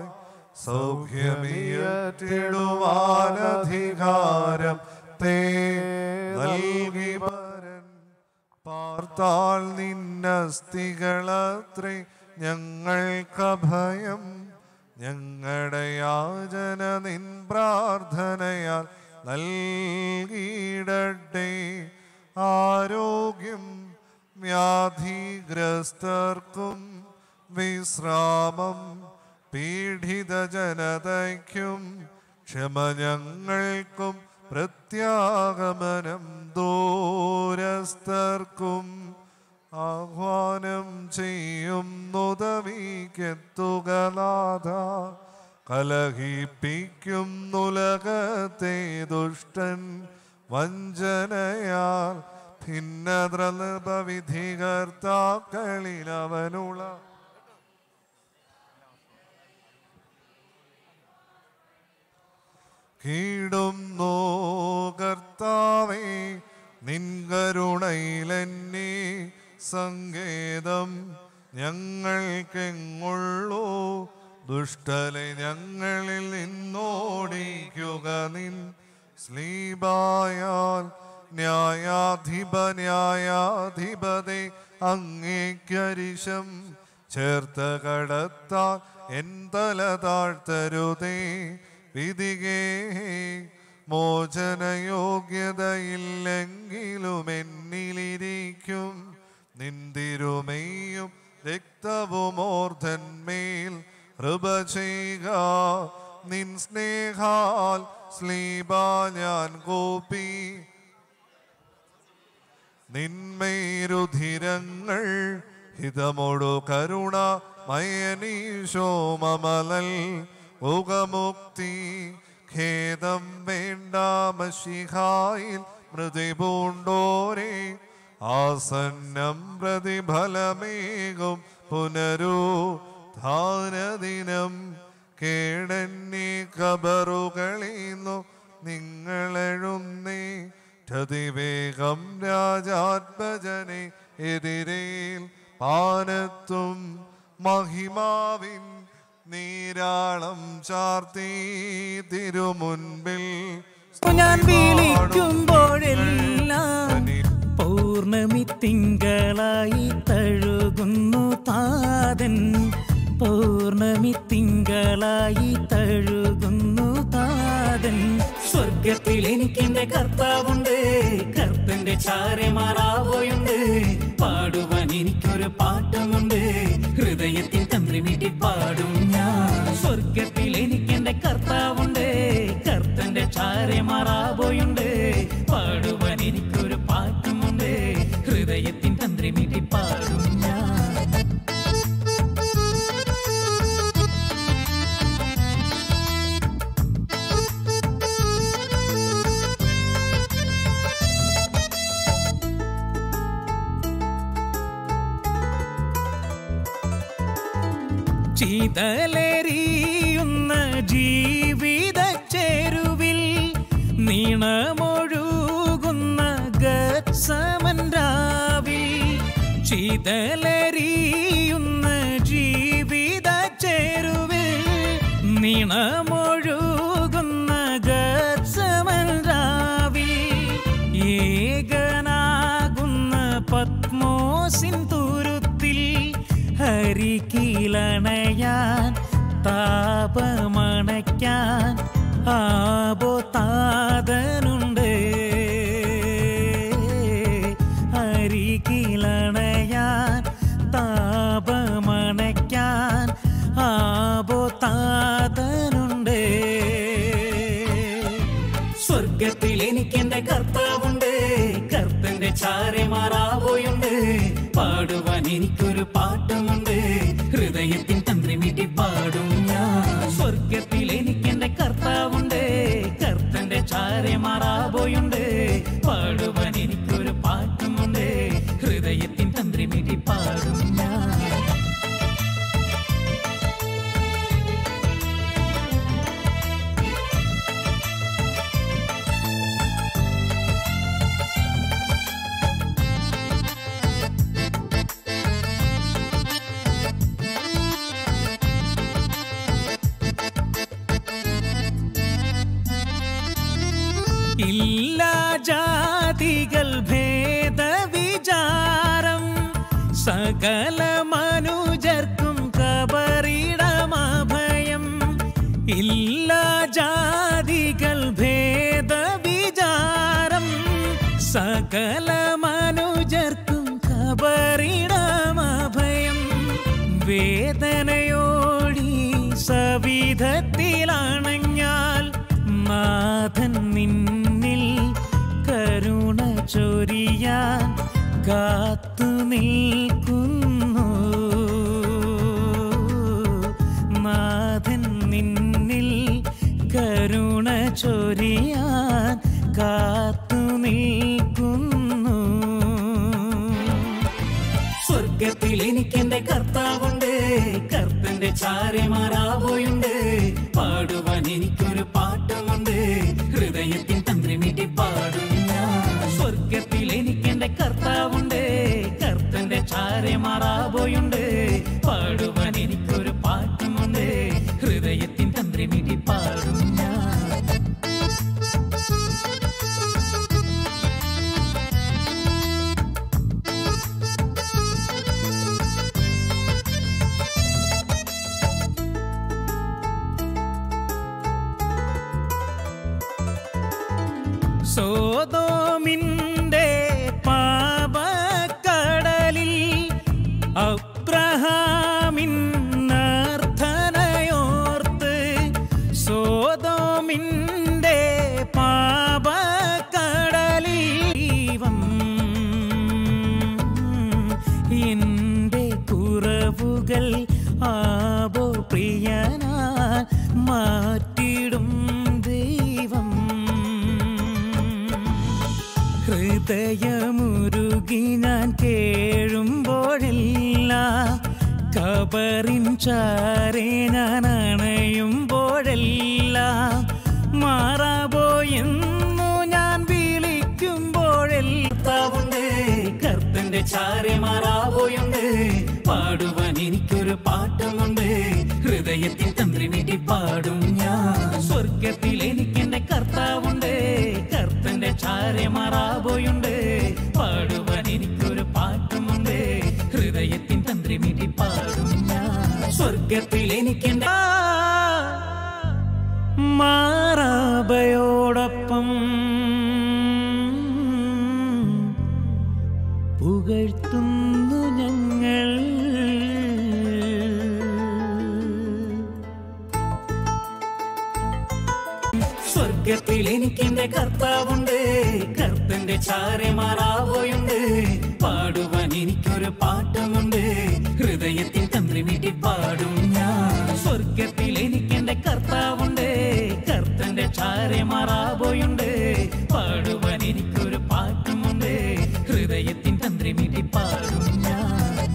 സൗഖ്യമീയറ്റിടുവാനധികാരം തേ നൽകി പരൻ പാർത്താൽ നിന്നസ്തികളത്രേ ഞങ്ങൾക്കഭയം ഞങ്ങളുടെ യാചന നിൻ പ്രാർത്ഥനയാൽ നൽകിയിടട്ടെ. ആരോഗ്യം വ്യാധിഗ്രസ്തർക്കും വിശ്രാമം പീഡിത ജനതയ്ക്കും ക്ഷമ ഞങ്ങൾക്കും പ്രത്യാഗമനം ദൂരസ്ഥർക്കും ആഹ്വാനം ചെയ്യുന്നുദവിക്കെത്തുക നാഥ. കലഹിപ്പിക്കുന്നുലകത്തെ ദുഷ്ടൻ വഞ്ചനയാൽ ഭിന്നദ്രവിധികർത്താക്കളിൽ അവനുള്ള കീടുന്നു. കർത്താവേ നിൻ കരുണയിലെന്നെ സങ്കേതം ഞങ്ങൾക്കെങ്ങുള്ളൂ. ദുഷ്ടലെ ഞങ്ങളിൽ നിന്നോടിക്കുക നിൻ സ്ലീബായാൽ ന്യായാധിപതേ അങ്ങേക്കരിശം ചേർത്ത കടത്താൽ എൻ തല താഴ്ത്തരുതേ. വിധികേ മോചനയോഗ്യതയില്ലെങ്കിലും എന്നിലിരിക്കും നിന്തിരുമേയും രക്തവുമോർധന്മേൽ കൃപ ചെയ്യുക. നിൻ സ്നേഹാൽ സ്ലീബ ഞാൻ കൂപ്പി നിന്മേരുധിരങ്ങൾ ഹിതമോടു കരുണ മയനീശോമമലൽ ഉകമുക്തി ഖേദം വേണ്ട മശിഹായിൽ മൃതി പൂണ്ടോരെ ആസന്നം പ്രതിഫലമേകും പുനരുദ്ധാനദിനം കേടന്നി കബറുകളീന്നു നിങ്ങളെഴുന്നേ ഠതിവേഗം രാജാത്മജനെ എതിരേൽ പാനത്തും മഹിമാവിൻ നീരാളം ചാർത്തി തിരുമുൻപിൽ ഞാൻ വിളിക്കുമ്പോഴെല്ലാം പൗർണമി തിങ്കളായി തഴുകുന്നു താതൻ പൗർണമി തിങ്കളായി തഴുകുന്നു താതൻ സ്വർഗത്തിൽ എനിക്കെന്റെ കർത്താവുണ്ട് കർത്തന്റെ ചാരമാറാവുണ്ട് പാടുവാൻ എനിക്കൊരു പാട്ടുമുണ്ട് ഹൃദയത്തിൽ തന്ത്രിമീട്ടി പാടും ഞാൻ സ്വർഗത്തിൽ എനിക്കെന്റെ കർത്താവുണ്ട് കർത്തന്റെ ചാരമാറാവുണ്ട് പാടുവാൻ എനിക്കൊരു പാട്ടുമുണ്ട് ഹൃദയത്തിൽ തന്ത്രിമീട്ടി പാടും ഞാൻ ചീതലേറിയുന്ന ജീവിത ചേരുവിൽ നീണമൊഴുകുന്ന ഗത്സമൻ രാവിൽ ചീതലേറിയുന്ന ജീവിത ചേരുവിൽ നീണമൊഴുകുന്ന ഗത്സമൻ രാവിൽ ഏകനാകുന്ന പത്മോസിൻ തുരുത്തിൽ ഹരികിലണയാൻ താപമണയ്ക്കാൻ ആബോതാതനുണ്ട് ഹരികിലണയാൻ താപമണയ്ക്കാൻ ആബോതാതനുണ്ട് സ്വർഗത്തിൽ എനിക്കെന്റെ കർത്താവുണ്ട് കർത്തന്റെ ചാരമാറാവുണ്ട് പാടുവാൻ എനിക്കൊരു പാട്ടുമുണ്ട് ഹൃദയത്തിൽ തന്ത്രിമീട്ടി പാടും ഞാൻ സ്വർഗത്തിൽ എനിക്കെന്റെ കർത്താവുണ്ട് കർത്തന്റെ ചാരമാറാവുണ്ട് പാടുവാൻ എനിക്കൊരു പാട്ടുമുണ്ട് ഹൃദയത്തിൽ തന്ത്രിമീട്ടി പാടും ഞാൻ ഇല്ല ജാതികൾ ഭേദവിചാരം സകല മനുജർക്കും കബറിടമഭയം ഇല്ല ജാതികൾ ഭേദവിചാരം സകല മനുജർക്കും കബറിടമഭയം വേദനയോടി സവിധത്തിലാണഞ്ഞാൽ നാഥൻ നിന്നിൽ കരുണ ചൊരിയാൻ കാത്തു നിൽക്കുന്നു നാഥൻ നിന്നിൽ കരുണ ചൊരിയാൻ കാത്തു നിൽക്കുന്നു സ്വർഗത്തിൽ എനിക്കെന്റെ കർത്താവുണ്ട് കർത്തന്റെ ചാരമാറാവുണ്ട് പാടുവാൻ എനിക്കൊരു പാട്ടുമുണ്ട് ഹൃദയത്തിൽ തന്ത്രിമീട്ടി പാടും ഞാൻ സ്വർഗത്തിൽ എനിക്കെന്റെ കർത്താവുണ്ട് കർത്തന്റെ ചാരമാറാവുണ്ട് പാടുവാൻ എനിക്കൊരു പാട്ടുമുണ്ട് ഹൃദയത്തിൽ തന്ത്രിമീട്ടി പാടും ഞാൻ സോദോമിന്റെ പാപക്കടലിൽ അബ്രഹാമിൻ നർത്തനയോർത്ത് സോദോമിന്റെ പാപക്കടലിൽ മാറ്റിടും ദൈവം. ഹൃദയമുരുകി ഞാൻ കേഴുമ്പോഴെല്ലാം, കബറിൻ ചാരെ ഞാൻ അണയുമ്പോഴെല്ലാം, മാറാപോയെന്നു ഞാൻ വിളിക്കുമ്പോഴെല്ലാവുണ്ട്. കർത്തന്റെ ചാരെ മാറാപോയുണ്ട്, പാടുവാൻ എനിക്കൊരു പാട്ടുമുണ്ട്. ഹൃദയത്തിൽ തന്ത്രി നീട്ടി പാടും ഞാൻ. സ്വർഗത്തിൽ എനിക്കെന്റെ കർത്താവുണ്ട്, കർത്തന്റെ ചാരെ മാറാപോയുണ്ട്, പാടുവാൻ എനിക്കൊരു പാട്ടുമുണ്ട്. ഹൃദയത്തിൽ തന്ത്രി നീട്ടി പാടും ഞാൻ. സ്വർഗത്തിൽ എനിക്കെന്റെ മാറാബയോടൊപ്പം പുകഴ്ത്തുന്നു ഞങ്ങൾ. സ്വർഗത്തിൽ എനിക്കെന്റെ കർത്താവുണ്ട്, കർത്തന്റെ ചാരെ മാറാപോയുണ്ട്, പാടുവാൻ എനിക്കൊരു പാട്ടുമുണ്ട്. ഹൃദയത്തിൽ തന്ത്രി വീട്ടി പാടും ഞാൻ. സ്വർഗത്തിൽ എനിക്കെന്റെ കർത്താവുണ്ട്, കർത്തന്റെ ചാരെ മാറാപോയുണ്ട്, പാടുവാൻ എനിക്കൊരു പാട്ടുമുണ്ട്. ഹൃദയത്തിൽ തന്ത്രി വീട്ടി പാടും ഞാൻ.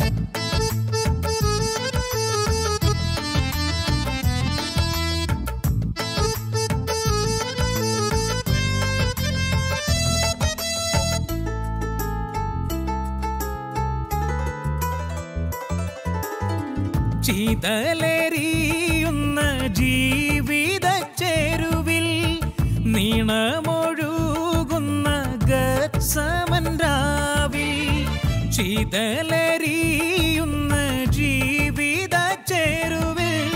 ചീതലേറിയുന്ന ജീവിത ചേരുവിൽ, നീണമൊഴുകുന്ന ഗത്സമൻ രാവിൽ. ചീതലേറിയുന്ന ജീവിത ചേരുവിൽ,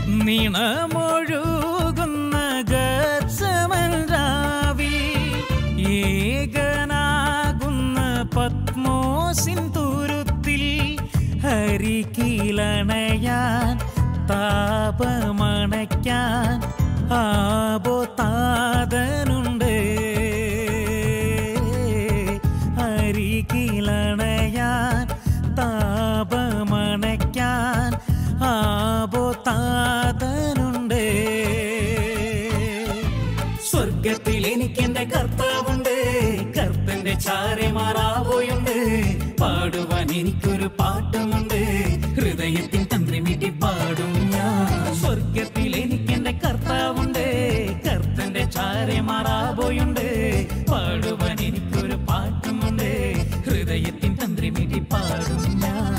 നീണമൊഴുകുന്ന ഗത്സമൻ രാവിൽ. ഏകനാകുന്ന പത്മോസിൻ തുരുത്തിൽ, ഹരികിലണയാൻ താപമണയ്ക്കാൻ ആബോതാതനുണ്ട്. ഹരികിലണയാൻ താപമണയ്ക്കാൻ ആബോതാതനുണ്ട്. സ്വർഗത്തിൽ എനിക്കെന്റെ കർത്താവുണ്ട്, കർത്തന്റെ ചാരെ മാറാപോയുണ്ട്, പാടുവാൻ എനിക്കൊരു പാട്ടുമുണ്ട്. ഹൃദയത്തിൽ തന്ത്രി വീട്ടി പാടും ഞാൻ. സ്വർഗത്തിൽ എനിക്കെന്റെ കർത്താവുണ്ട്, കർത്തന്റെ ചാരെ മാറാപോയുണ്ട്, പാടുവാൻ എനിക്കൊരു പാട്ടുമുണ്ട്. ഹൃദയത്തിൽ തന്ത്രി വീട്ടി പാടും ഞാൻ.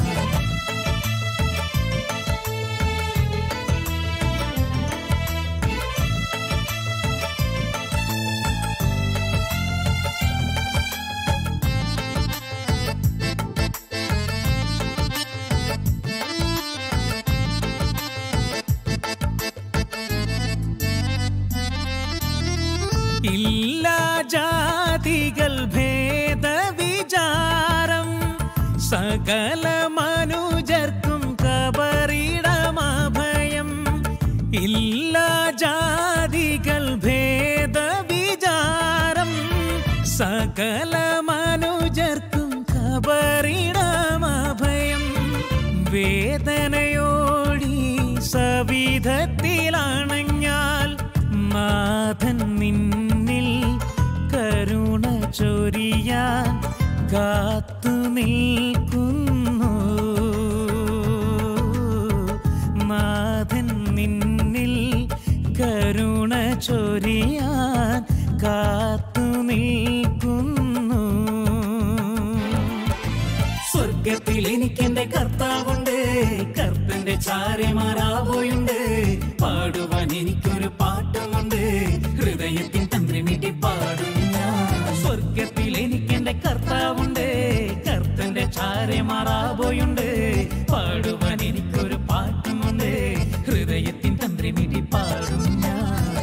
ഇല്ല ജാതികൾ ഭേദവിചാരം, സകല മനുജർക്കും കബറിടമഭയം. ഇല്ല ജാതികൾ ഭേദവിചാരം, സകല മനുജർക്കും കബറിടമഭയം. വേദനയോടി സവിധത്തിലാണഞ്ഞാൽ, നാഥൻ നിന്നിൽ കരുണ ചൊരിയാൻ കാത്തു നിൽക്കുന്നു. നാഥൻ നിന്നിൽ കരുണ ചൊരിയാൻ കാത്തു നിൽക്കുന്നു. സ്വർഗത്തിൽ എനിക്കെന്റെ കർത്താവുണ്ട്, കർത്തന്റെ ചാരെ മാറാപോയുണ്ട്, പാടുവാൻ എനിക്കൊരു പാട്ടുമുണ്ട്. ഹൃദയത്തിൽ തന്ത്രി വീട്ടി പാടും ഞാൻ. സ്വർഗത്തിൽ എനിക്കെന്റെ കർത്താവുണ്ട്, കർത്തന്റെ ചാരെ മാറാപോയുണ്ട്, പാടുവാൻ എനിക്കൊരു പാട്ടുമുണ്ട്. ഹൃദയത്തിൽ തന്ത്രി വീട്ടി പാടും ഞാൻ.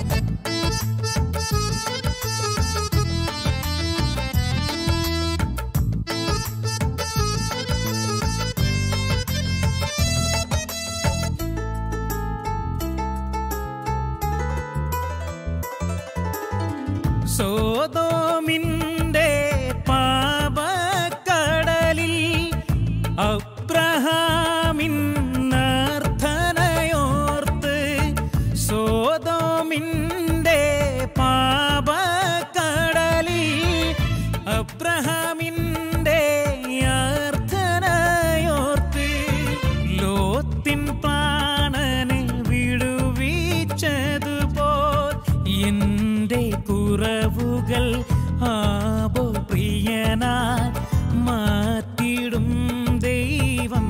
സോദോമിന്റെ പാപക്കടലിൽ അബ്രഹാമിൻ നർത്തനയോർത്ത്, സോദോമിന്റെ സോതോമിൻ്റെ പാപക്കടലിൽ അബ്രഹാമിൻ്റെ യാർത്ഥനയോർത്ത് ലോത്തിൻ പ്രാണനെ വിടുവിച്ചതുപോൽ എൻ്റെ കുറവുകൾ ആബോ പ്രിയനാൽ മാറ്റിടും ദൈവം.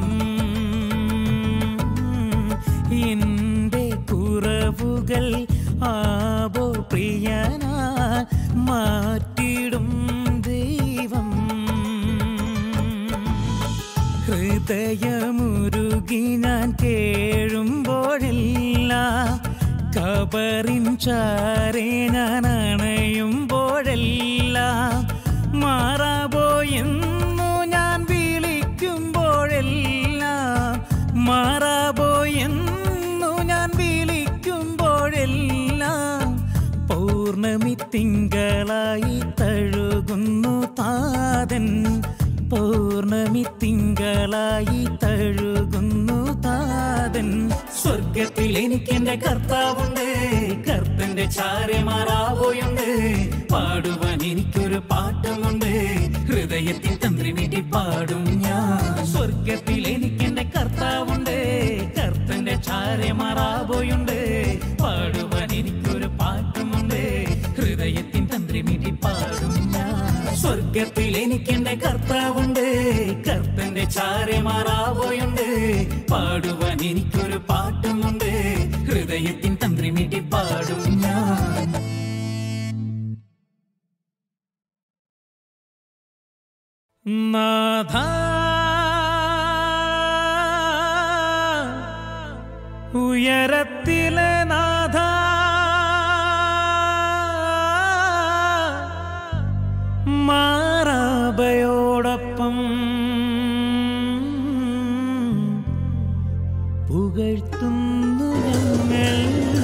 എൻ്റെ കുറവുകൾ ആബോ പ്രിയനാൽ മാറ്റിടും ദൈവം. ഹൃദയമുരുകി ഞാൻ കേഴുമ്പോഴെല്ലാം കബറിൻ ചാരെ ഞാൻ അണയുമ്പോഴെല്ലാം മാറാബോയെന്നു ഞാൻ വിളിക്കുമ്പോഴെല്ലാം മാറാബോയെന്നു ഞാൻ വിളിക്കുമ്പോഴെല്ലാം പൗർണമി തിങ്കളായി തഴുകുന്നു താതൻ. പൗർണമി തിങ്കളായി തഴുകുന്നു താതൻ. സ്വർഗത്തിൽ എനിക്കെന്റെ കർത്താവുണ്ട്, കർത്തന്റെ ചാരെ മാറാവോയുണ്ട്. പാടുവാൻ എനിക്കൊരു പാട്ടുമുണ്ട്, ഹൃദയത്തിൽ തന്ത്രി നീട്ടി പാടും ഞാൻ. സ്വർഗത്തിൽ എനിക്കെന്റെ കർത്താവുണ്ട്, കർത്തന്റെ ചാരെ മാറാവോയുണ്ട്. പാടുവാൻ എനിക്കൊരു പാട്ടുമുണ്ട്, ഹൃദയത്തിൽ തന്ത്രി നീട്ടി പാടും ഞാൻ. സ്വർഗത്തിൽ എനിക്കെന്റെ കർത്താവുണ്ട്, കർത്തന്റെ ചാരെ മാറാവോയുണ്ട്. പാടുവാൻ എനിക്കൊരു പാട്ടുമുണ്ട്, ഹൃദയത്തിൻ തന്ത്രി നീട്ടി പാടും ഞാൻ. നാഥ ഉയരത്തിലെ നാഥ മാറാബയോടൊപ്പം പുകഴ്ത്തുന്നു ഞങ്ങൾ.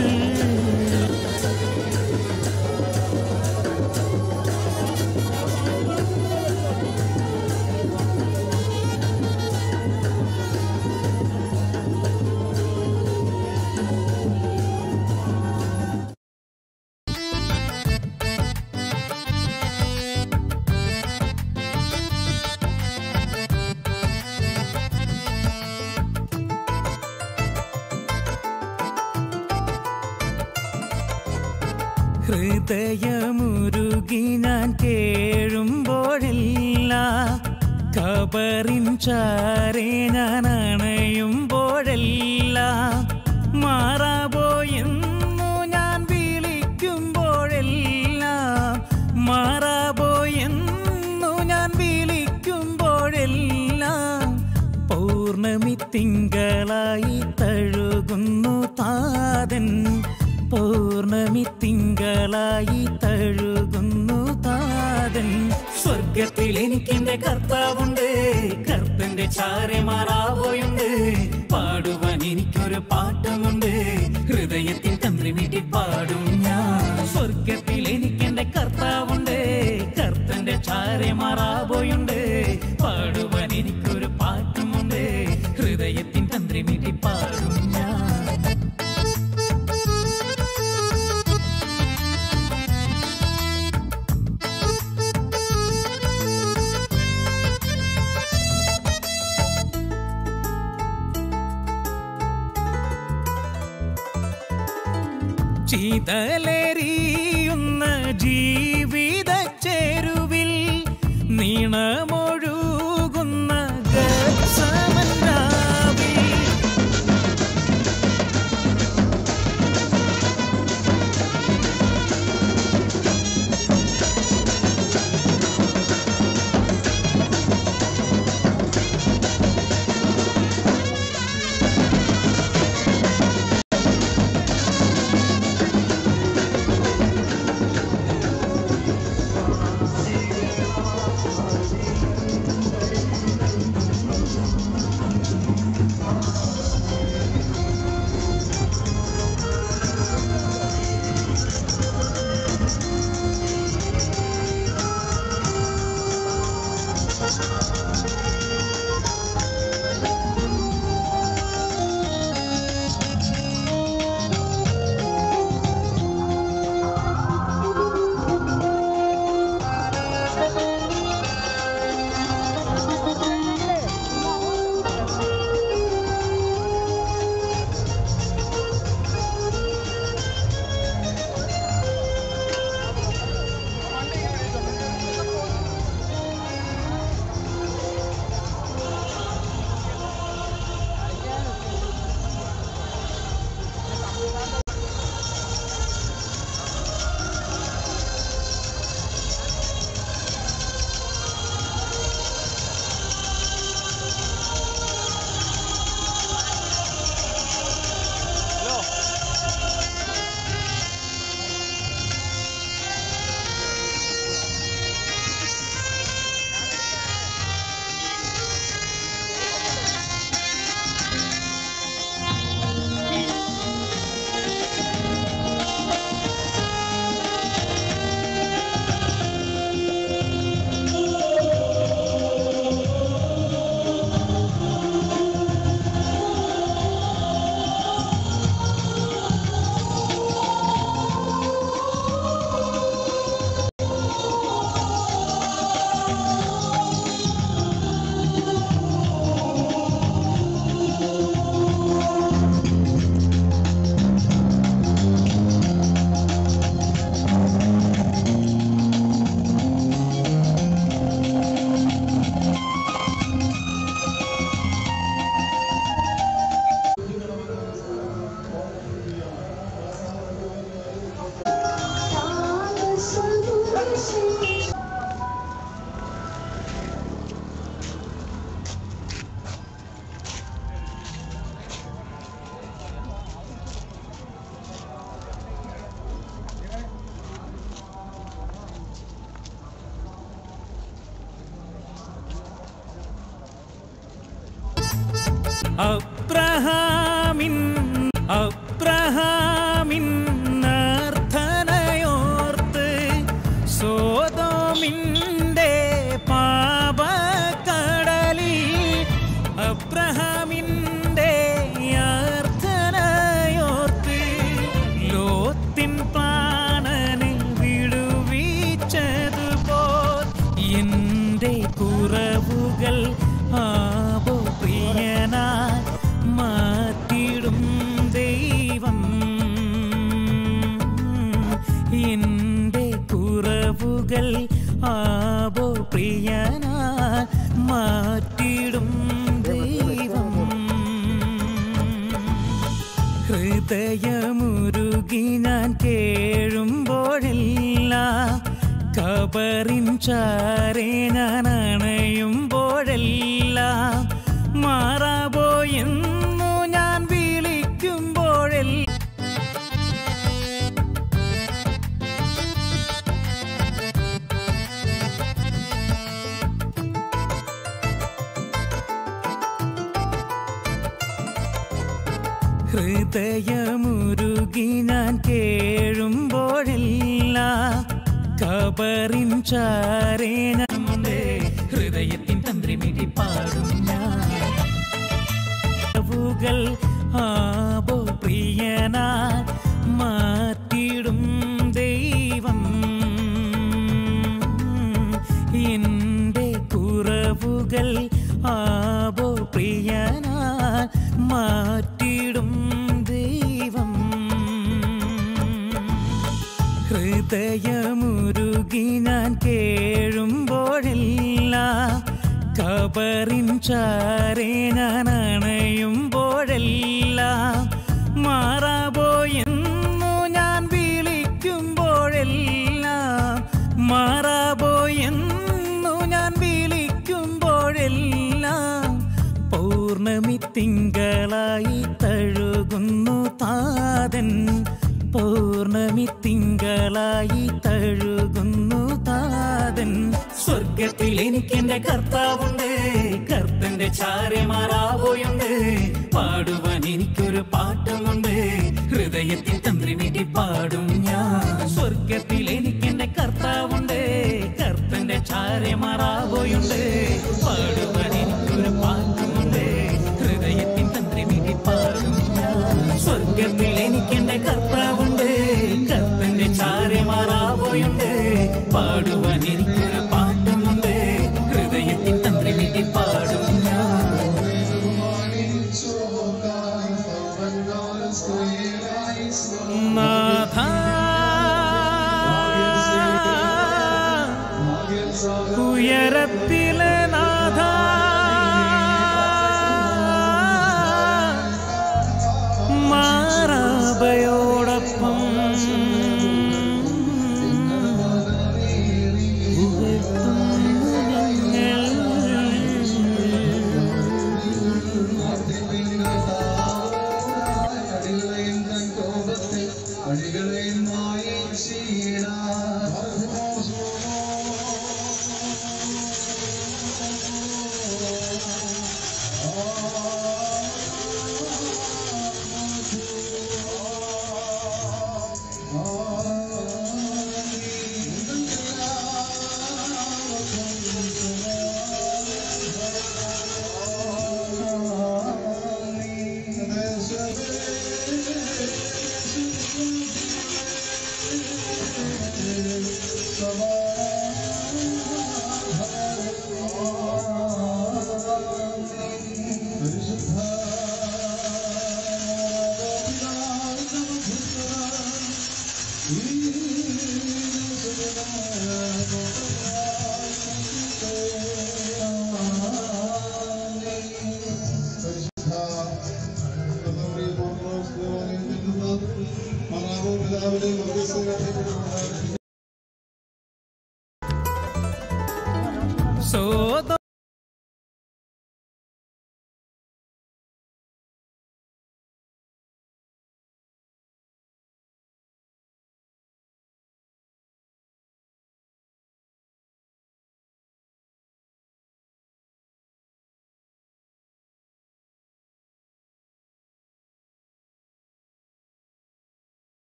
ഹൃദയമുരുകി ഞാൻ കേഴുമ്പോഴെല്ലാം കബറിൻ ചാരെ ഞാൻ അണയുമ്പോഴെല്ലാം മാറാബോയെന്നു ഞാൻ വിളിക്കുമ്പോഴെല്ലാം മാറാബോയെന്നു ഞാൻ വിളിക്കുമ്പോഴെല്ലാം പൗർണമി തിങ്കളായി തഴുകുന്നു താതൻ. പൗർണമി തിങ്കളായി തഴുകുന്നു താതൻ. സ്വർഗത്തിൽ എനിക്കെന്റെ കർത്താവുണ്ട്, കർത്തന്റെ ചാരെ മാറാവോയുണ്ട്. പാടുവാൻ എനിക്കൊരു പാട്ടുമുണ്ട്, ഹൃദയത്തിൽ തന്ത്രി നീട്ടി പാടും ഞാൻ. സ്വർഗത്തിൽ എനിക്കെന്റെ കർത്താവുണ്ട്, കർത്തന്റെ ചാരെ മാറാവോയുണ്ട്. പാടുവാൻ എനിക്കൊരു പാട്ടുമുണ്ട്, ഹൃദയത്തിൽ തന്ത്രി നീട്ടി പാടും ഞാൻ. ചീതലേറിയുന്ന ജീവിത ചേരുവിൽ നീണമൊഴുകുന്ന ഗത്സമൻരാവിൽ അബ്രഹാമിൻ അർത്ഥനയോർത്ത് സോദോമിൻ്റെ പാപക്കടലിൽ അബ്രഹാമിൻ്റെ അർത്ഥനയോർത്ത് ലോത്തിൻ പ്രാണനെ വിടുവിച്ചതുപോൽ എൻ്റെ കുറവുകൾ ആബോ പ്രിയനായി മാറ്റിടും ദൈവം. എൻ്റെ കുറവുകൾ ആബോ പ്രിയനായി മാറ്റിടും ദൈവം. ഹൃദയമുരുകി ഞാൻ കേഴുമ്പോഴെല്ലാം കബറിൻ ചാരെ ഞാൻ അണയുമ്പോഴെല്ലാം മാറാബോ എന്നു ഞാൻ വിളിക്കുമ്പോഴെല്ലാം ഹൃദയമുരുകി ഞാൻ കേഴുമ്പോഴെല്ലാം കബറിൻ ചാരെ നമ്മുടെ ഹൃദയത്തിൻ തന്ത്രിമിടിപ്പാടും ഞാൻ ആബോ പ്രിയനായി മാറ്റിടും ദൈവം. എൻ്റെ കുറവുകൾ ആബോ പ്രിയനായി മാറ്റിടും ദൈവം. ഹൃദയമുരുകി ഞാൻ കേഴുമ്പോഴെല്ലാം കബറിൻ ചാരെ ഞാൻ അണയുമ്പോഴെല്ലാം മാറാബോ എന്നു ഞാൻ വിളിക്കുമ്പോഴെല്ലാം മാറാബോ എന്നു ഞാൻ വിളിക്കുമ്പോഴെല്ലാം പൗർണമി തിങ്കളായി തഴുകുന്നു താതൻ. പൗർണമി തിങ്കളായി തഴുകുന്നു താതൻ. സ്വർഗത്തിൽ എനിക്കെന്റെ കർത്താവുണ്ട്, കർത്തന്റെ ചാരെ മാറാവോയുണ്ട്. പാടുവാൻ എനിക്കൊരു പാട്ടുമുണ്ട്, ഹൃദയത്തിൽ തന്ത്രിമിടി പാടും ഞാൻ. സ്വർഗത്തിൽ എനിക്കെന്റെ കർത്താവുണ്ട്, കർത്തന്റെ ചാരെ മാറാവോയുണ്ട്. പാടുവാൻ എനിക്കൊരു പാട്ടുമുണ്ട്, ഹൃദയത്തിൽ തന്ത്രിമിടി പാടും ഞാൻ. സ്വർഗത്തിൽ എനിക്കെന്റെ കർത്താവുണ്ട്, കർത്തന്റെ ചാരെ മാറാവോയുണ്ട്. പാടുവാൻ എനിക്കൊരു പാട്ടുമുണ്ട്, ഹൃദയത്തിൽ തന്ത്രിമിടി പാടും ഞാൻ. നാഥ ഉയരത്തിലെ നാഥ മാറാബയോടൊപ്പം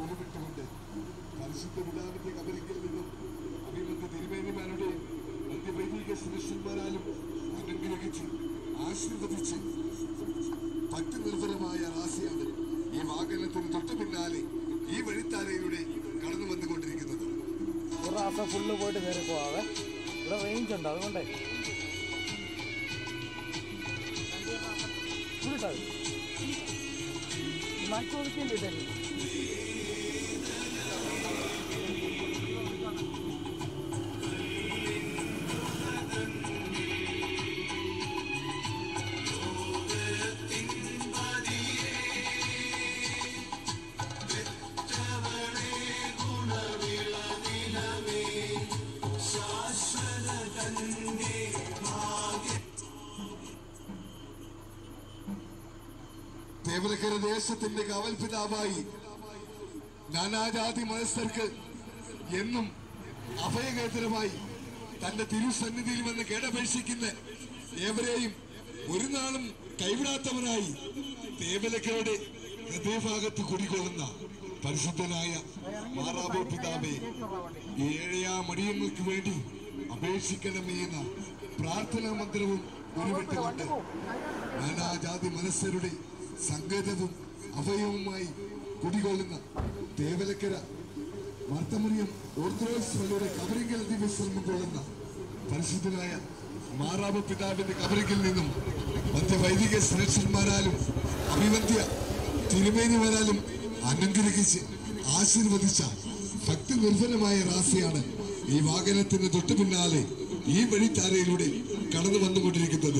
ഉരുവിട്ടുകൊണ്ട് പരിശുദ്ധ പിതാവിന്റെ കബറിക്കൽ നിന്നും അഭിമന്യ തിരുമേനിമാരുടെ മധ്യവൈദിക ശ്രേഷ്ഠന്മാരാലും അനുഗ്രഹിച്ച് ആശീർവദിച്ച് ഭക്തി നിർഭരമായ റാസിയാണ് ഈ വാഹനത്തിന് തൊട്ടു പിന്നാലെ ഈ വഴിത്താരയിലൂടെ കടന്നു വന്നുകൊണ്ടിരിക്കുന്നത്. ഫുള്ള് പോയിട്ട് കയറി പോവാതെ ഇവിടെ റേഞ്ച് ഉണ്ട്, അതുകൊണ്ടേ തേവലക്കര ദേശത്തിന്റെ കാവൽപിതാവായി നാനാജാതി മതസ്ഥർക്ക് എന്നും അഭയകേന്ദ്രമായി തന്റെ തിരുസന്നിധിയിൽ വന്ന് കേടപേക്ഷിക്കുന്ന ഏവരെയും ഒരു നാളും കൈവിടാത്തവനായി തേവലക്കരയുടെ ഹൃദയഭാഗത്ത് കുടികൊള്ളുന്ന പരിശുദ്ധനായ മാറാബോ പിതാവേ, ഏഴയാം അടിയങ്ങൾക്ക് വേണ്ടി അപേക്ഷിക്കണമേ എന്ന പ്രാർത്ഥനാ മന്ത്രവും ഉരുവിട്ടുകൊണ്ട് നാനാജാതി മതസ്ഥരുടെ സങ്കേതവും അഭയവുമായി കുടികൊള്ളുന്ന തേവലക്കര മാർത്തമറിയം ഓർത്തഡോക്സ് പള്ളിയുടെ കബറിങ്കൽ ദിവസം കൊള്ളുന്ന പരിശുദ്ധനായ മാറാബോ പിതാവിന്റെ കബറിങ്കിൽ നിന്നും മധ്യവൈദിക ശ്രേഷ്ഠന്മാരാലും അഭിമന്യ തിരുമേനിമാരാലും അനുഗ്രഹിച്ച് ആശീർവദിച്ച ഭക്തി നിർഭരമായ റാസിയാണ് ഈ വാഹനത്തിന് തൊട്ടു പിന്നാലെ ഈ വഴിത്താരയിലൂടെ കടന്നു വന്നുകൊണ്ടിരിക്കുന്നത്.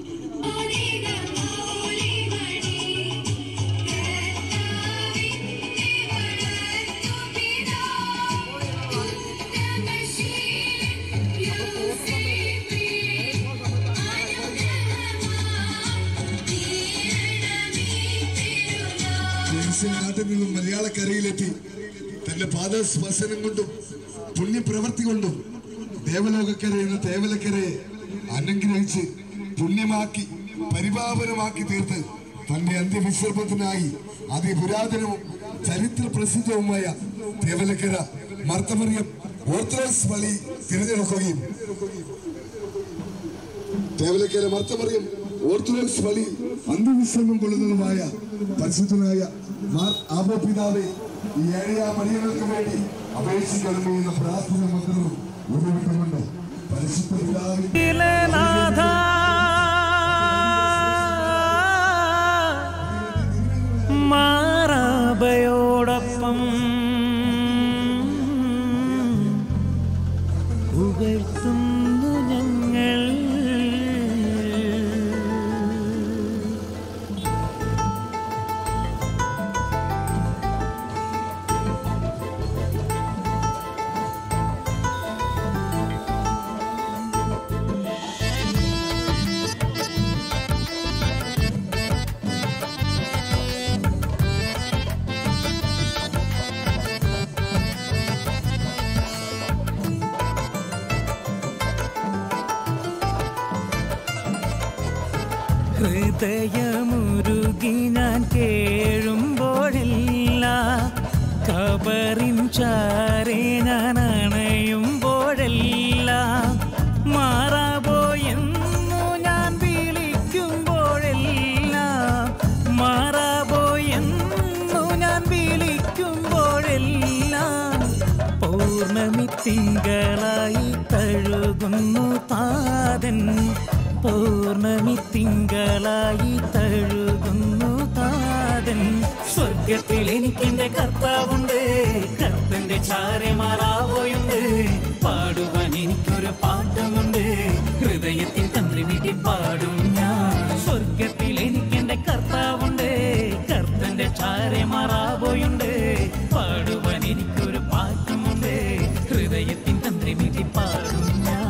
നാട്ടിൽ നിന്നും മലയാളക്കരയിലെത്തി തന്റെ പാദസ്പർശനം കൊണ്ടും പുണ്യപ്രവർത്തി കൊണ്ടും ദേവലോകക്കര എന്ന തേവലക്കരയെ അനുഗ്രഹിച്ച് പുണ്യമാക്കി പരിപാവനമാക്കി തീർത്ത് തന്റെ അന്ത്യവിസർപ്പത്തിനായി അതിപുരാതനവും ചരിത്ര പ്രസിദ്ധവുമായ തേവലക്കര മാർത്തമറിയം ഓർത്തഡോക്സ് പള്ളി തിരഞ്ഞെടുക്കുകയും തേവലക്കര മാർത്തമറിയം ഓർത്തഡോക്സ് പള്ളി അന്ത്യവിശ്രമം കൊള്ളുന്നതുമായ പരിശുദ്ധനായ മാർ ആബോ പിതാവെ, ഈ ഏഴയാം അടിയങ്ങൾക്ക് വേണ്ടി അപേക്ഷിക്കണമേ എന്ന പ്രാർത്ഥന മന്ത്രവും ഉരുവിട്ടുകൊണ്ട് പരിശുദ്ധ പിതാവിന്റെ മാറാബയോടൊപ്പം പുകഴ്ത്തുന്നു ഞങ്ങൾ. ഹൃദയമുരുകി ഞാൻ കേഴുമ്പോഴില്ല, ഖബറിൻ ചാരെ ഞാൻ അണയുമ്പോഴല്ല, മാറാബോ എന്നു ഞാൻ വിളിക്കുമ്പോഴല്ല, മാറാബോ എന്നു ഞാൻ വിളിക്കുമ്പോഴല്ല, പൗർണമി തിങ്കളായി തഴുകുന്നു താതൻ, പൗർണമി തിങ്കളായി തഴുകുന്നു താതൻ. സ്വർഗത്തിൽ എനിക്കെന്റെ കർത്താവുണ്ട്, കർത്തന്റെ ചാരെ മാറാബോയുണ്ട്, പാടുവാൻ എനിക്കൊരു പാട്ടുമുണ്ട്, ഹൃദയത്തിൽ തന്ത്രി വീട്ടി പാടും ഞാൻ. സ്വർഗത്തിൽ എനിക്കെന്റെ കർത്താവുണ്ട്, കർത്തന്റെ ചാരെ മാറാബോയുണ്ട്, പാടുവാൻ എനിക്കൊരു പാട്ടുമുണ്ട്, ഹൃദയത്തിൽ തന്ത്രി വീട്ടി പാടും ഞാൻ.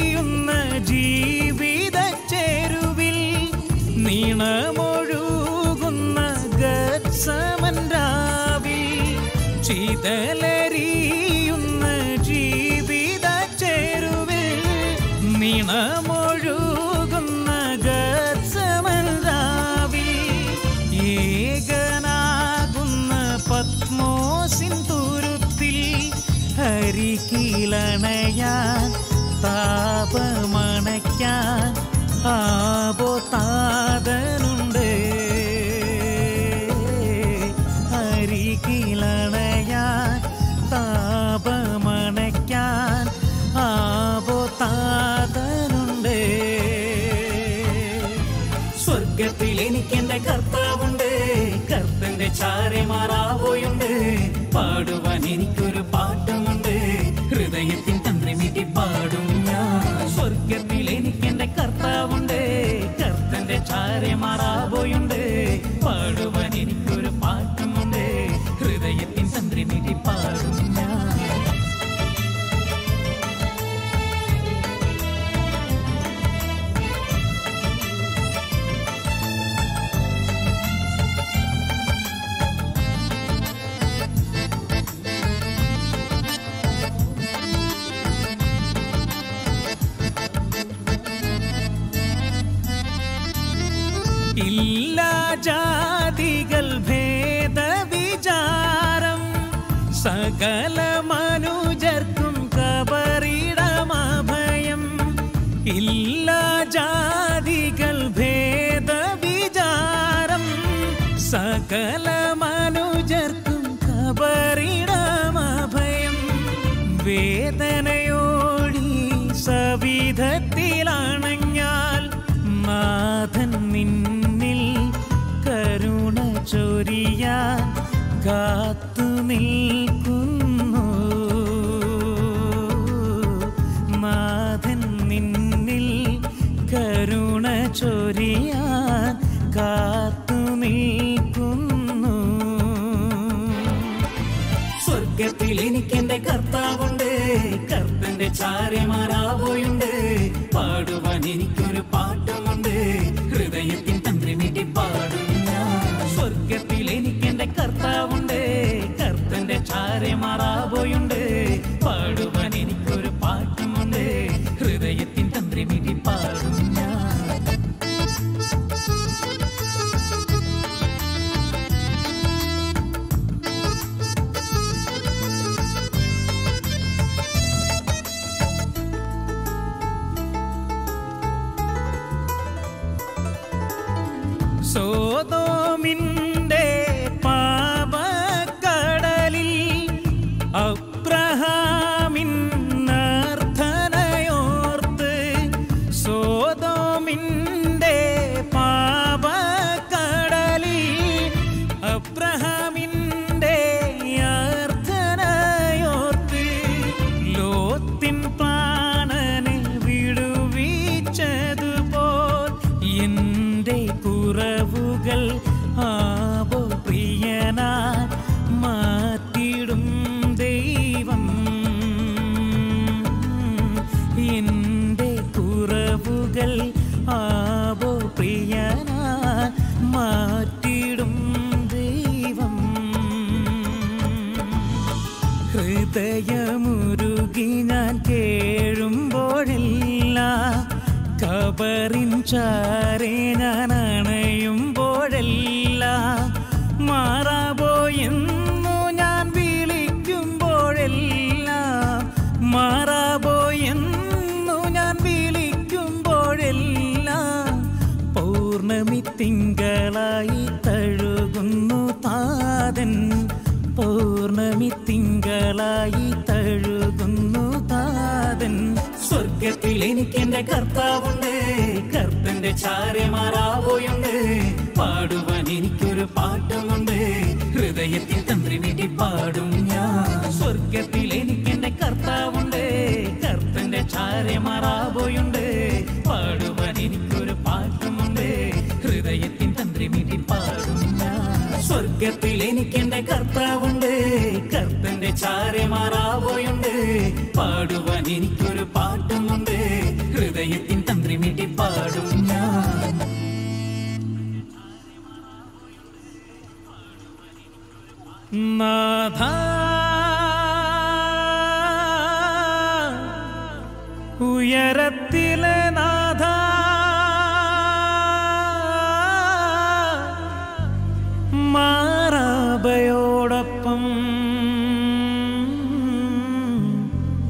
ചീതലേറിയുന്ന ജീവിത ചേരുവിൽ നീണമൊഴുകുന്ന അരികിലണയാൻ താപമണയ്ക്കാൻ ആബോതാതനുണ്ട്. അരികിലണയാൻ താപമണയ്ക്കാൻ ആബോതാതനുണ്ട്. സ്വർഗത്തിൽ എനിക്കെന്റെ കർത്താവുണ്ട്, കർത്തന്റെ ചാരമാറാവോയുണ്ട്. പാടുവാൻ എനിക്കൊരു പാട്ടുമുണ്ട്, ഹൃദയത്തിൻ തന്ത്രിമീട്ടി പാടും ഞാൻ. സ്വർഗത്തിൽ എനിക്കെന്റെ കർത്താവുണ്ട്, കർത്തന്റെ ചാരമാറാവോയുണ്ട്. പാടുവാൻ എനിക്കൊരു പാട്ടുമുണ്ട്, ഹൃദയത്തിൻ തന്ത്രിമീട്ടി പാടും ഞാൻ. ഇല്ല ജാതികൾ ഭേദവിചാരം, സകല മനുജർക്കും കബറിടമഭയം. ഇല്ല ജാതികൾ ഭേദവിചാരം, സകല മനുജർക്കും കബറിടമഭയം. വേദനയോടി സവിധത്തിലാണഞ്ഞാൽ നാഥൻ നിന്നിൽ കരുണ ചൊരിയാൻ കാത്തു നിൽക്കുന്നു. നാഥൻ നിന്നിൽ കരുണ ചൊരിയാൻ കാത്തു നിൽക്കുന്നു. സ്വർഗത്തിൽ എനിക്കെന്റെ കർത്താവുണ്ട്, കർത്തന്റെ ചാരമാറാവോയുണ്ട്. പാടുവാൻ എനിക്കൊരു പാട്ടുമുണ്ട്, ഹൃദയത്തിൻ തന്ത്രിമീട്ടി പാടും ഞാൻ. സ്വർഗത്തിൽ എനിക്കെന്റെ കർത്താവുണ്ട്, കർത്തന്റെ ചാരമാറാവോയുണ്ട്. പാടുവാൻ എനിക്കൊരു പാട്ടുമുണ്ട്, ഹൃദയത്തിൻ തന്ത്രിമീട്ടി പാടും ഞാൻ. സോദോമിന്റെ പാപക്കടലിൽ അബ്രഹാമിൻ അർത്ഥനയോർത്ത്, സോദോമിന്റെ പാപക്കടലിൽ അബ്രഹാമിന്റെ അർത്ഥനയോർത്ത്, ലോത്തിൻ പ്രാണനെ വിടുവിച്ചതുപോൽ എന്റെ കുറവുകൾ ആവോ പ്രിയനാൻ മാറ്റിടും ദൈവം. എന്റെ കുറവുകൾ ആവോ പ്രിയനാൻ മാറ്റിടും ദൈവം. ഹൃദയമുരുകി ഞാൻ കേഴുമ്പോഴെല്ലാം, കബറിൻ ചാരെ ഞാൻ അണയുമ്പോഴെല്ലാം, മാറാബോയെന്നു ഞാൻ വിളിക്കുമ്പോഴെല്ലാം, മാറാബോയെന്നു ഞാൻ വിളിക്കുമ്പോഴെല്ലാം, പൗർണമി തിങ്കളായി തഴുകുന്നു താതൻ. പൗർണമി തിങ്കളായി തഴുകുന്നു താതൻ. സ്വർഗത്തിൽ എനിക്കെന്റെ കർത്താവുണ്ട്, കർത്തന്റെ ചാരമാറാവോയുണ്ട്. പാടുവാൻ എനിക്കൊരു പാട്ടുമുണ്ട്, ഹൃദയത്തിൽ തന്ത്രിമീട്ടി പാടും ഞാൻ. സ്വർഗത്തിൽ എനിക്കെന്റെ കർത്താവുണ്ട്, കർത്തന്റെ ചാരമാറാവോയുണ്ട്. പാടുവാൻ എനിക്കൊരു പാട്ടുമുണ്ട്, ഹൃദയത്തിൽ തന്ത്രിമീട്ടി പാടും ഞാൻ. സ്വർഗത്തിൽ എനിക്കെന്റെ കർത്താവുണ്ട്, കർത്തന്റെ ചാരമാറാവോയുണ്ട്. പാടുവാൻ എനിക്കൊരു പാട്ടുമുണ്ട്, ഹൃദയത്തിൻ തന്ത്രിമീട്ടി പാടും ഞാൻ. നാഥ ഉയരത്തിലെ നാഥ, മാറാബയോടൊപ്പം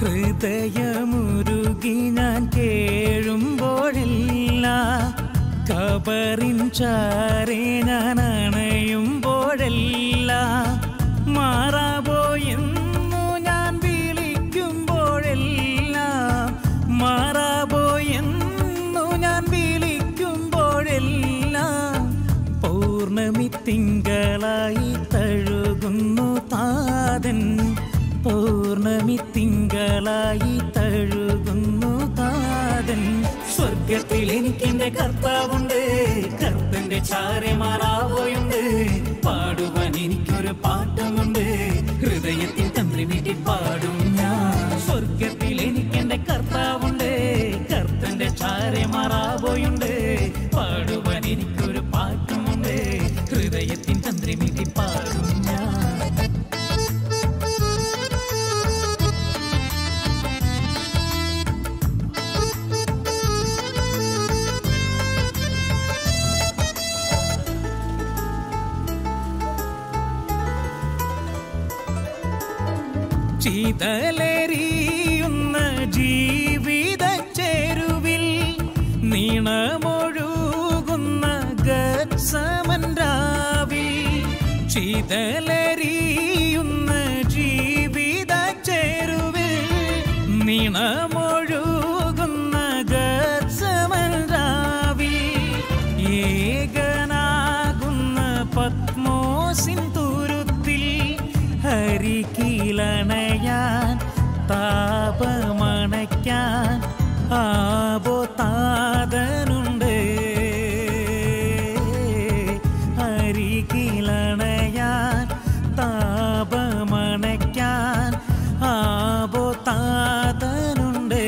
ഹൃദയമുരുകി ഞാൻ കേഴുമ്പോഴെല്ലാം ഖബറിൻ ചാരെ ഞാൻ അണയുമ്പോഴെല്ലാം മാറാപോയെന്നു ഞാൻ വിളിക്കുമ്പോഴെല്ലാം മാറാപോയെന്നു ഞാൻ വിളിക്കുമ്പോഴെല്ലാം പൗർണമി തിങ്കളായി തഴുകുന്നു താതൻ പൗർണമി തിങ്കളായി തഴുകുന്നു താതൻ സ്വർഗത്തിൽ എനിക്കെന്റെ കർത്താവുണ്ട് കർത്തന്റെ ചാരെ മാറാപോയുണ്ട് പാടുവാൻ എനിക്കൊരു പാട്ടുമുണ്ട് ഹൃദയത്തിൽ തന്ത്രി വീട്ടി പാടും ഞാൻ സ്വർഗത്തിൽ എനിക്കെന്റെ കർത്താവുണ്ട് കർത്തന്റെ ചാരെ മാറാപോയുണ്ട് പാടുവാൻ എനിക്കൊരു പാട്ടുമുണ്ട് ഹൃദയത്തിൽ തന്ത്രി വീട്ടി പാടും ഞാൻ ചീതലേറിയുന്ന ജീവിത ചേരുവിൽ നീണമൊഴുകുന്ന ഗത്സമൻ രാവിൽ ചീതലേറിയുന്ന ജീവിത ചേരുവിൽ നീണമൊഴുകുന്ന ഗത്സമൻ രാവിൽ ഏകനാകുന്ന പത്മോസിൻ തുരുത്തിൽ ഹരികിലണയാൻ താപമണയ്ക്കാൻ ആബോ താതനുണ്ട് ഹരികിലണയാൻ താപമണയ്ക്കാൻ ആബോ താതനുണ്ട്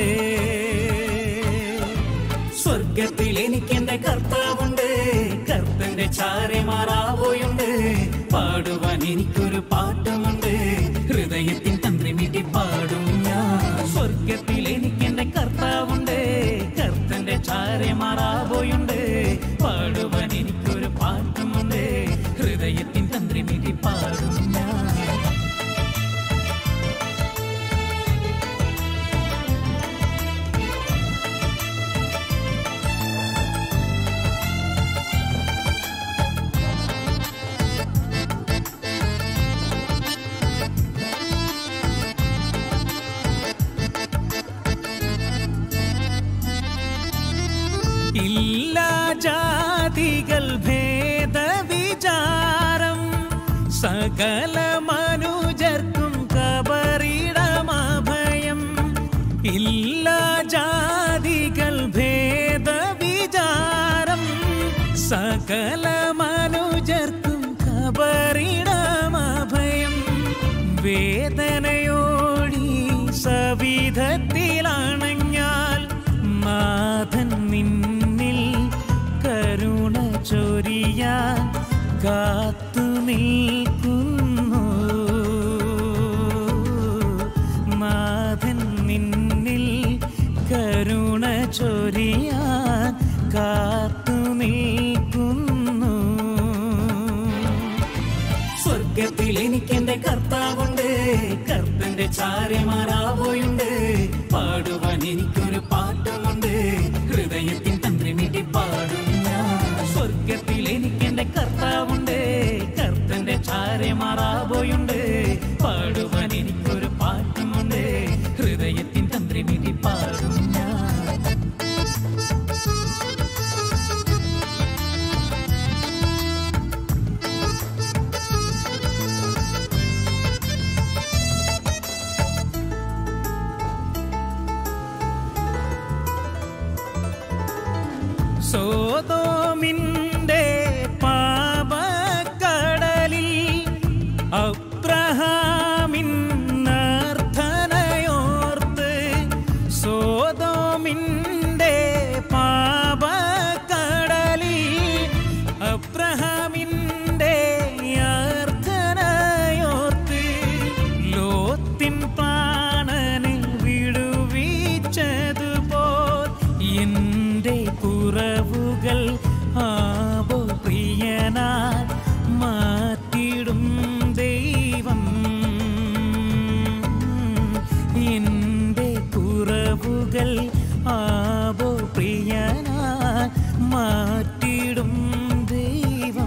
സ്വർഗത്തിൽ എനിക്കെന്റെ കർത്താവുണ്ട് കർത്തന്റെ ചാരെ മാറാപോയുണ്ട് പാടുവാൻ എനിക്കൊരു പാട്ടുമുണ്ട് ഹൃദയത്തിൽ തന്ത്രി മീട്ടി പാടും ഞാൻ സ്വർഗത്തിൽ എനിക്കെന്റെ കർത്താവുണ്ട് കർത്തന്റെ ചാരെ മാറാപോയുണ്ട് പാടുവാൻ എനിക്കൊരു പാട്ടുമുണ്ട് ഹൃദയത്തിൽ തന്ത്രി മീട്ടി പാടും ഞാൻ ഇല്ലാ ജാതികൾ ഭേദവിചാരം സകല മനുജർക്കും കബറിടമഭയം ഇല്ലാ ജാതികൾ ഭേദവിചാരം സകല മനുജർക്കും കബറിടമഭയം വേദനയോടി സവിധത്തിലാണഞ്ഞാൽ നാഥൻ നിന്നിൽ കരുണ ചൊരിയാൻ കാത്തു നിൽക്കുന്നു നാഥൻ നിന്നിൽ കരുണ ചൊരിയാൻ കാത്തു നിൽക്കുന്നു സ്വർഗത്തിൽ എനിക്കെന്റെ കർത്താവുണ്ട് കർത്തന്റെ ചാരെ മാറാപോയുണ്ട് പാടുവാൻ എനിക്കൊരു പാട്ടുമുണ്ട് ഹൃദയത്തിൽ തന്ത്രി മീട്ടി പാടും ഞാൻ സ്വർഗത്തിൽ എനിക്കെന്റെ കർത്താവുണ്ട് കർത്തന്റെ ചാരെ മാറാപോയുണ്ട് പാടുവാൻ എനിക്കൊരു പാട്ടുമുണ്ട് ഹൃദയത്തിൽ തന്ത്രി മീട്ടി പാടും ഞാൻ സോദോമിന്റെ പാപക്കടലിൽ അബ്രഹാമിൻ നർത്തനയോർത്ത് സോദോമിന്റെ പാപക്കടലിൽ അബ്രഹാമിന്റെ അർത്ഥനയോർത്ത് ലോത്തിൻ പ്രാണനെ വിടുവിച്ചതുപോൽ എന്റെ കുറവുകൾ കുറവുകൾ ആബോ പ്രിയനായി മാറ്റിടും ദൈവം.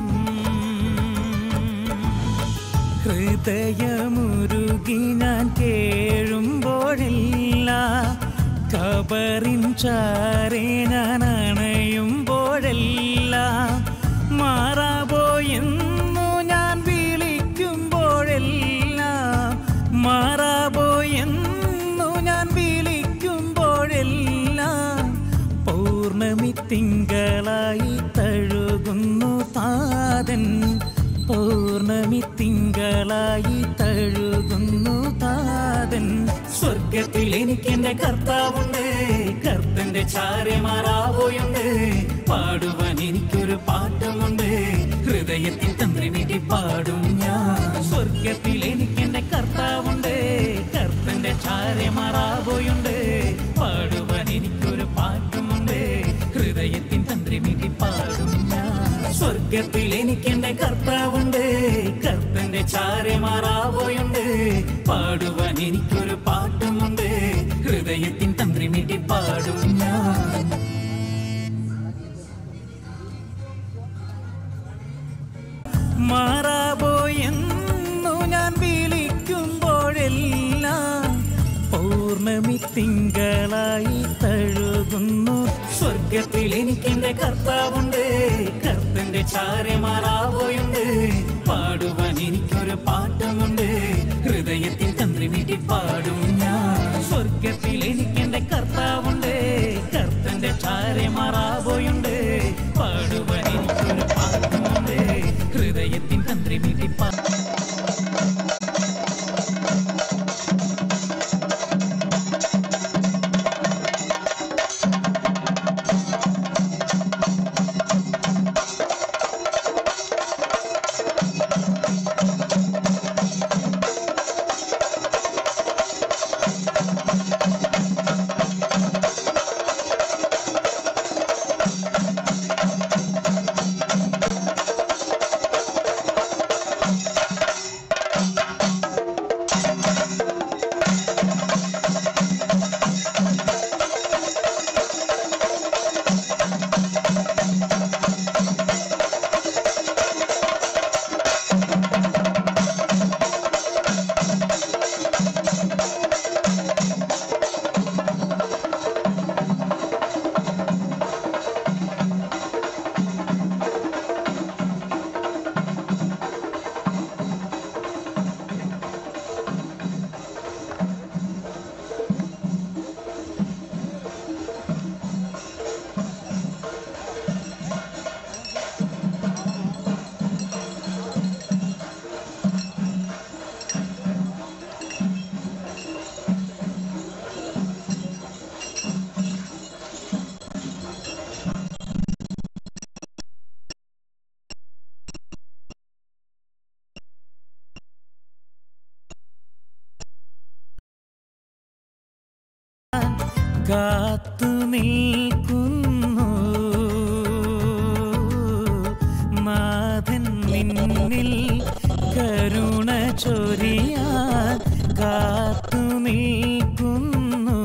ഹൃദയമുരുകി ഞാൻ കേഴുമ്പോഴെല്ലാം ഖബറിൻ ചാരെ ഞാൻ അണയുമ്പോഴെല്ലാം മാറാപോയെന്നു ഞാൻ വിളിക്കുമ്പോഴെല്ലാം മാറാപോയെന്നു ഞാൻ വിളിക്കുമ്പോഴെല്ലാം പൗർണമി തിങ്കളായി തഴുകുന്നു താതൻ. പൗർണമി തിങ്കളായി തഴുകുന്നു താതൻ. സ്വർഗത്തിൽ എനിക്കെന്റെ കർത്താവുണ്ട്, കർത്തന്റെ ചാരമാറാവോയുണ്ട്. പാടുവാൻ എനിക്കൊരു പാട്ടുമുണ്ട്, ഹൃദയത്തിൽ തന്ത്രി വീട്ടി പാടും ഞാൻ. സ്വർഗത്തിൽ എനിക്കെന്റെ കർത്താവുണ്ട്, കർത്തന്റെ ചാരമാറാവോയുണ്ട്. പാടുവാൻ എനിക്കൊരു പാട്ടുമുണ്ട്, ഹൃദയത്തിൽ തന്ത്രി വീട്ടി പാടും ഞാൻ. സ്വർഗത്തിൽ എനിക്കെന്റെ കർത്താവുണ്ട്, കർത്തന്റെ ചാരമാറാവോയുണ്ട്. പാടുവാൻ എനിക്കൊരു പാട്ടുമുണ്ട്, ഹൃദയത്തിൻ തന്ത്രി മീട്ടി പാടും ഞാൻ. മാറാപോയെന്നു ഞാൻ വിളിക്കുമ്പോഴെല്ലാം പൗർണമി തിങ്കളായി തഴുകുന്നു. സ്വർഗത്തിൽ എനിക്കെന്റെ കർത്താവുണ്ട്, കർത്തന്റെ ചാരമാറാവോയുണ്ട്. പാടുവാൻ എനിക്കൊരു പാട്ടുമുണ്ട്, ഹൃദയത്തിൽ തന്ത്രി വീട്ടി പാടും ഞാൻ. സ്വർഗത്തിൽ എനിക്കെന്റെ കർത്താവുണ്ട്, കർത്തന്റെ ചാരമാറാവോയുണ്ട്. പാടുവാൻ എനിക്കൊരു പാട്ടുമുണ്ട്, ഹൃദയത്തിൽ തന്ത്രി വീട്ടി പാടും. കാത്തു നിൽക്കുന്നു നാഥൻ നിന്നിൽ കരുണ ചൊരിയാൻ കാത്തു നിൽക്കുന്നു.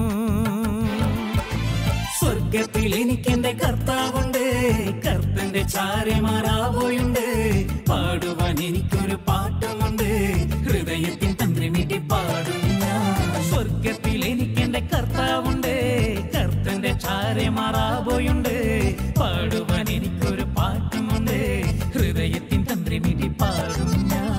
സ്വർഗത്തിൽ എനിക്കെന്റെ കർത്താവുണ്ട്, കർത്തന്റെ ചാരമാറാവോയുണ്ട്. പാടുവാൻ എനിക്കൊരു പാട്ടുമുണ്ട്, ഹൃദയത്തിൽ തന്ത്രി മീട്ടി പാടും ഞാൻ. സ്വർഗത്തിൽ എനിക്കെന്റെ കർത്താവുണ്ട്, കർത്തന്റെ ചാരമാറാവോയുണ്ട്. പാടുവാൻ എനിക്കൊരു പാട്ടുമുണ്ട്, ഹൃദയത്തിൽ തന്ത്രി മീട്ടി പാടും ഞാൻ.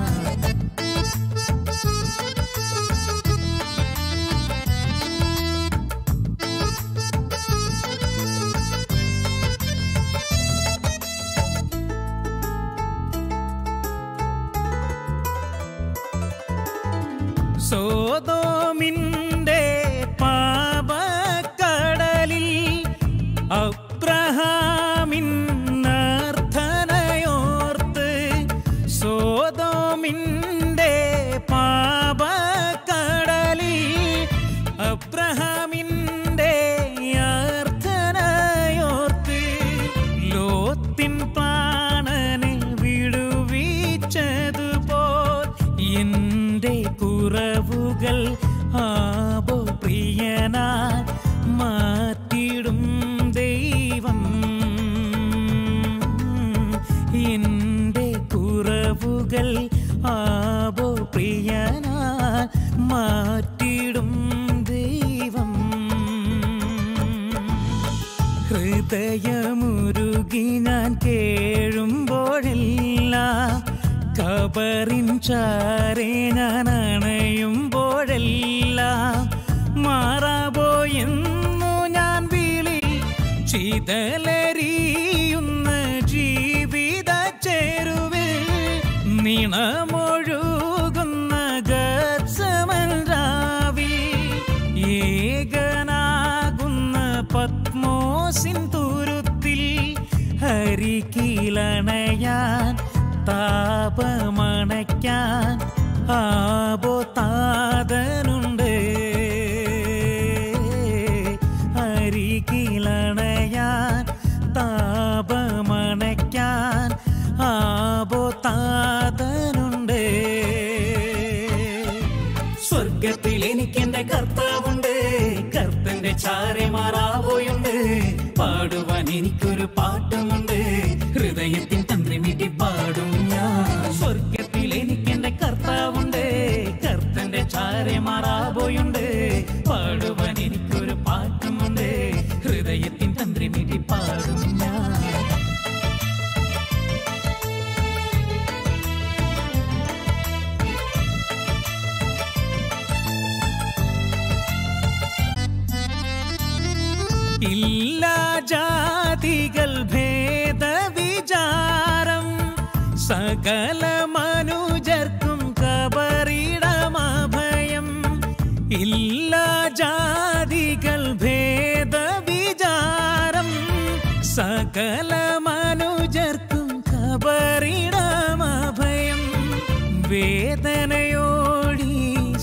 സോദോമിന്റെ പാപക്കടലിൽ അബ്രഹാമിൻ അർത്ഥനയോർത്ത് സോദോമിന്റെ പാപക്കടലിൽ അബ്രഹാമിന്റെ അർത്ഥനയോർത്ത് ലോത്തിൻ പ്രാണനെ വിടുവിച്ചതുപോൽ എന്റെ കുറവുകൾ ആബോ പ്രിയനായി ഹൃദയമുരുകി ഞാൻ കേഴുമ്പോഴെല്ലാം കബറിൻ ചാരെ ഞാൻ അണയുമ്പോഴെല്ലാം മാറാപോയെന്നു ഞാൻ വിളി ചിതലരിയുന്ന ജീവിത ചേരുവിൽ നിണമൊഴുകുന്ന ഗത്സമൻ രാവിൽ ഏകനാകുന്ന പത്മോസിൻ തുരുത്തിൽ ഹരികിലണയാൻ താപമണയ്ക്കാൻ ആബോതാതനുണ്ട് ഹരികിലണയാൻ താപമണയ്ക്കാൻ ആബോതാതനുണ്ട്. സ്വർഗത്തിൽ എനിക്കെന്റെ കർത്താവുണ്ട്, കർത്തന്റെ ചാരെ മാറാവോയുണ്ട്. പാടുവാൻ എനിക്കൊരു പാട്ടുമുണ്ട്, ഹൃദയത്തിൻ തന്ത്രി മീട്ടി പാടും ഞാൻ. സ്വർഗത്തിൽ എനിക്കെന്റെ കർത്താവുണ്ട്, കർത്തന്റെ ചാരെ മാറാവോയുണ്ട്. പാടുവാൻ എനിക്കൊരു പാട്ടുമുണ്ട്, ഹൃദയത്തിൻ തന്ത്രി മീട്ടി പാടും ഞാൻ. ഇല്ല ജാതികൾ ഭേദവിചാരം സകല മനുജർക്കും കബറിടമഭയം. ഇല്ല ജാതികൾ ഭേദവിചാരം സകല മനുജർക്കും കബറിടമഭയം. വേദനയോടി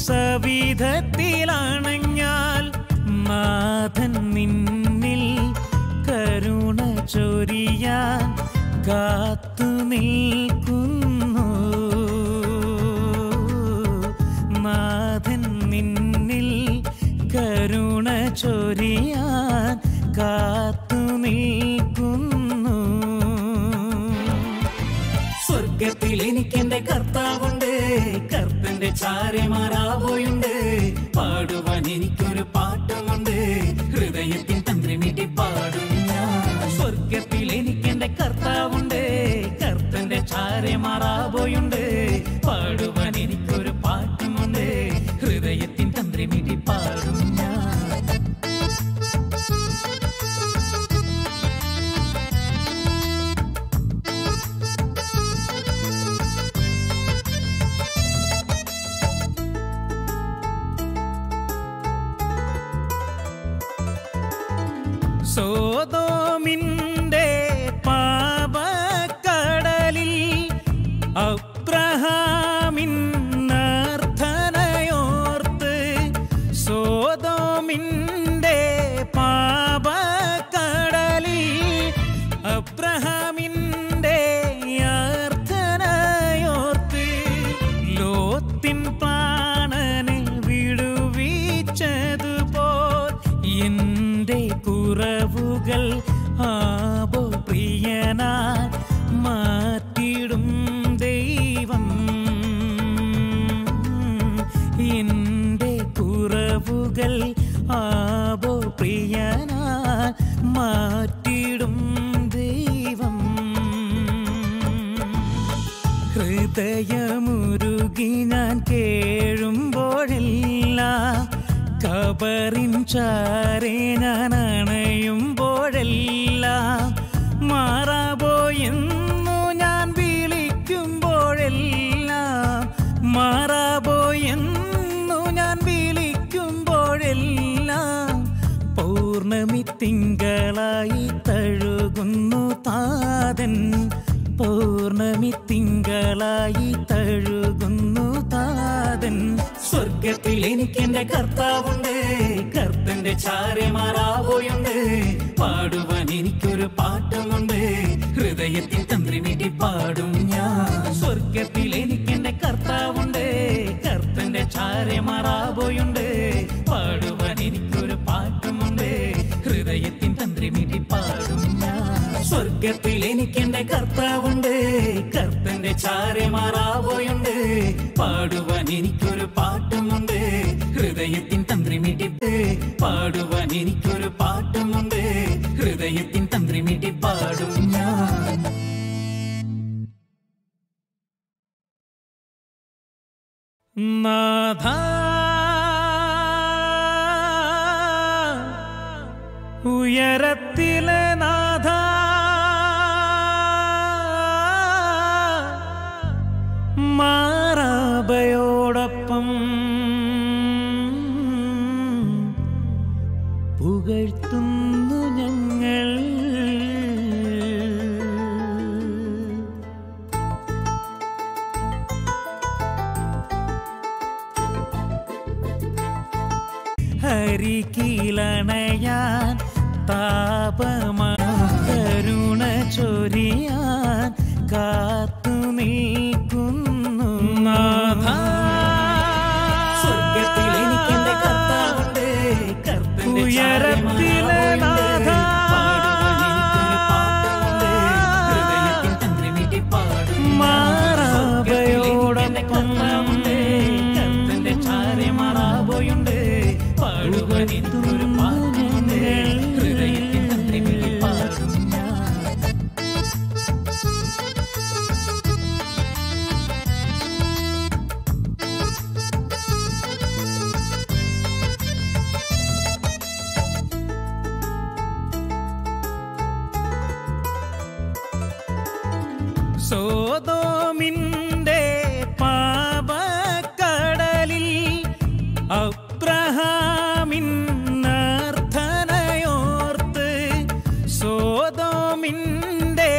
സവിധത്തിലാണഞ്ഞാൽ നാഥൻ നിന്നിൽ കരുണ ചൊരിയാൻ കാത്തു നിൽക്കുന്നു. നാഥൻ നിന്നിൽ കരുണ ചൊരിയാൻ കാത്തു നിൽക്കുന്നു. സ്വർഗത്തിൽ എനിക്കെന്റെ കർത്താവുണ്ട്, കർത്തന്റെ ചാരെ മാറാവോയുണ്ട്. പാടുവാൻ എനിക്കൊരു പാട്ടുമുണ്ട്, ഹൃദയത്തിൻ തന്ത്രി മീട്ടി പാടും ഞാൻ. സ്വർഗത്തിൽ എനിക്കെന്റെ കർത്താവുണ്ട്, കർത്തന്റെ ചാരെ മാറാവോയുണ്ട്. പാടുവാൻ എനിക്കൊരു പാട്ടുമുണ്ട്, ഹൃദയത്തിൻ തന്ത്രി മീട്ടി പാടും ഞാൻ. സോദോമിന്റെ പാപക്കടലിൽ അബ്രഹാമിൻ പ്രാർത്ഥനയോർത്ത്, സോദോമിന്റെ പാപക്കടലിൽ അബ്രഹാമിന്റെ പ്രാർത്ഥനയോർത്ത്, ലോത്തിൻ പ്രാണനെ വിടുവിച്ചതുപോൽ എന്റെ കുറവുകൾ ആബോ പ്രിയനാൽ മാറ്റിടും ദൈവം. എന്റെ കുറവുകൾ ആബോ പ്രിയനാൽ മാറ്റിടും ദൈവം. ഹൃദയമുരുകി ഞാൻ കേഴുമ്പോഴെല്ലാം കബറിൻ ചാരെ ഞാൻ അണയുമ്പോഴെല്ലാം മാറാപോയെന്നു ഞാൻ വിളിക്കുമ്പോഴെല്ലാം, മാറാപോയെന്നു ഞാൻ വിളിക്കുമ്പോഴെല്ലാം പൗർണമി തിങ്കളായി തഴുകുന്നു താതൻ. പൗർണമി തിങ്കളായി തഴുകുന്നു താതൻ. സ്വർഗത്തിൽ എനിക്കെന്റെ കർത്താവുണ്ട്, കർത്തന്റെ ചാരെ മാറാവോയുണ്ട്. പാടുവാൻ എനിക്കൊരു പാട്ടുമുണ്ട്, ഹൃദയത്തിൻ തന്ത്രി മീട്ടി പാടും ഞാൻ. സ്വർഗത്തിൽ എനിക്കെന്റെ കർത്താവുണ്ട്, കർത്തന്റെ ചാരെ മാറാവോയുണ്ട്. പാടുവാൻ എനിക്കൊരു പാട്ടുമുണ്ട്, ഹൃദയത്തിൻ തന്ത്രി മീട്ടി പാടും ഞാൻ. സ്വർഗത്തിൽ എനിക്കെന്റെ കർത്താവുണ്ട്, കർത്തന്റെ ചാരെ മാറാവോയുണ്ട്. പാടുവാൻ എനിക്കൊരു പാട്ടുമുണ്ട്, ഹൃദയത്തിൻ തന്ത്രി മീട്ടി പാടുവാൻ എനിക്കൊരു പാട്ടുമുണ്ട്, ഹൃദയത്തിൻ തന്ത്രി ഉയരത്തിലെ നാഥ മാറാബയോടൊപ്പം പുകഴ്ത്തുന്നു ഞങ്ങൾ. ഹരികിലണയാൻ താപമകരുണ ചൊരിയാൻ കാത്തു നിൽക്കുന്നു നാഥ. സ്വർഗത്തിൽ എനിക്കെന്റെ കർത്താവുണ്ട്, ഉയരത്തിലെ നാഥ മാറാബയോടൊപ്പം കർത്തന്റെ ചാരെ മാറാബോയുണ്ട്. പാടുവനിത്തൊരു പാടുണ്ട്, ഹൃദയത്തിൽ തന്ത്രി മിഴി പാടും ഞാൻ. സോദോമിന്റെ പാപക്കടലിൽ അബ്രഹാമിൻ അർത്ഥനയോർത്ത്, സോദോമിന്റെ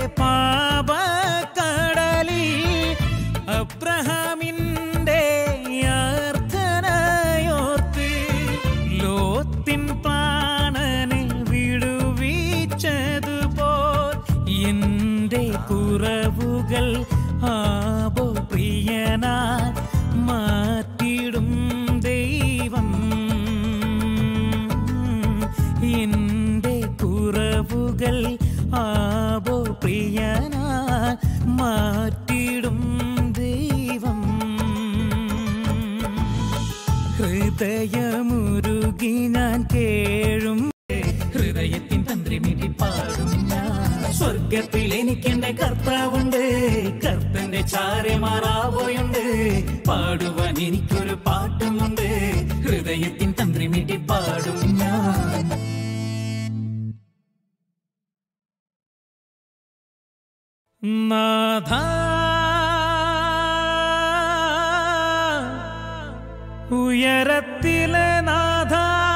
പാപക്കടലിൽ അബ്രഹാമിന്റെ അർത്ഥനയോർത്ത്, ലോത്തിൻ പ്രാണനെ വിടുവിച്ചതുപോൽ എന്റെ കുറവുകൾ ആബോ പ്രിയനാൽ മാറ്റിടും ദൈവം. എന്റെ കുറവുകൾ ആബോ പ്രിയനാൽ മാറ്റിടും ദൈവം. ഹൃദയമുരുകി ഞാൻ കേഴും, ഹൃദയത്തിൻ തന്ത്രി മിഴി പാടും ഞാൻ. സ്വർഗത്തിൽ എനിക്കെന്റെ കർത്താവുണ്ട്, കർത്തന്റെ ചാരെ മാറാബോയുണ്ട്. പാടുവാൻ എനിക്കൊരു പാട്ടുമുണ്ട്, ഹൃദയത്തിൻ തന്ത്രി മിഴി പാടും ഞാൻ. നാഥ ഉയരത്തിലെ നാഥ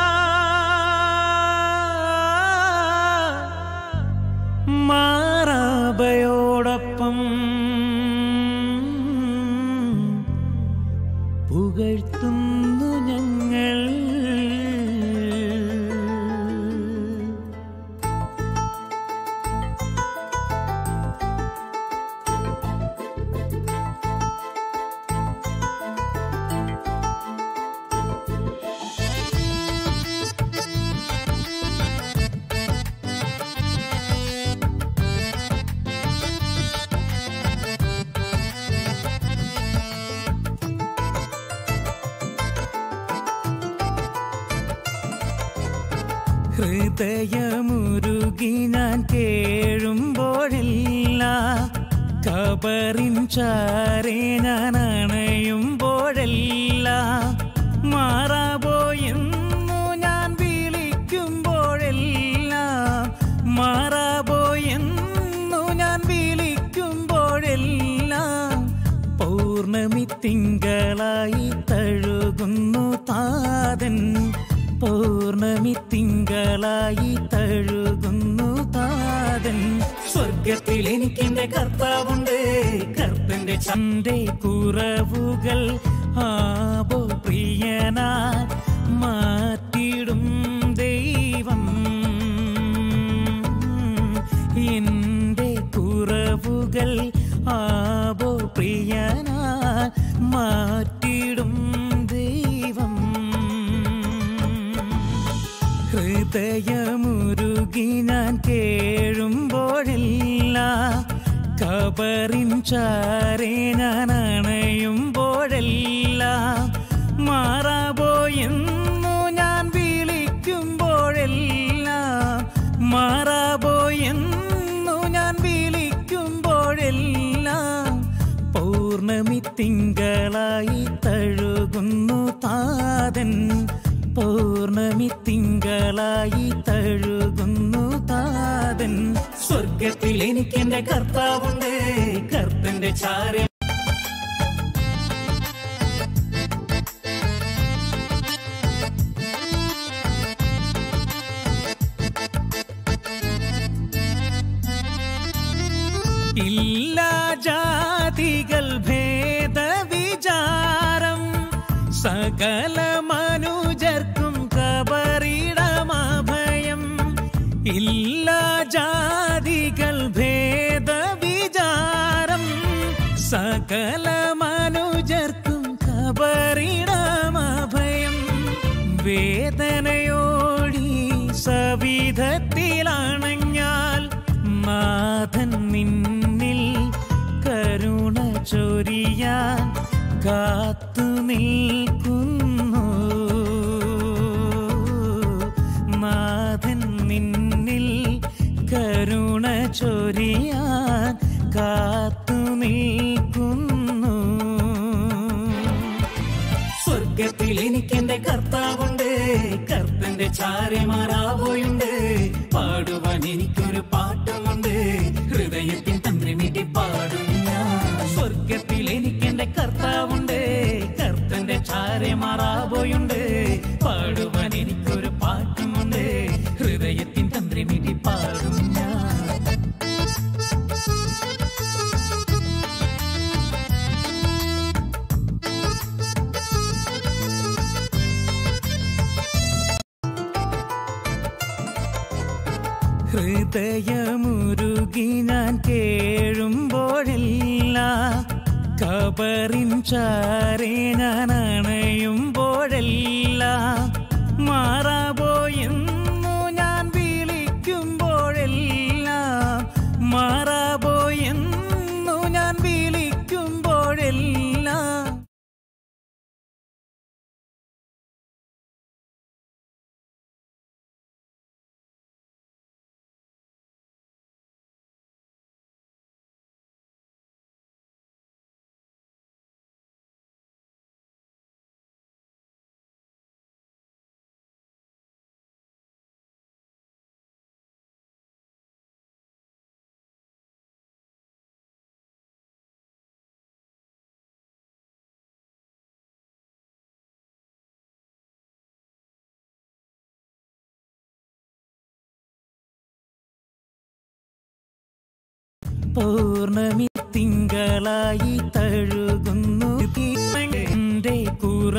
മാറാബയോടൊപ്പം പുകഴ്ത്തുന്നു ഞങ്ങൾ. ഹൃദയമുരുകി ഞാൻ കേഴുമ്പോഴെല്ലാം, കബറിൻ ചാരെ ഞാൻ അണയുമ്പോഴെല്ലാം, മാറാബോയെന്നു ഞാൻ വിളിക്കുമ്പോഴെല്ലാം, മാറാബോയെന്നു ഞാൻ വിളിക്കുമ്പോഴെല്ലാം, പൗർണമി തിങ്കളായി തഴുകുന്നു താതൻ. പൗർണമി തിങ്കളായി തഴുകുന്നു താതൻ. സ്വർഗത്തിൽ എനിക്കെന്റെ കർത്താവുണ്ട്, കർത്തന്റെ ചന്റെ കുറവുകൾ ആബോ പ്രിയനാൽ മാറ്റിടും ദൈവം. എന്റെ കുറവുകൾ ആബോ പ്രിയനാൽ മാറ്റിടും ദൈവം. ഹൃദയമുരുകി ഞാൻ കേഴുമ്പോഴെല്ലാം, കബറിൻ ചാരെ ഞാൻ അണയുമ്പോഴെല്ലാം, മാറാബോയെന്നു ഞാൻ വിളിക്കുമ്പോഴെല്ലാം, മാറാബോയെന്നു ഞാൻ വിളിക്കുമ്പോഴെല്ലാം, പൗർണമി തിങ്കളായി തഴുകുന്നു താതൻ. പൗർണമി തിങ്കളായി തഴുകുന്നു താതൻ. സ്വർഗത്തിൽ എനിക്കെന്റെ കർത്താവുണ്ട്, കർത്തന്റെ ചാര ഇല്ല ജാതികൾ ഭേദവിചാരം, സകല മനുജർക്കും കബറിടമഭയം. ഇല്ല ജാതികൾ ഭേദവിചാരം, സകല മനുജർക്കും കബറിടമഭയം. വേദനയോടി സവിധത്തിലാണഞ്ഞാൽ നാഥൻ നിന്നിൽ കരുണ ചൊരിയാൻ കാത്തു നിൽക്കുന്നു. നാഥൻ നിന്നിൽ കരുണ ചൊരിയാൻ കാത്തു നിൽക്കുന്നു. സ്വർഗത്തിൽ എനിക്കെന്റെ കർത്താവുണ്ട്, കർത്തന്റെ ചാരമാറാവോയുണ്ട്. പാടുവാൻ എനിക്കൊരു പാട്ടുമുണ്ട്, ഹൃദയത്തിൽ തന്ത്രി നീട്ടി പാടും ഞാൻ. സ്വർഗത്തിൽ എനിക്കെന്റെ കർത്താവുണ്ട്, കർത്തന്റെ ചാരമാറാവോയുണ്ട്. പാടുവാൻ എനിക്കൊരു പാട്ടുമുണ്ട്, ഹൃദയത്തിൽ തന്ത്രി നീട്ടി പാടും ഞാൻ. ഹൃദയമുരുകി ഞാൻ കേഴുമ്പോഴെല്ലാം, കബറിൻ ചാരെ ഞാൻ അണയുമ്പോഴെല്ലാം, മാറാബോയെന്നു ഞാൻ വിളിക്കുമ്പോഴെല്ലാം, മാറാബോയെന്നു ഞാൻ വിളിക്കുമ്പോഴെല്ലാം. പൗർണമി തിങ്കളായി തഴുകുന്നു എന്റെ കൂറ.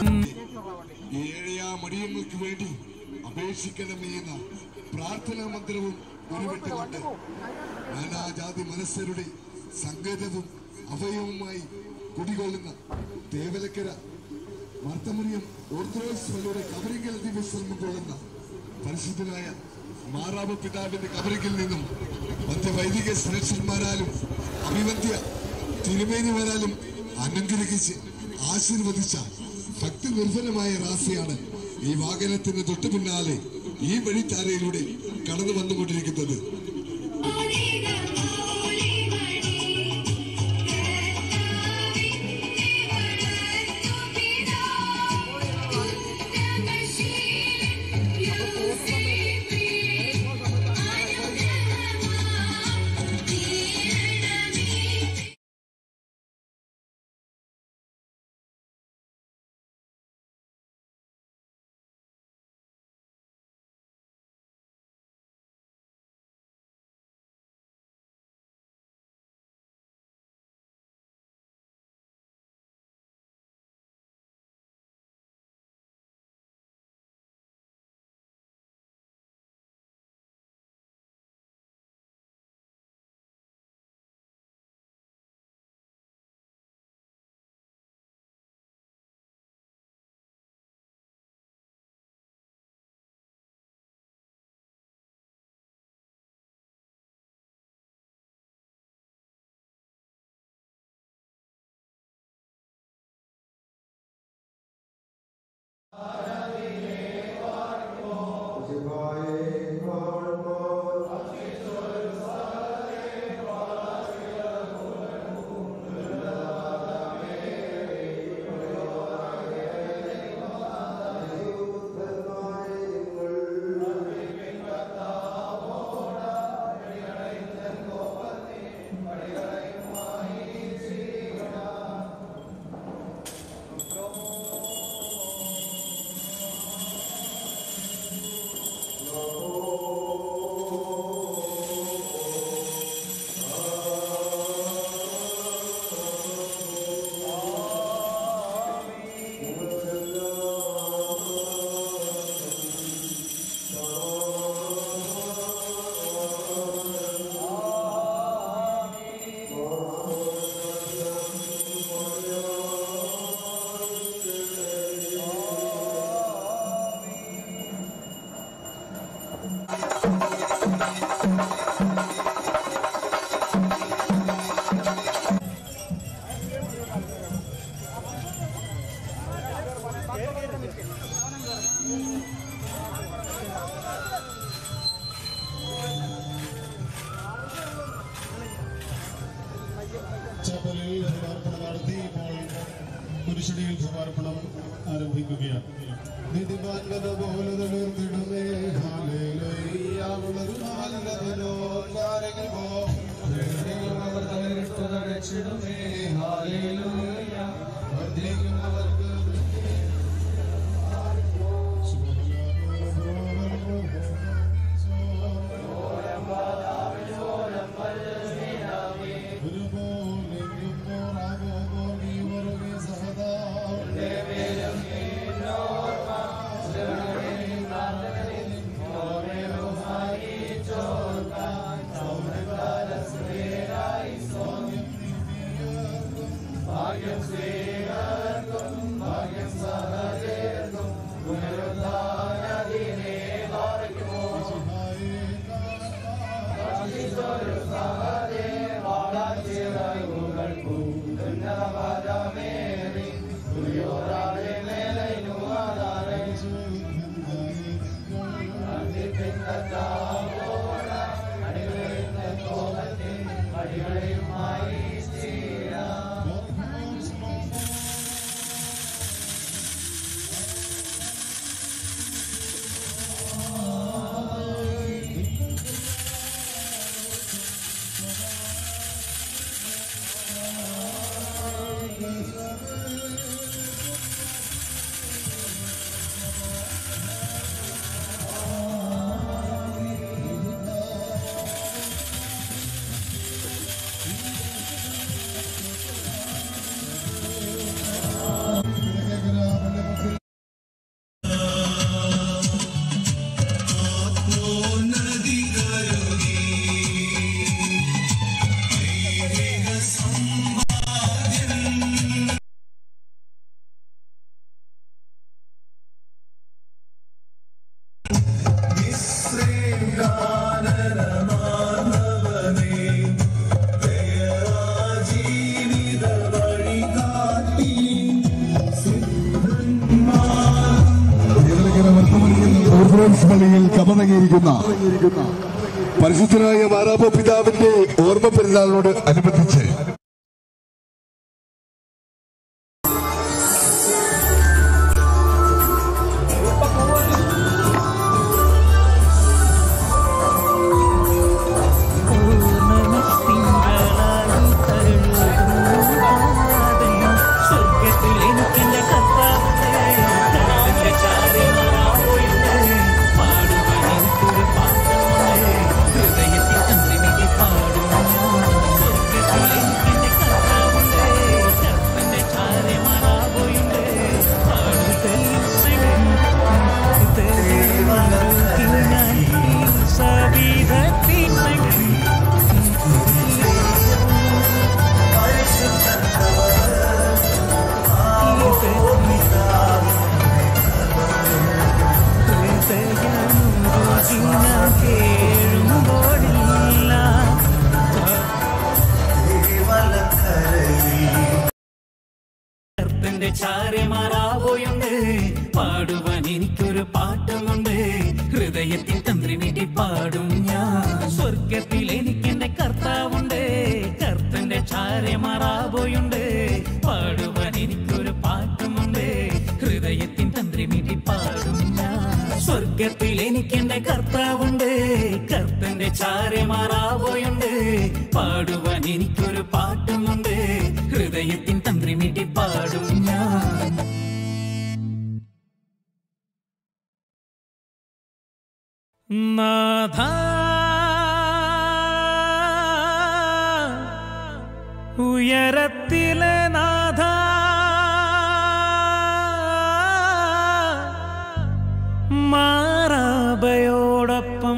മടിയങ്ങൾക്ക് വേണ്ടി അപേക്ഷിക്കണമെന്ന പ്രാർത്ഥനാ മന്ത്രവും ഉരുവിട്ടുകൊണ്ട് നാനാജാതി മനസ്സരുടെ സങ്കേതവും അവയവുമായി കുടികൊള്ളുന്ന തേവലക്കര മാർത്തമറിയം ഓർത്തഡോക്സ് പള്ളിയുടെ കബറിങ്കൽ ദിവസം കൊള്ളുന്ന പരിശുദ്ധനായ മാറാബ് പിതാവിന്റെ കബറിങ്കിൽ നിന്നും മധ്യവൈദിക ശ്രേഷ്ഠന്മാരാലും അഭിവന്ധ്യ തിരുമേനിമാരാലും അനുഗ്രഹിച്ച് ആശീർവദിച്ച ഭക്തി നിർഭരമായ റാസയാണ് ഈ വാഹനത്തിന് തൊട്ടു പിന്നാലെ ഈ വഴിത്താരയിലൂടെ കടന്നു വന്നുകൊണ്ടിരിക്കുന്നത്. കുരിശടിയിൽ സമർപ്പണം ആരംഭിക്കുകയാണ്. നിധിപാൻകത പോലെ തളിർത്തിടുന്നേ ഹല്ലേലൂയ വളരുമാനോ കാരകമോ അവർ തളിരിട്ടു രക്ഷിടുന്നേ ഹല്ലേലൂയ വർദ്ധിക്കുന്നവർക്ക് പള്ളിയിൽ കമനങ്ങിയിരിക്കുന്ന പരിശുദ്ധനായ മാറാപ്പ പിതാവിന്റെ ഓർമ്മ പെരുന്നാളിനോട് അനുബന്ധിച്ച് ചാരമാറാവോയുണ്ട് പാടുവാൻ എനിക്കൊരു പാട്ടുമുണ്ട് ഹൃദയത്തിൽ തന്ത്രി നീട്ടി പാടും ഞാൻ സ്വർഗത്തിൽ എനിക്കെന്റെ കർത്താവുണ്ട് കർത്തന്റെ ചാരമാറാവോയുണ്ട് പാടുവാൻ എനിക്കൊരു പാട്ടുമുണ്ട് ഹൃദയത്തിൽ തന്ത്രി നീട്ടി പാടും ഞാൻ സ്വർഗത്തിൽ എനിക്കെന്റെ കർത്താവുണ്ട് കർത്തന്റെ ചാരമാറാവോയുണ്ട് പാടുവാൻ എനിക്കൊരു പാട്ടുമുണ്ട് ഹൃദയത്തിൻ തന്ത്രി മീട്ടി പാടും ഞാൻ നാഥ ഉയരത്തിലെ നാഥ മാറാബയോടൊപ്പം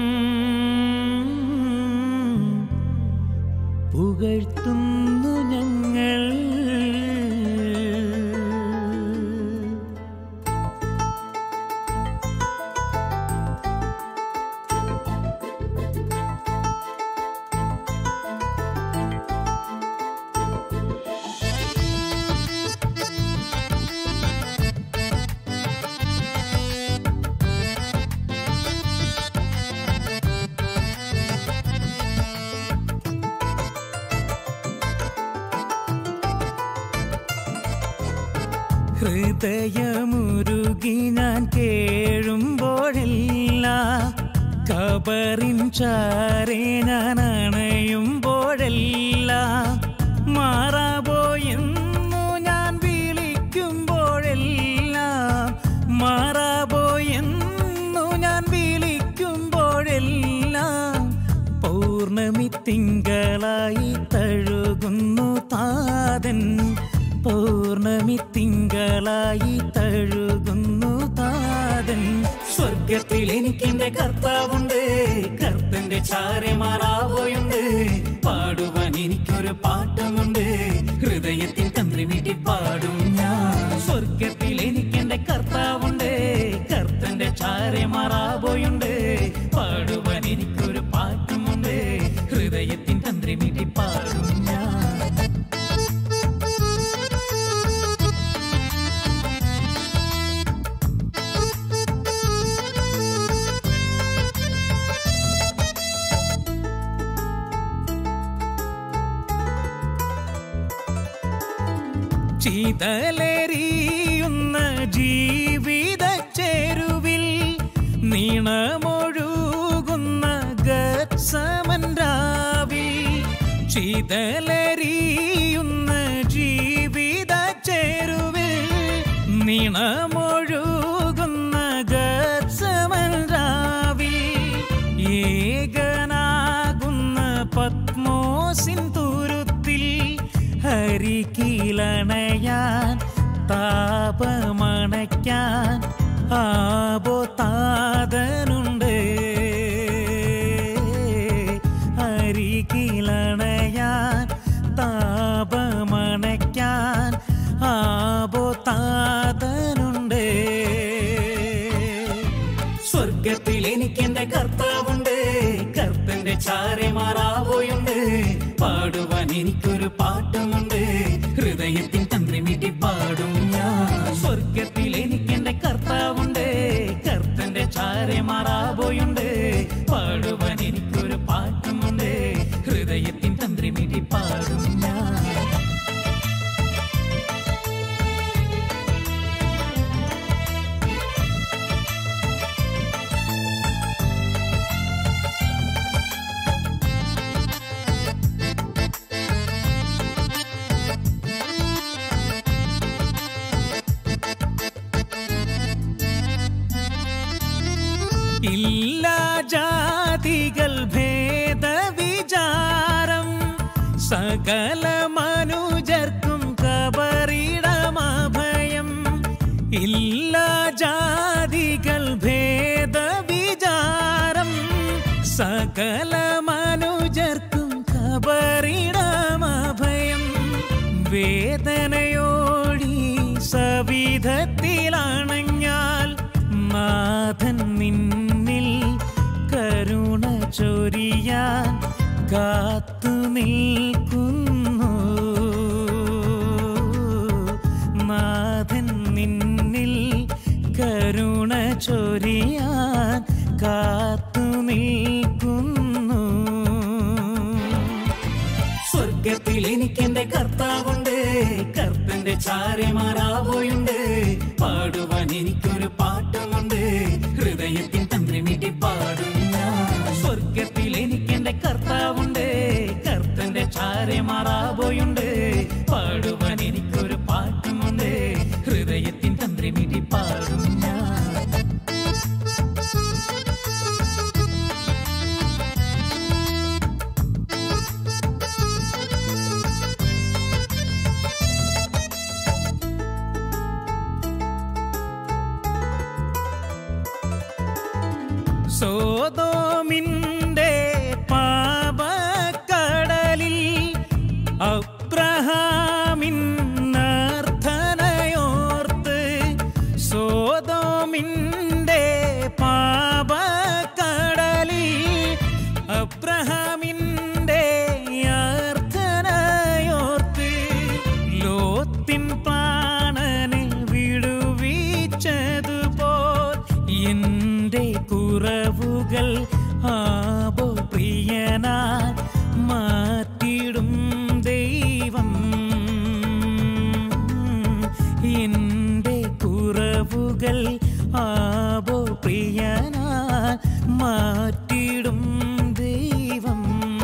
പുകഴ്ത്തുന്നു ഞങ്ങൾ ഹൃദയമുരുകി ഞാൻ കേഴുമ്പോഴെല്ലാം കബറിൻ ചാരെ ഞാൻ അണയുമ്പോഴെല്ലാം മാറാപോയെന്നു ഞാൻ വിളിക്കുമ്പോഴെല്ലാം മാറാപോയെന്നു ഞാൻ വിളിക്കുമ്പോഴെല്ലാം പൗർണമി തിങ്കളായി തഴുകുന്നു താതൻ പൗർണമി തിങ്കളായി തഴുകുന്നു താതൻ സ്വർഗത്തിൽ എനിക്കെന്റെ കർത്താവുണ്ട് കർത്തന്റെ ചാരമാറാവോയുണ്ട് പാടുവാൻ എനിക്കൊരു പാട്ടുമുണ്ട് ഹൃദയത്തിൽ തന്ത്രി വീട്ടി പാടും ഞാൻ സ്വർഗത്തിൽ എനിക്കെന്റെ കർത്താവുണ്ട് കർത്തന്റെ ചാരമാറാവോയുണ്ട് പാടുവാൻ എനിക്കൊരു പാട്ടുമുണ്ട് ഹൃദയത്തിൽ തന്ത്രി വീട്ടി പാടും ഞാൻ ചീതലേറിയുന്ന ജീവിത ചേരുവിൽ നീണമൊഴുകുന്ന ഗത്സമൻ രാവിൽ ചീതലേറിയുന്ന ജീവിത ചേരുവിൽ നീണമൊഴുകുന്ന ഗത്സമൻ രാവിൽ ഏകനാകുന്ന പത്മോസിൻ തുരുത്തിൽ ഹരികിലണയാൻ താപമണയ്ക്കാൻ ആബോതാതനുണ്ട് ഹരികിലണയാൻ താപമണയ്ക്കാൻ ആബോതാതനുണ്ട് സ്വർഗത്തിൽ എനിക്കെന്റെ കർത്താവുണ്ട് കർത്തന്റെ ചാരമാറാവോയുണ്ട് പാടുവാൻ എനിക്കൊരു പാട്ടുമുണ്ട് ഹൃദയത്തിൽ തന്ത്രി വീട്ടി പാടും ഞാൻ സ്വർഗത്തിൽ എനിക്കെന്റെ കർത്താവുണ്ട് കർത്തന്റെ ചാരമാറാവോയുണ്ട് പാടുവാൻ എനിക്കൊരു പാട്ടുമുണ്ട് ഹൃദയത്തിൽ തന്ത്രി വീട്ടി പാടും ഞാൻ ഇല്ല ജാതികൾ ഭേദവിചാരം സകല മനുജർക്കും കബറിടമഭയം ഇല്ല ജാതികൾ ഭേദവിചാരം സകല മനുജർക്കും കബറിടമഭയം വേദനയോടി സവിധത്തിലാണഞ്ഞാൽ നാഥൻ നിന്നിൽ കരുണ ചൊരിയാൻ കാത്തു നിൽക്കുന്നു നാഥൻ നിന്നിൽ കരുണ ചൊരിയാൻ കാത്തു നിൽക്കുന്നു സ്വർഗത്തിൽ എനിക്കെന്റെ കർത്താവുണ്ട് കർത്തന്റെ ചാരമാറാവോയുണ്ട് പാടുവാൻ എനിക്കൊരു പാട്ടുമുണ്ട് ഹൃദയത്തിൽ തന്ത്രി വീട്ടി പാടും ഞാൻ സ്വർഗത്തിൽ എനിക്കെന്റെ കർത്താവുണ്ട് കർത്തന്റെ ചാരമാറാവോയുണ്ട് പാടുവാൻ എനിക്കൊരു പാട്ടുമുണ്ട് ഹൃദയത്തിൽ തന്ത്രി വീട്ടി പാടും ഞാൻ സോദോമിന്റെ പാപക്കടലിൽ അബ്രഹാമിൻ നർത്തനയോർത്ത് സോദോമിന്റെ പാപക്കടലിൽ അബ്രഹാമിന്റെ അർത്ഥനയോർത്ത് ലോത്തിൻ പ്രാണനെ വിടുവിച്ചതുപോൽ എന്റെ കുറവുകൾ ആബോ പ്രിയനാൽ മാറ്റിടും ദൈവം എന്റെ മാറ്റിടും ദൈവം.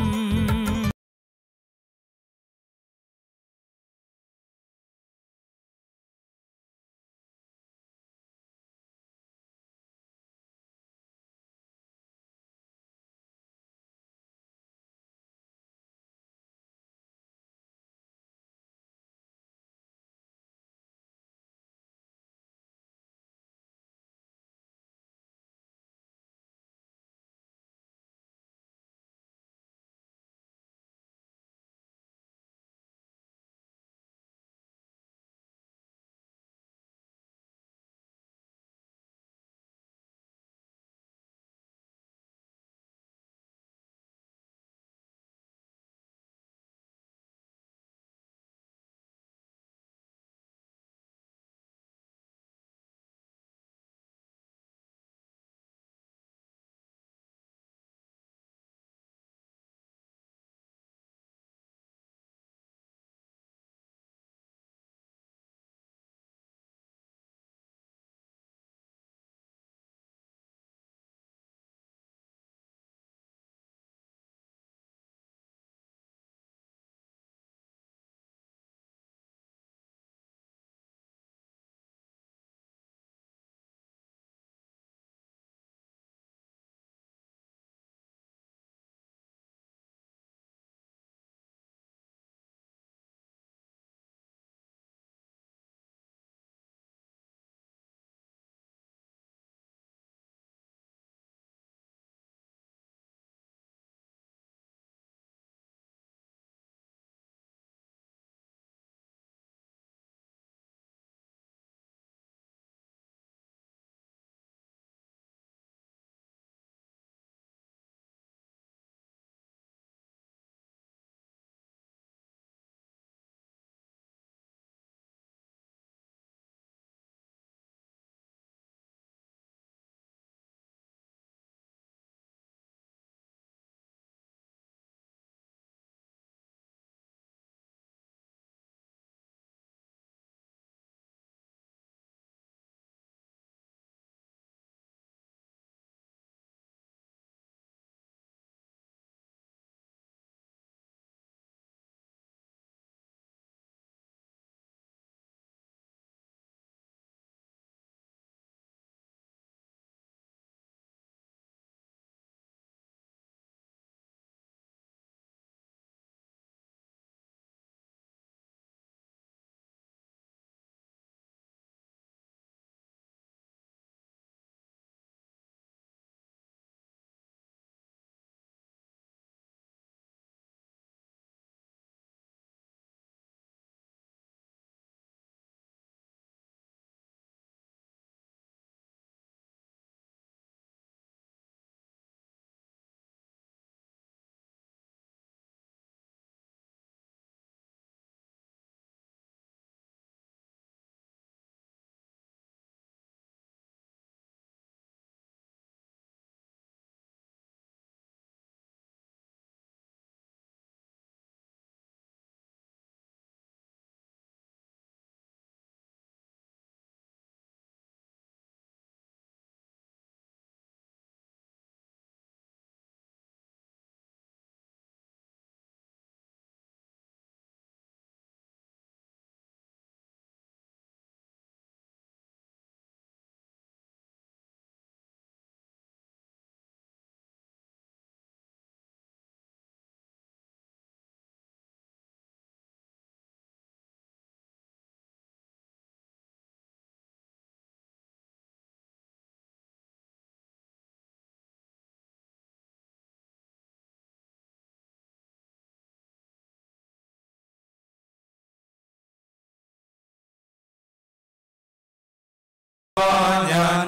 ഞാൻ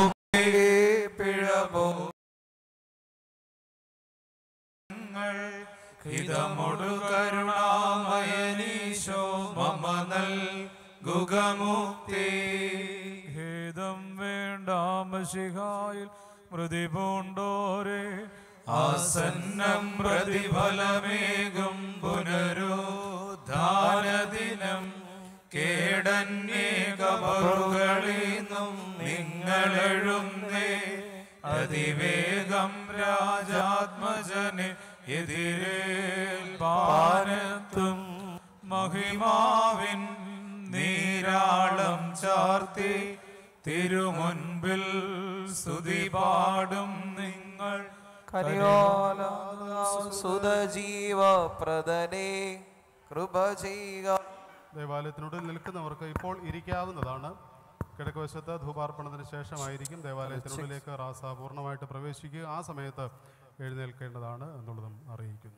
പിഴവോ ഹിതമൊടു കരുണാമയനീശോ മമ നൽകുകമുക്തി. ഖേദം വേണ്ട മശിഹായിൽ മൃതി പൂണ്ടോരെ ആസന്നം പ്രതിഫലമേകും പുനരുദ്ധാനദിനം കേടന്യേ കബറുകളിന്നും നിങ്ങളെഴുന്നേ അതിവേഗം രാജാത്മജനെ എതിരേൽപ്പാനെത്തും മഹിമാവിൻ നീരാളം ചാർത്തി തിരുമുൻപിൽ സ്തുതി പാടും നിങ്ങൾ സുതജീവപ്രദനെ കൃപ ചെയ്യുക. ദേവാലയത്തിനുള്ളിൽ നിൽക്കുന്നവർക്ക് ഇപ്പോൾ ഇരിക്കാവുന്നതാണ്. കിഴക്കുവശത്ത് ധൂപാർപ്പണത്തിന് ശേഷമായിരിക്കും ദേവാലയത്തിനുള്ളിലേക്ക് റാസ പൂർണ്ണമായിട്ട് പ്രവേശിക്കുക. ആ സമയത്ത് എഴുന്നേൽക്കേണ്ടതാണ് എന്നുള്ളതും അറിയിക്കുന്നു.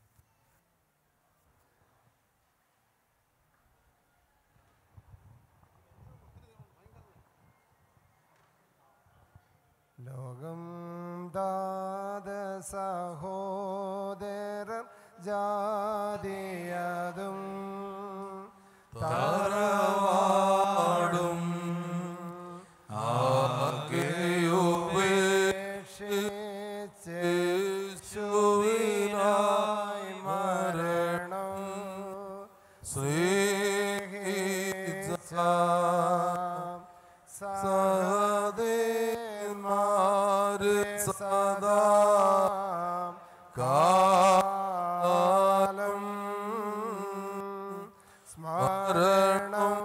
ലോകം ദാത സഹോദരർ ജാതിയതും താരവാടും യേശുവിനായി മരണം സ്നേഹിച്ച സഹദേവന്മാരെ സദാ കാലം സ്മരണം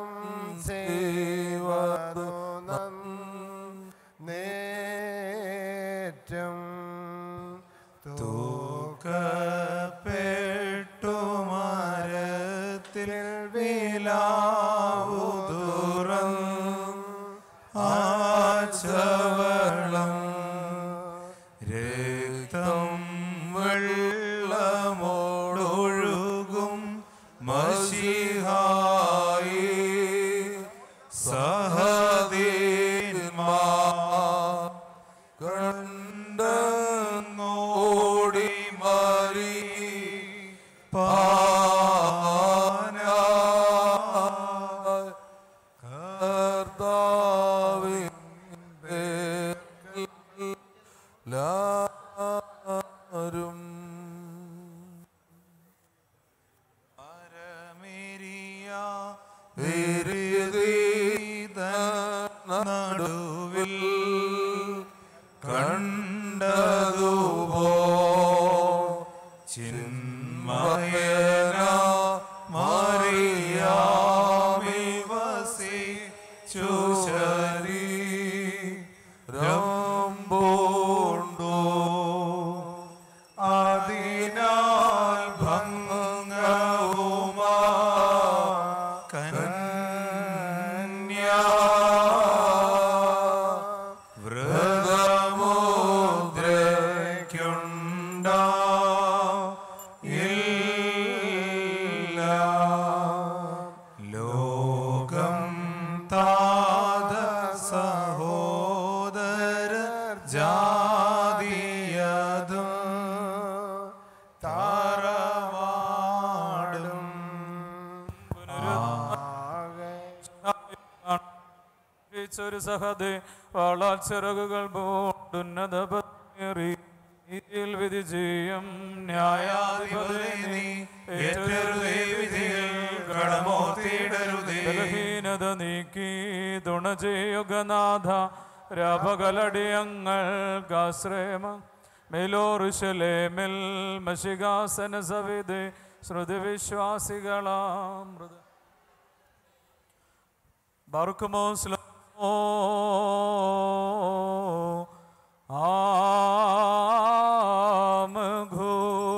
സേവദുനം നേറ്റം തൂക്കപ്പെട്ടു മരത്തിൽ വിലാവുതുറം ആചവളം രക്തം വെള്ളമോടൊഴുകും മശിഹായി സഹദീന്മാ കണ്ടങ്ങോടി മരി നടുവിൽ കണ്ടതുപോ ചിന്മയന മറിയാമി വസിച്ചു ശരീരംബോണ്ടോ അതിനാൽ ഭംഗവുമാ കന്യാ വ്രതമുദ്രയ്ക്കുണ്ടാ ഇല്ല ലോകം താത സഹോദര ജാതിയതും താറവാടും ഒരു സഹദേ വാളാൽ ചിറകുകൾ പൂണ്ടുന്നത പത്മേറി ഇതിൽ വിധി ചെയ്യും ന്യായാധിപതി നീ ഏറ്റരുതേ വിധിയിൽ കടമോത്തിയിടരുതേ ബലഹീനത നീക്കി തുണ ചെയ്യുകനാഥ രാപകലടിയങ്ങൾക്കാശ്രയമ മേലോറുശലേമിൽ മഷികാസന സവിധേ ശ്രുതി വിശ്വാസികളാം മൃത ബാറുക്കുമോ ആമഘോ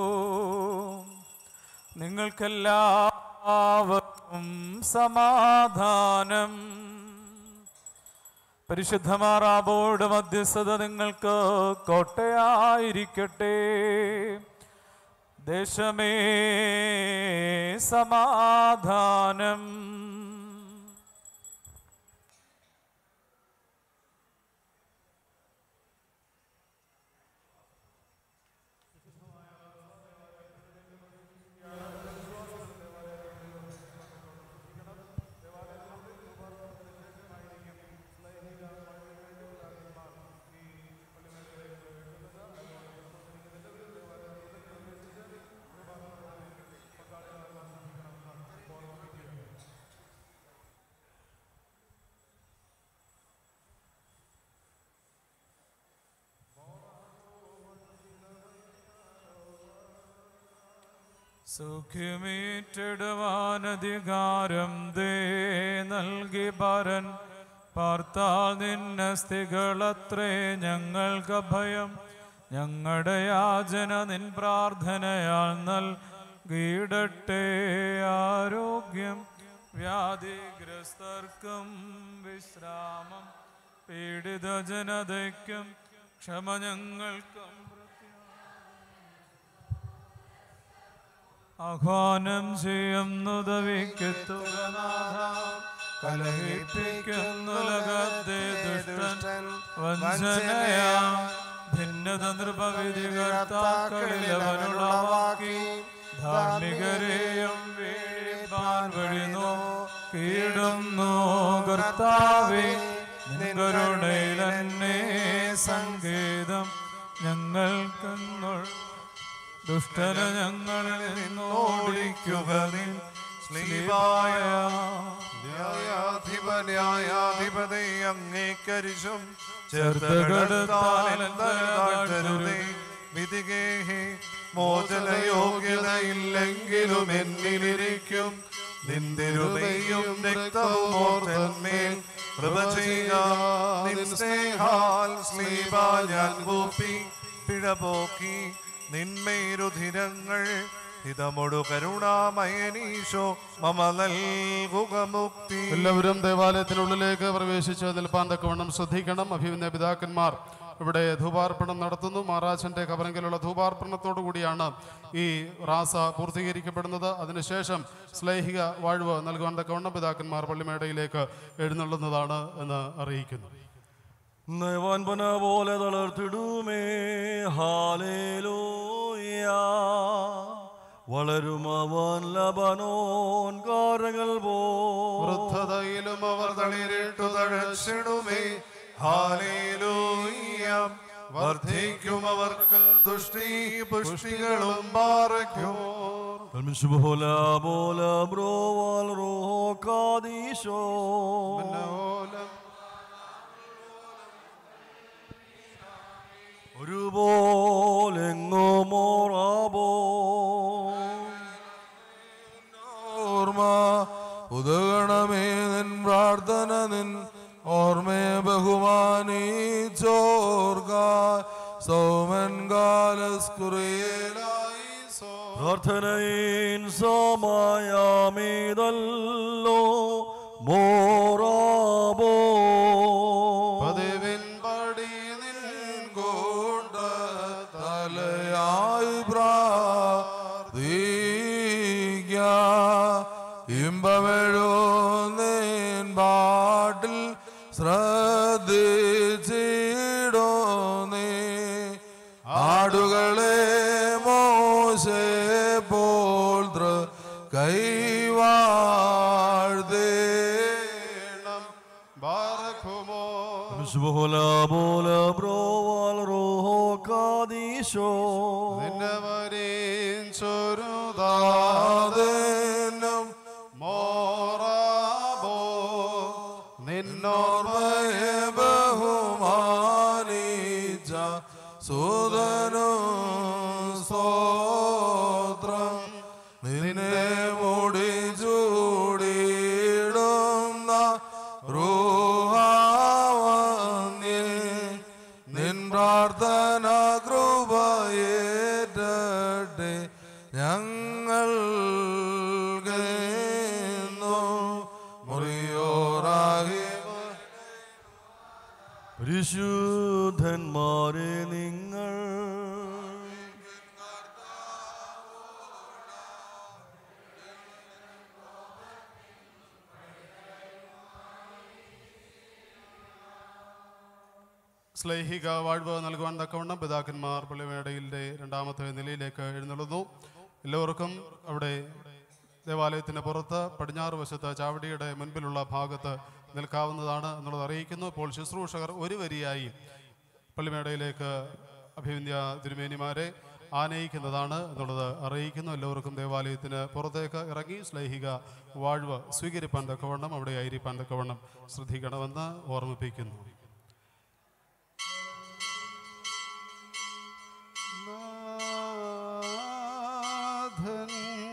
നിങ്ങൾക്കെല്ലാവർക്കും സമാധാനം. പരിശുദ്ധമാറാബോട് മധ്യസ്ഥത നിങ്ങൾക്ക് കോട്ടയായിരിക്കട്ടെ. ദേശമേ സമാധാനം. സുഖ്യമേറ്റിടുവാനധികാരം ദേ നൽകി പരൻ പാർത്താൽ നിന്നസ്തികളത്രേ ഞങ്ങൾക്ക് ഭയം. ഞങ്ങളുടെ യാചന നിൻ പ്രാർത്ഥനയാൽ നൽകിയിടട്ടെ ആരോഗ്യം. വ്യാധിഗ്രസ്തർക്കും വിശ്രാമം, പീഡിത ജനതയ്ക്കും ക്ഷമ ഞങ്ങൾക്കും. ആഹ്വാനം ചെയ്യുന്നുദവിക്കെത്തുക നാഥ, കലഹിപ്പിക്കുന്നുലകത്തെ ദുഷ്ടൻ വഞ്ചനയാ. ഭിന്നത നൃപവിധികർത്താക്കളിൽ അവനുളവാക്കി, ധാർമ്മികരെയും വീഴിപ്പാൻ വഴി നോക്കിയിടുന്നു. കർത്താവേ, നിൻ കരുണയിലെന്നെ സങ്കേതം ഞങ്ങൾക്കെന്നു. ദുഷ്ടന് ഞങ്ങളിൽ നിന്നോടിക്കുക നിൻ സ്ലീബായ. ന്യായാധിപനെ അങ്ങേക്കരിശും വിധികേഹി മോചനയോഗ്യതയില്ലെങ്കിലും എന്നിലിരിക്കും. നിന്തിരുമയും രക്തവും ഓർത്തന്മേൽ കൃപ ചെയ്യുക. നിൻ സ്നേഹാൽ സ്ലീബാ ഞാൻ കൂപ്പി പിഴപോക്കി. നിന്മേരുധിരങ്ങൾ ഹിതമൊടു കരുണാമയനീശോ മമ നൽകുക മുക്തി. എല്ലാവരും ദേവാലയത്തിനുള്ളിലേക്ക് പ്രവേശിച്ച് നിൽപ്പാൻ തക്കവണ്ണം ശ്രദ്ധിക്കണം. അഭിമന്യ പിതാക്കന്മാർ ഇവിടെ ധൂപാർപ്പണം നടത്തുന്നു. മാറാച്ചൻ്റെ കബറങ്കിലുള്ള ധൂപാർപ്പണത്തോടു കൂടിയാണ് ഈ റാസ പൂർത്തീകരിക്കപ്പെടുന്നത്. അതിനുശേഷം ശ്ലൈഹിക വാഴ്വ് നൽകുവാൻ തക്കവണ്ണം പിതാക്കന്മാർ പള്ളിമേടയിലേക്ക് എഴുന്നള്ളുന്നതാണ് എന്ന് അറിയിക്കുന്നു. നയവാൻപന പോലെ തളർത്തിടുമേ ഹാലേലൂയ. വളരുമവൻ ലബനോൻ കാരകൾ വൃദ്ധതയിലും അവർ തളിരിട്ടു തഴച്ചിടുമേ ഹാലേലൂയ. വർദ്ധിക്കും അവർക്ക് ദുഷ്ടി പുഷ്ടികളും പാറയ്ക്കും. ഒരുപോലെങ്ങോമോറാബോ ഓർമ്മ ഉദകണമേ നിൻ പ്രാർത്ഥന നിൻ ഓർമ്മയെ ബഹുമാനിച്ചോർഗ സൗമൻ കാലസ്കുറിയേലായി പ്രാർത്ഥനയിൻ സമയമീതല്ലോ മോറാബോ. പതിവിൻ പടി നിൻ കൊണ്ട തലയായി പ്രാർത്ഥിക്ക. ഇമ്പമെഴുന്നേൻ പാട്ടിൽ ശ്രദ്ധിച്ചിടോ നീ. ആടുകളെ മോശെ പോൽ കൈവാഴ്ത്തേണം. ബാറക്കുമോ നിന്റെ വരീൻ ചൊരുതാതെന്നും മോറാബോ നിന്നോർമ്മയെ ബഹുമാനിച്ച സുതനും സ്തോത്രം. നിന്നെ മുടി ചൂടിയിടുന്ന റൂഹാവന്യേ നിൻ പ്രാർത്ഥന കൃപയേറ്റട്ടെ ഞങ്ങൾ പരിശുദ്ധന്മാരെ നിങ്ങൾ ശ്ലൈഹിക വാഴ്വ് നൽകുവാൻ തക്കവണ്ണം പിതാക്കന്മാർ പള്ളിമേടയിലെ രണ്ടാമത്തെ നിലയിലേക്ക് എഴുന്നള്ളുന്നു. എല്ലാവർക്കും അവിടെ ദേവാലയത്തിന് പുറത്ത് പടിഞ്ഞാറ് വശത്ത് ചാവടിയുടെ മുൻപിലുള്ള ഭാഗത്ത് നിൽക്കാവുന്നതാണ് എന്നുള്ളത് അറിയിക്കുന്നു. ഇപ്പോൾ ശുശ്രൂഷകർ ഒരു വരിയായി പള്ളിമേടയിലേക്ക് അഭിവന്ദ്യ തിരുമേനിമാരെ ആനയിക്കുന്നതാണ് എന്നുള്ളത് അറിയിക്കുന്നു. എല്ലാവർക്കും ദേവാലയത്തിന് പുറത്തേക്ക് ഇറങ്ങി ശ്ലൈഹിക വാഴ്വ് സ്വീകരിപ്പാൻ തക്കവണ്ണം അവിടെ ആയിരിക്കാൻ തക്കവണ്ണം ശ്രദ്ധിക്കണമെന്ന് ഓർമ്മിപ്പിക്കുന്നു. നാഥൻ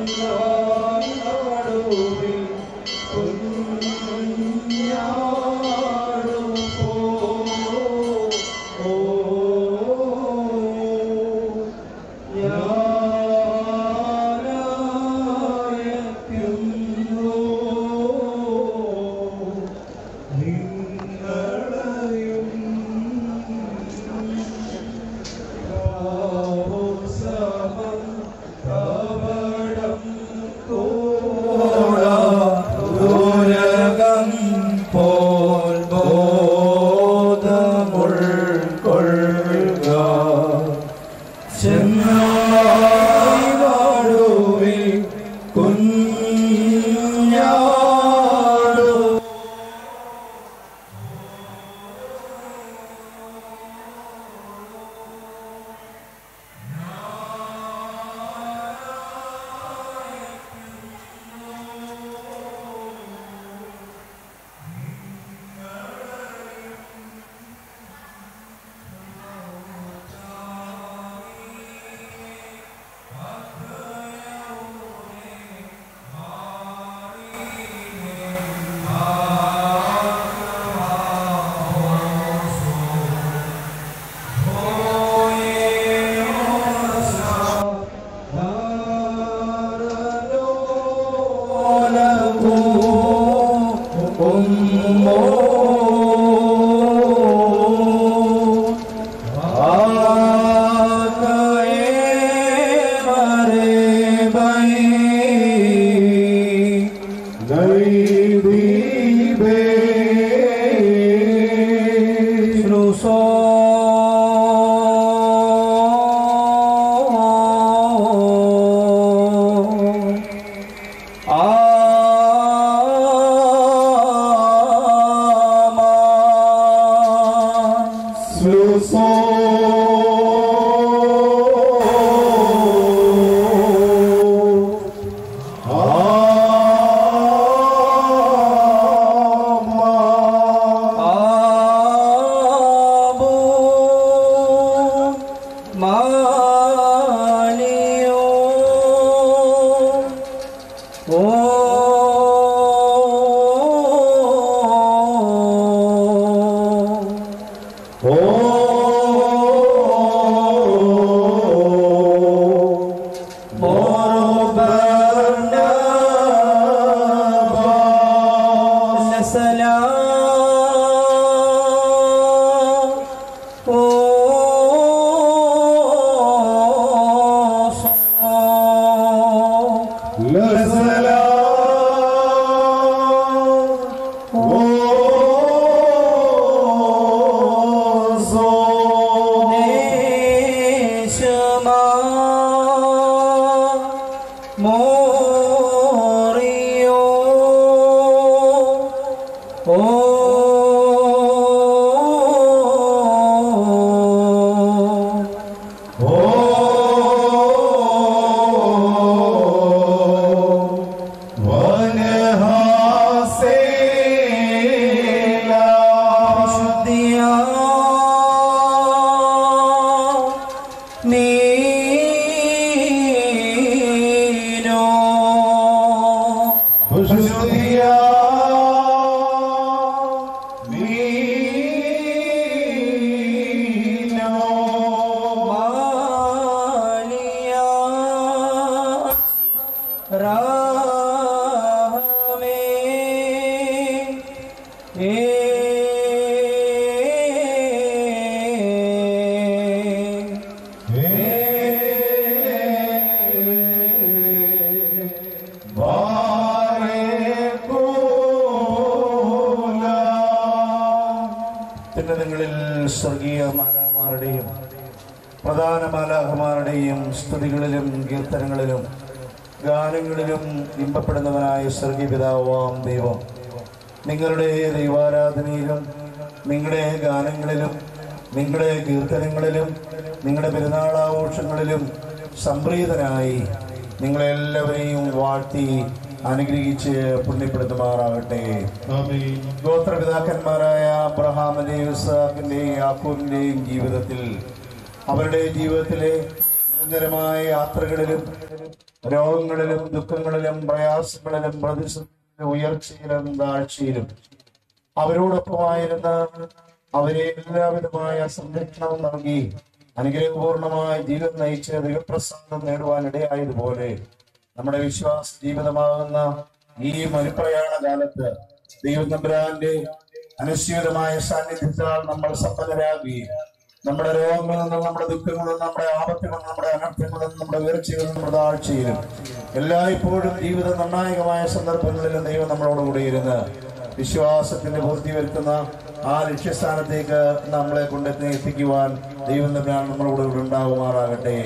സ്വർഗീയ മാലാഖമാരുടെയും പ്രധാന മാലാഖമാരുടെയും സ്തുതികളിലും കീർത്തനങ്ങളിലും ഗാനങ്ങളിലും ഇമ്പപ്പെടുന്നവനായ സ്വർഗീയ പിതാവാം ദൈവം, നിങ്ങളുടെ ദൈവാരാധനയിലും നിങ്ങളുടെ ഗാനങ്ങളിലും നിങ്ങളുടെ കീർത്തനങ്ങളിലും നിങ്ങളുടെ പെരുന്നാളാഘോഷങ്ങളിലും സംപ്രീതനായി നിങ്ങളെല്ലാവരെയും വാഴ്ത്തി അനുഗ്രഹിച്ച് പുണ്യപ്പെടുത്തുമാറാകട്ടെ. ഗോത്രപിതാക്കന്മാരായ അബ്രഹാമിന്റെയും ഇസ്ഹാക്കിന്റെയും യാക്കോബിന്റെയും ജീവിതത്തിൽ അവരുടെ ജീവിതത്തിലെ നിരന്തരമായ യാത്രകളിലും രോഗങ്ങളിലും ദുഃഖങ്ങളിലും പ്രയാസങ്ങളിലും പ്രതിസന്ധിയിലും ഉയർച്ചയിലും താഴ്ചയിലും അവരോടൊപ്പമായിരുന്ന അവരെ എല്ലാവിധമായ സംരക്ഷണവും നൽകി അനുഗ്രഹപൂർണമായ ജീവിതം നയിച്ച് ദൈവപ്രസാദം നേടുവാനിടയായതുപോലെ നമ്മുടെ വിശ്വാസ ജീവിതമാകുന്ന ഈ മനുപ്രയാണ കാലത്ത് ദൈവതമ്പുരാന്റെ അനുസ്യൂതമായ സാന്നിധ്യത്താൽ നമ്മൾ സമ്പന്നരാകുകയും നമ്മുടെ രോഗങ്ങളിൽ നിന്നും നമ്മുടെ ദുഃഖങ്ങളിൽ നമ്മുടെ ആപത്തുകളിൽ നമ്മുടെ അനർത്ഥങ്ങളിൽ നമ്മുടെ ഉയർച്ചകളിൽ നമ്മുടെ താഴ്ചയിലും എല്ലായ്പ്പോഴും ജീവിത നിർണായകമായ സന്ദർഭങ്ങളിലും ദൈവം നമ്മളോടുകൂടി ഇരുന്ന് വിശ്വാസത്തിന്റെ പൂർത്തി വരുത്തുന്ന ആ ലക്ഷ്യസ്ഥാനത്തേക്ക് നമ്മളെ എത്തിക്കുവാൻ ദൈവം തന്നെയാണ് നമ്മളോട് ഉണ്ടാകുമാറാകട്ടെ.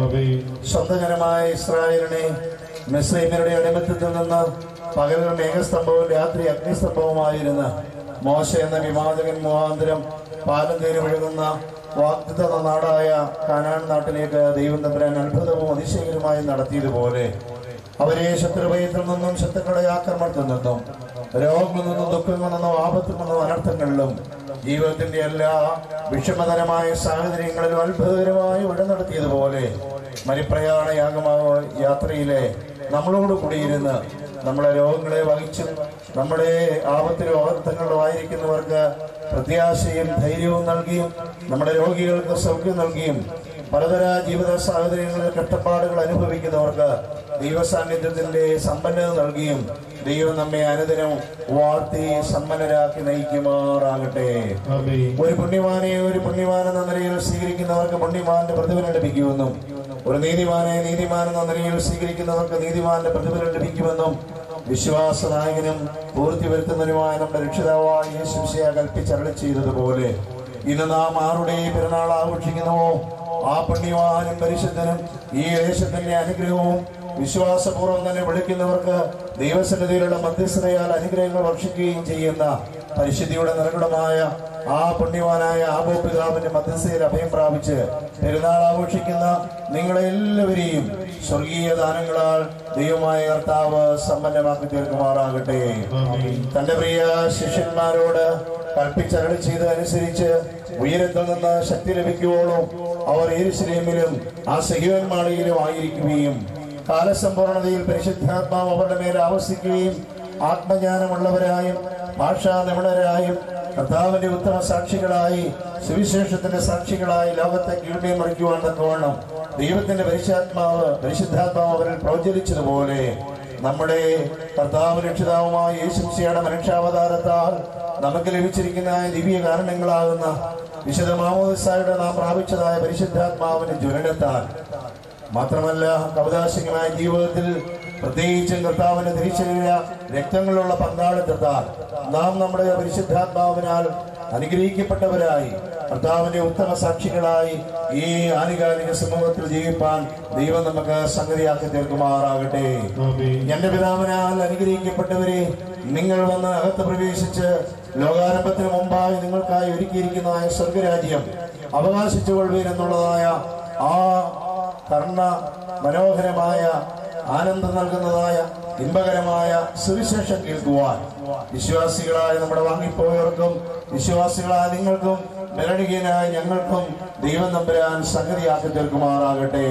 സ്വന്തം ജനമായ ഇസ്രായേലിനെ മിസ്രൈമ്യരുടെ അടിമത്തത്തിൽ നിന്ന് പകൽ മേഘസ്തംഭവും രാത്രി അഗ്നിസ്തംഭവുമായിരുന്ന മോശ എന്ന വിവാചകൻ മുഖാന്തരം പാലം തേരി ഒഴുകുന്ന വാഗ്ദത്ത നാടായ കാനാൻ നാട്ടിലേക്ക് ദൈവം തമ്പുരാൻ അത്ഭുതവും അതിശയകരമായി നടത്തിയതുപോലെ അവരെ ശത്രുഭയത്തിൽ നിന്നും ശത്രുക്കളുടെ ആക്രമണത്തിൽ നിന്നും രോഗങ്ങളിൽ നിന്നും ദുഃഖങ്ങളിൽ നിന്നും ആപത്തിൽ നിന്നും അനർത്ഥങ്ങളിലും ജീവിതത്തിന്റെ എല്ലാ വിഷമതരമായ സാഹചര്യങ്ങളിലും അത്ഭുതകരമായി വഴി നടത്തിയതുപോലെ മരിപ്രയാണ യാത്രയിലെ നമ്മളോട് കൂടിയിരുന്ന് നമ്മളെ രോഗങ്ങളെ വഹിച്ചും നമ്മുടെ ആപത്തിലും അനർത്ഥങ്ങളിലും ആയിരിക്കുന്നവർക്ക് പ്രത്യാശയും ധൈര്യവും നൽകിയും നമ്മുടെ രോഗികൾക്ക് സൗഖ്യം നൽകിയും പലതര ജീവിത സാഹചര്യങ്ങളിൽ കഷ്ടപ്പാടുകൾ അനുഭവിക്കുന്നവർക്ക് ദൈവസാന്നിധ്യത്തിന്റെ സമ്പന്നത നൽകിയും ദൈവം നമ്മെ അനുദിനം വാഴ്ത്തി സമ്പന്നരാക്കി നയിക്കുമാറാകട്ടെ. ഒരു പുണ്യമാനെന്ന നിലയിൽ സ്വീകരിക്കുന്നവർക്ക് പുണ്യമാന്റെ പ്രതിഫലം ലഭിക്കുമെന്നും ഒരു നീതിമാനെന്ന നിലയിൽ സ്വീകരിക്കുന്നവർക്ക് നീതിമാന്റെ പ്രതിഫലം ലഭിക്കുമെന്നും വിശ്വാസ നായകനും പൂർത്തി വരുത്തുന്നതിനുമായ നമ്മുടെ രക്ഷിതാവായ യേശു മിശിഹാ കൽപ്പിച്ചരുളി ചെയ്തതുപോലെ ഇന്ന് നാം ആരുടെ പെരുന്നാൾ ആഘോഷിക്കുന്നുവോ ആ പുണ്യവാനും പരിശുദ്ധനും ഈ ദേശത്തിന്റെ അനുഗ്രഹവും വിശ്വാസപൂർവ്വം തന്നെ വിളിക്കുന്നവർക്ക് ദൈവസന്നിധിയിലുള്ള മധ്യസ്ഥതയാൽ അനുഗ്രഹങ്ങൾ ഭക്ഷിക്കുകയും ചെയ്യുന്ന പരിശുദ്ധിയുടെ നിറകുടമായ ആ പുണ്യവാനായ ആബോ പിതാവിന്റെ മധ്യസ്ഥയിൽ അഭയം പ്രാപിച്ച് പെരുന്നാൾ ആഘോഷിക്കുന്ന നിങ്ങളെല്ലാവരെയും സ്വർഗീയ ദാനങ്ങളാൽ ദൈവമായ കർത്താവ് സമ്പന്നമാക്കി തീർക്കുമാറാകട്ടെ. തന്റെ പ്രിയ ശിഷ്യന്മാരോട് കൽപ്പിച്ചരുളി ചെയ്തതനുസരിച്ച് ഉയരത്തിൽ നിന്ന് ശക്തി ലഭിക്കുവോളും അവർ യെരൂശലേമിലും ആ സഹീവൻ മാളികയിലും ആയിരിക്കുകയും കാലസമ്പൂർണതയിൽ പരിശുദ്ധാത്മാവ് അവരുടെ മേൽ ആവസിക്കുകയും ആത്മജ്ഞാനമുള്ളവരായും ഭാഷാ നിപുണരായും കർത്താവിന്റെ ഉത്തമ സാക്ഷികളായി സുവിശേഷത്തിന്റെ സാക്ഷികളായി ലോകത്തെ കീഴ്മയും മറിക്കുവാൻ തക്കവണ്ണം ദൈവത്തിന്റെ പരിശുദ്ധാത്മാവ് അവരിൽ പ്രവചരിച്ചതുപോലെ നമ്മുടെ കർത്താവ് രക്ഷിതാവുമായ യേശു മിശിഹായുടെ മനുഷ്യാവതാരത്താൽ നമുക്ക് ലഭിച്ചിരിക്കുന്ന ദിവ്യ കാരണങ്ങളാകുന്ന വിശുദ്ധ മാമോദിസായുടെ നാം പ്രാപിച്ചതായ പരിശുദ്ധാത്മാവിന്റെ ജ്വലനത്താൽ മാത്രമല്ല കൗതാശികമായ ജീവിതത്തിൽ പ്രത്യേകിച്ചും കർത്താവിന്റെ തിരിച്ചറിയ രക്തങ്ങളിലുള്ള പങ്കാളിത്തത്താൽ നാം നമ്മുടെ പരിശുദ്ധാത്മാവിനാൽ അനുഗ്രഹിക്കപ്പെട്ടവരായി കർത്താവിന്റെ ഉത്തമ സാക്ഷികളായി ഈ ആനുകാലിക സമൂഹത്തിൽ ജീവിപ്പാൻ ദൈവം നമുക്ക് സംഗതിയാക്കി തീർക്കുമാറാകട്ടെ. എന്റെ പിതാവിനാൽ അനുഗ്രഹിക്കപ്പെട്ടവരെ, നിങ്ങൾ വന്ന് അകത്ത് പ്രവേശിച്ച് ലോകാരംഭത്തിന് മുമ്പായി നിങ്ങൾക്കായി ഒരുക്കിയിരിക്കുന്ന സ്വർഗരാജ്യം അവകാശിച്ചുകൊള്ളുവീൻ എന്നുള്ളതായ ആ കർണ മനോഹരമായ ആനന്ദം നൽകുന്നതായ ഇമ്പകരമായ സുവിശേഷം കേൾക്കുവാൻ വിശ്വാസികളായ നമ്മുടെ വാങ്ങിപ്പോയവർക്കും വിശ്വാസികളായ നിങ്ങൾക്കും ബലഹീനരായ ഞങ്ങൾക്കും ദൈവം തമ്പുരാൻ സംഗതിയാക്കി തീർക്കുമാറാകട്ടെ.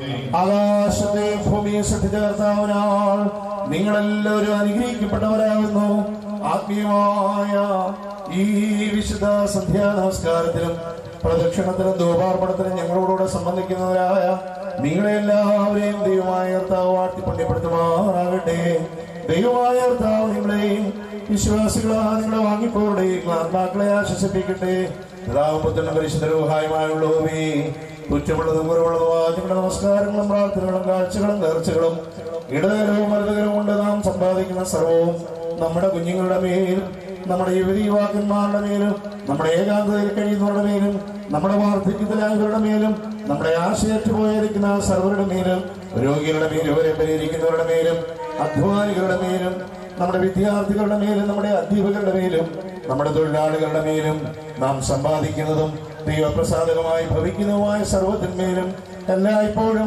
ആകാശത്തെ ഭൂമിയെ സൃഷ്ടിച്ച കർത്താവിനാൽ നിങ്ങളെല്ലാവരും അനുഗ്രഹിക്കപ്പെട്ടവരാകുന്നു. ആത്മീയമായ ഈ വിശുദ്ധ സന്ധ്യാ നമസ്കാരത്തിലും പ്രദക്ഷിണത്തിലും ധൂപാർപ്പണത്തിലും ഞങ്ങളോടുകൂടെ സംബന്ധിക്കുന്നവരായ നിങ്ങളെല്ലാവരെയും ദൈവമായ കർത്താവ് വാഴ്ത്തി പുണ്യപ്പെടുത്തുമാറാകട്ടെ. ദൈവമായ കർത്താവ് നിങ്ങളെയും വിശ്വാസികളായ നിങ്ങളെ വാങ്ങിപ്പോരുടെയും ആത്മാക്കളെ ആശ്വസിപ്പിക്കട്ടെ. പിതാവും പരിശുദ്ധരൂഹായുമായുള്ളവേ, കുറ്റമുള്ളതും കുറവുള്ളതുമായ നിങ്ങളുടെ നമസ്കാരങ്ങളും പ്രാർത്ഥനകളും കാഴ്ചകളും നേർച്ചകളും ഇടതരവും വലുതകരവും കൊണ്ട് നാം സമ്പാദിക്കുന്ന സർവവും നമ്മുടെ കുഞ്ഞുങ്ങളുടെ മേലും നമ്മുടെ യുവതി യുവാക്കന്മാരുടെ മേലും നമ്മുടെ ഏകാന്തതയിൽ കഴിയുന്നവരുടെ മേലും നമ്മുടെ വാർദ്ധക്യത്തിലായവരുടെ മേലും നമ്മുടെ ആശയറ്റ് പോയിരിക്കുന്ന സർവരുടെ മേലും രോഗികളുടെ മേലും ഇവരെ പരിഹരിക്കുന്നവരുടെ മേലും അധ്വാനികളുടെ മേലും നമ്മുടെ വിദ്യാർത്ഥികളുടെ മേലും നമ്മുടെ അധ്യാപകരുടെ മേലും നമ്മുടെ തൊഴിലാളികളുടെ മേലും നാം സമ്പാദിക്കുന്നതും ദൈവപ്രസാദകമായി ഭവിക്കുന്നതുമായ സർവ്വത്തിന്മേലും എല്ലായ്പ്പോഴും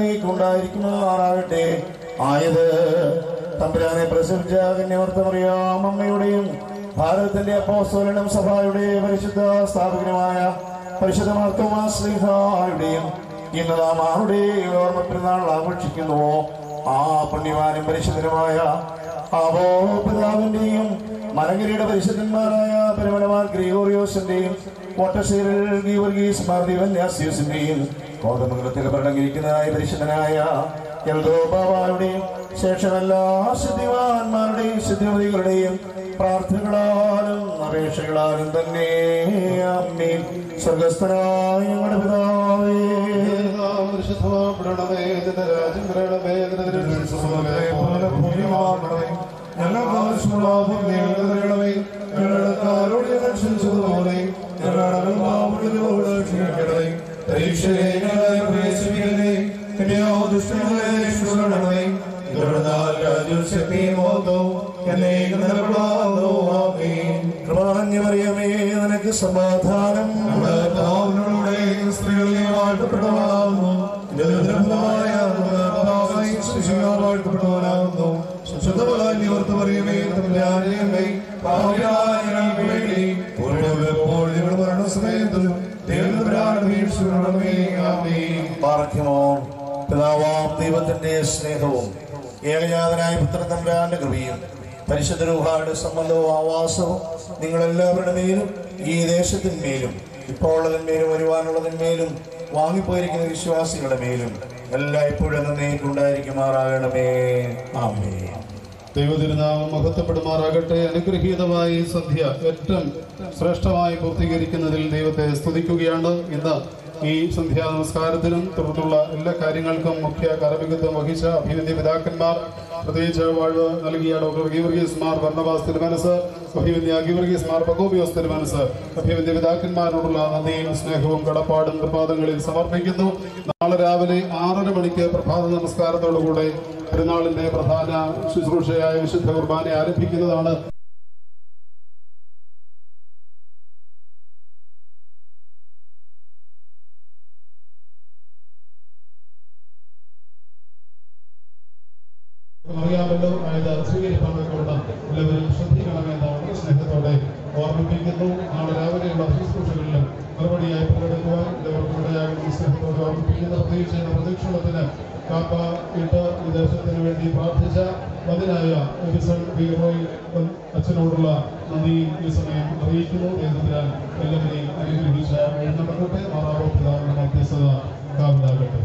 എന്നേക്കുണ്ടായിരിക്കുന്നതാറാകട്ടെ. ആയത് തമ്പുരാനെ പ്രസവിച്ച കന്യാമറിയാം അമ്മയുടെയും ഭാരതത്തിന്റെ അപ്പോസ്തലനും സഭയുടെ പരിശുദ്ധ സ്ഥാപകനുമായ പരിശുദ്ധ മാർത്തോമാ ശ്ലീഹായുടെയും ഇന്ന് നാം ആരുടെ ഓർമ്മ പെരുന്നാൾ ആഘോഷിക്കുന്നുവോ ആ പുണ്യവാനും പരിശുദ്ധനുമായ ആവോ പിതാവിന്റെയും മലങ്കരിയുടെ പരിശുദ്ധന്മാരായ പരമനമാർ ഗ്രിഗോറിയോസിന്റെയും മോട്ടശീരിൽ ഗീവർഗീസ് മാർ ദിവന്യാസ്യൂസിന്റെയും കോതമംഗലത്തിൽ ഭരണങ്ങിരിക്കുന്നതായ പരിശുദ്ധനായ എൽദോ ബാബായുടെയും ശേഷം എല്ലാ ശുദ്ധിവാന്മാരുടെയും ശുദ്ധിമതികളുടെയും പ്രാർത്ഥനകളാലും അപേക്ഷകളാലും തന്നെ ആമേൻ. സ്വർഗസ്ഥനായ ഞങ്ങളുടെ പിതാവേ, പരിശുദ്ധമാപ്പെടണമേ, നിന്റെ രാജ്യം വരണമേ, നിന്റെ തിരുമനസ്സുപോലെ പോലെ ഭൂമിയിലുമാകണമേ. ഞങ്ങൾക്ക് ആവശ്യമുള്ള ഭൂമിയെ തരണമേ. ഞങ്ങളുടെ കാരോട് ഞങ്ങൾ ക്ഷണിച്ചതുപോലെ ഞങ്ങളുടെ പാപങ്ങളോട് ക്ഷമിക്കണമേ. പരീക്ഷയെ ഞങ്ങളെ പ്രവേശിപ്പിക്കണമേ. ദുഷ്ടങ്ങളെ രക്ഷിക്കണമേ. ദുർനാൾ രാജ്യവും ശക്തിയും മഹത്വവും എന്നേക്കും നിലകൊള്ളുന്നു. ആമേൻ. കൃപാനിറയമേ, നിനക്ക് സമാധാനം. സ്ത്രീകളെ വാഴ്ത്തപ്പെട്ടവനാകുന്നു. വാഴ്ത്തപ്പെട്ടവനാകുന്നു. ശുദ്ധമായി നിവർത്ത് പറയുമേ, തമ്പുരാനേ, പാപികളായ ഞങ്ങൾക്ക് വേണ്ടി ഇപ്പോൾ ഞങ്ങളുടെ മരണസമയത്തും ദൈവത്തമ്പുരാന്റെ വീഴ്ച. ആമേൻ. പാർക്കുമോ പിതാവാം ദൈവത്തിന്റെ സ്നേഹവും ഏകജാതനായ പുത്രൻ തമ്പുരാന്റെ കൃപയും പരിശുദ്ധ രൂഹായുടെ സംബന്ധവും ആവാസവും നിങ്ങളെല്ലാവരുടെ മേലും ഈ ദേശത്തിന്മേലും ഇപ്പോൾ ഉള്ളതിന്മേലും വരുവാനുള്ളതിന്മേലും വാങ്ങിപ്പോയിരിക്കുന്ന വിശ്വാസികളുടെ മേലും എല്ലായ്പ്പോഴും നന്നേക്കുണ്ടായിരിക്കുമാറാകണമേ. ആമേൻ. ദൈവതിരുനാമം മഹത്വപ്പെടുമാറാകട്ടെ. അനുഗ്രഹീതമായി സന്ധ്യ ഏറ്റവും ശ്രേഷ്ഠമായി പൂർത്തീകരിക്കുന്നതിൽ ദൈവത്തെ സ്തുതിക്കുകയാണ്. ഇന്ന് ഈ സന്ധ്യാ നമസ്കാരത്തിനും തുടർന്നുള്ള എല്ലാ കാര്യങ്ങൾക്കും മുഖ്യ കാർമ്മികത്വം വഹിച്ച അഭിനന്ദ പിതാക്കന്മാർ, പ്രത്യേകിച്ച് വാഴ്വ് നൽകിയ ഡോക്ടർ ഗീവർഗീസ് മാർ ബർണബാസ് തിരുമനസ്, അഭിനന്ദ ഗീവർഗീസ് മാർ പകോബിയോസ് തിരുമനസ്, അഭിനന്ദ പിതാക്കന്മാരോടുള്ള നന്ദിയും സ്നേഹവും കടപ്പാടും പ്രഭാതങ്ങളിൽ സമർപ്പിക്കുന്നു. നാളെ രാവിലെ 6:30 മണിക്ക് പ്രഭാത നമസ്കാരത്തോടുകൂടെ പെരുന്നാളിന്റെ പ്രധാന ശുശ്രൂഷയായ വിശുദ്ധ കുർബാന ആരംഭിക്കുന്നതാണ്. അറിയാമല്ലോ, ആയത് സ്വീകരിക്കാമെന്നുള്ള എല്ലാവരും ശ്രദ്ധിക്കണമെന്നാണ് സ്നേഹത്തോടെ ഓർമ്മിപ്പിക്കുന്നു. നാളെ രാവിലെയുള്ള ശുശ്രൂഷകളിലും മറുപടിയായി പങ്കെടുക്കുവാൻ എല്ലാവർക്കും ഇടയാകണം സ്നേഹത്തോടെ ഓർമ്മിപ്പിക്കുന്നു. പ്രത്യേകിച്ച് പ്രദക്ഷിണത്തിന് കാപ്പ ഇട്ട് ഈ ദേശത്തിന് വേണ്ടി പ്രാർത്ഥിച്ച മതിനായ എഡിസൺ ബി റോയ് അച്ഛനോടുള്ള നന്ദി ഈ സമയം അറിയിക്കുന്നു. ദൈവത്തിനാൽ എല്ലാവരെയും അനുഗ്രഹിച്ച എഴുന്നള്ളട്ടെ. മാറാവോ പിതാവിന്റെ മധ്യസ്ഥത കാവലാകട്ടെ.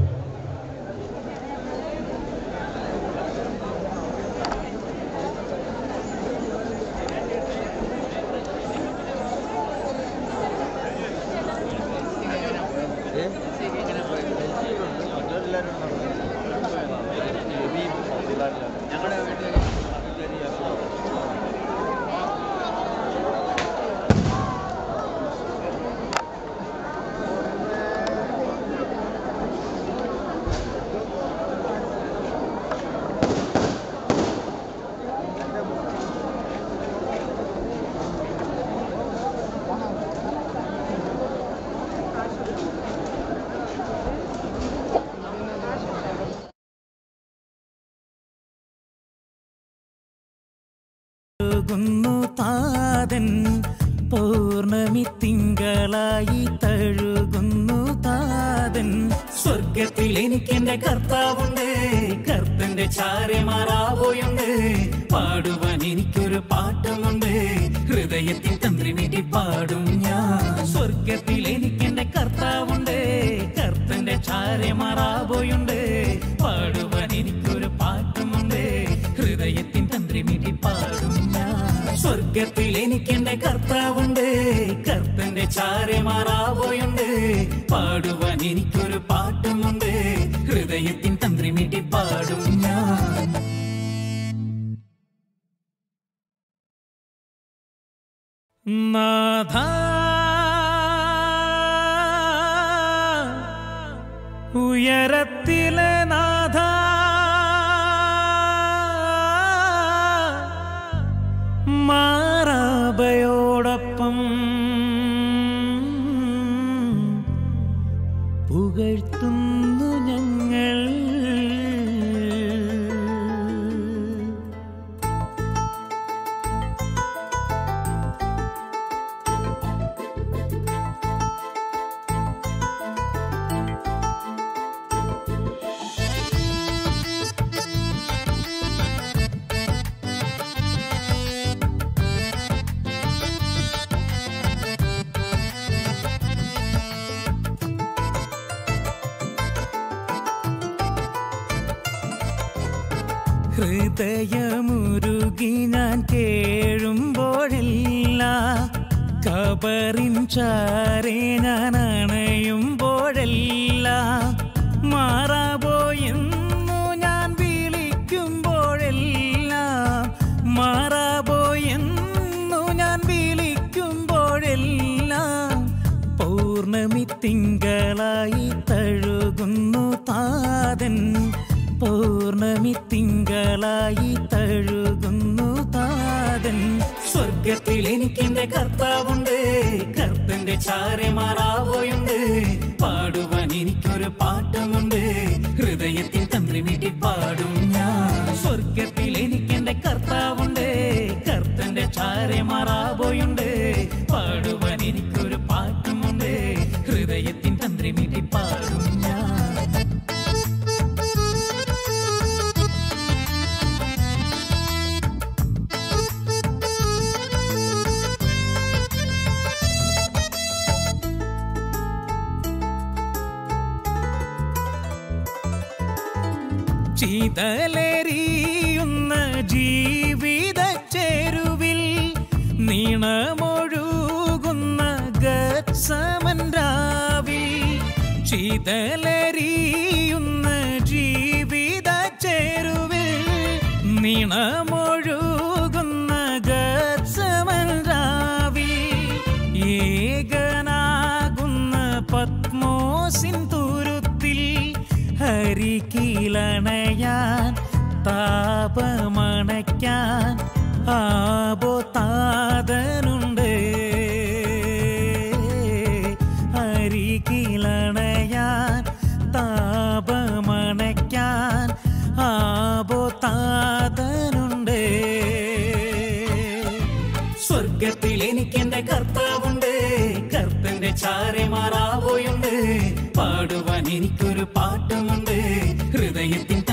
താതൻ പൗർണമി തിങ്കളായി തഴുകുന്നു താതൻ. സ്വർഗത്തിൽ എനിക്കെന്റെ കർത്താവുണ്ട്, കർത്തന്റെ ചാരമാറാവോയുണ്ട്. പാടുവാൻ എനിക്കൊരു പാട്ടുമുണ്ട്, ഹൃദയത്തിൽ തന്ത്രി വീട്ടി പാടും ഞാൻ. സ്വർഗത്തിൽ എനിക്കെന്റെ കർത്താവുണ്ട്, കർത്തന്റെ ചാരമാറാവോയുണ്ട്. പാടുവാൻ എനിക്കൊരു പാട്ടുമുണ്ട്, ഹൃദയത്തിൽ തന്ത്രി വീട്ടി പാടും ഞാൻ. സ്വർഗത്തിൽ എനിക്കെന്റെ കർത്താവുണ്ട്, കർത്തന്റെ ചാരമാറാവോയുണ്ട്. പാടുവാൻ എനിക്കൊരു പാട്ടുമുണ്ട്, ഹൃദയത്തിൻ തന്ത്രി മീട്ടി പാടും ഞാൻ. നാഥ ഉയരത്തിലെ നാഥ, മാറാബയോടൊപ്പം പുകഴ്ത്തുന്നു ഞങ്ങൾ. ഹൃദയമുരുകി ഞാൻ കേഴുമ്പോഴെല്ലാം കബറിൻ ചാരെ ഞാൻ അണയുമ്പോഴെല്ലാം മാറാപോയെന്നു ഞാൻ വിളിക്കുമ്പോഴെല്ലാം മാറാപോയെന്നു ഞാൻ വിളിക്കുമ്പോഴെല്ലാം പൗർണമി തിങ്കളായി തഴുകുന്നു താതൻ പൗർണമി തിങ്കളായി തഴുകുന്നു താതൻ സ്വർഗത്തിൽ എനിക്കെന്റെ കർത്താവുണ്ട് കർത്തന്റെ ചാരെ മാറാവോയുണ്ട് പാടുവാൻ എനിക്കൊരു പാട്ടുമുണ്ട് ഹൃദയത്തിൽ തന്ത്രി വീട്ടി പാടും ഞാൻ സ്വർഗത്തിൽ എനിക്കെന്റെ കർത്താവുണ്ട് കർത്തന്റെ ചാരെ മാറാവോയുണ്ട് പാടുവാൻ എനിക്കൊരു പാട്ടുമുണ്ട് ഹൃദയത്തിൽ തന്ത്രി വീട്ടി പാടും ഞാൻ ചീതലേറിയുന്ന ജീവിത ചേരുവിൽ നീണമൊഴുകുന്ന ഗത്സമൻ രാവിൽ ചീതലേറിയുന്ന ജീവിത ചേരുവിൽ നീണമൊഴുകുന്ന ഗത്സമൻ രാവിൽ ഏകനാകുന്ന പത്മോസിൻ തുരുത്തിൽ ഹരികിലണയാൻ താപമണയ്ക്കാൻ ആബോതാതനുണ്ട് ഹരികിലണയാൻ താപമണയ്ക്കാൻ ആബോതാതനുണ്ട് സ്വർഗത്തിൽ എനിക്കെന്റെ കർത്താവുണ്ട് കർത്തന്റെ ചാരെ മാറാവോയുണ്ട് പാടുവാൻ എനിക്കൊരു പാട്ടുമുണ്ട് ഹൃദയത്തിൽ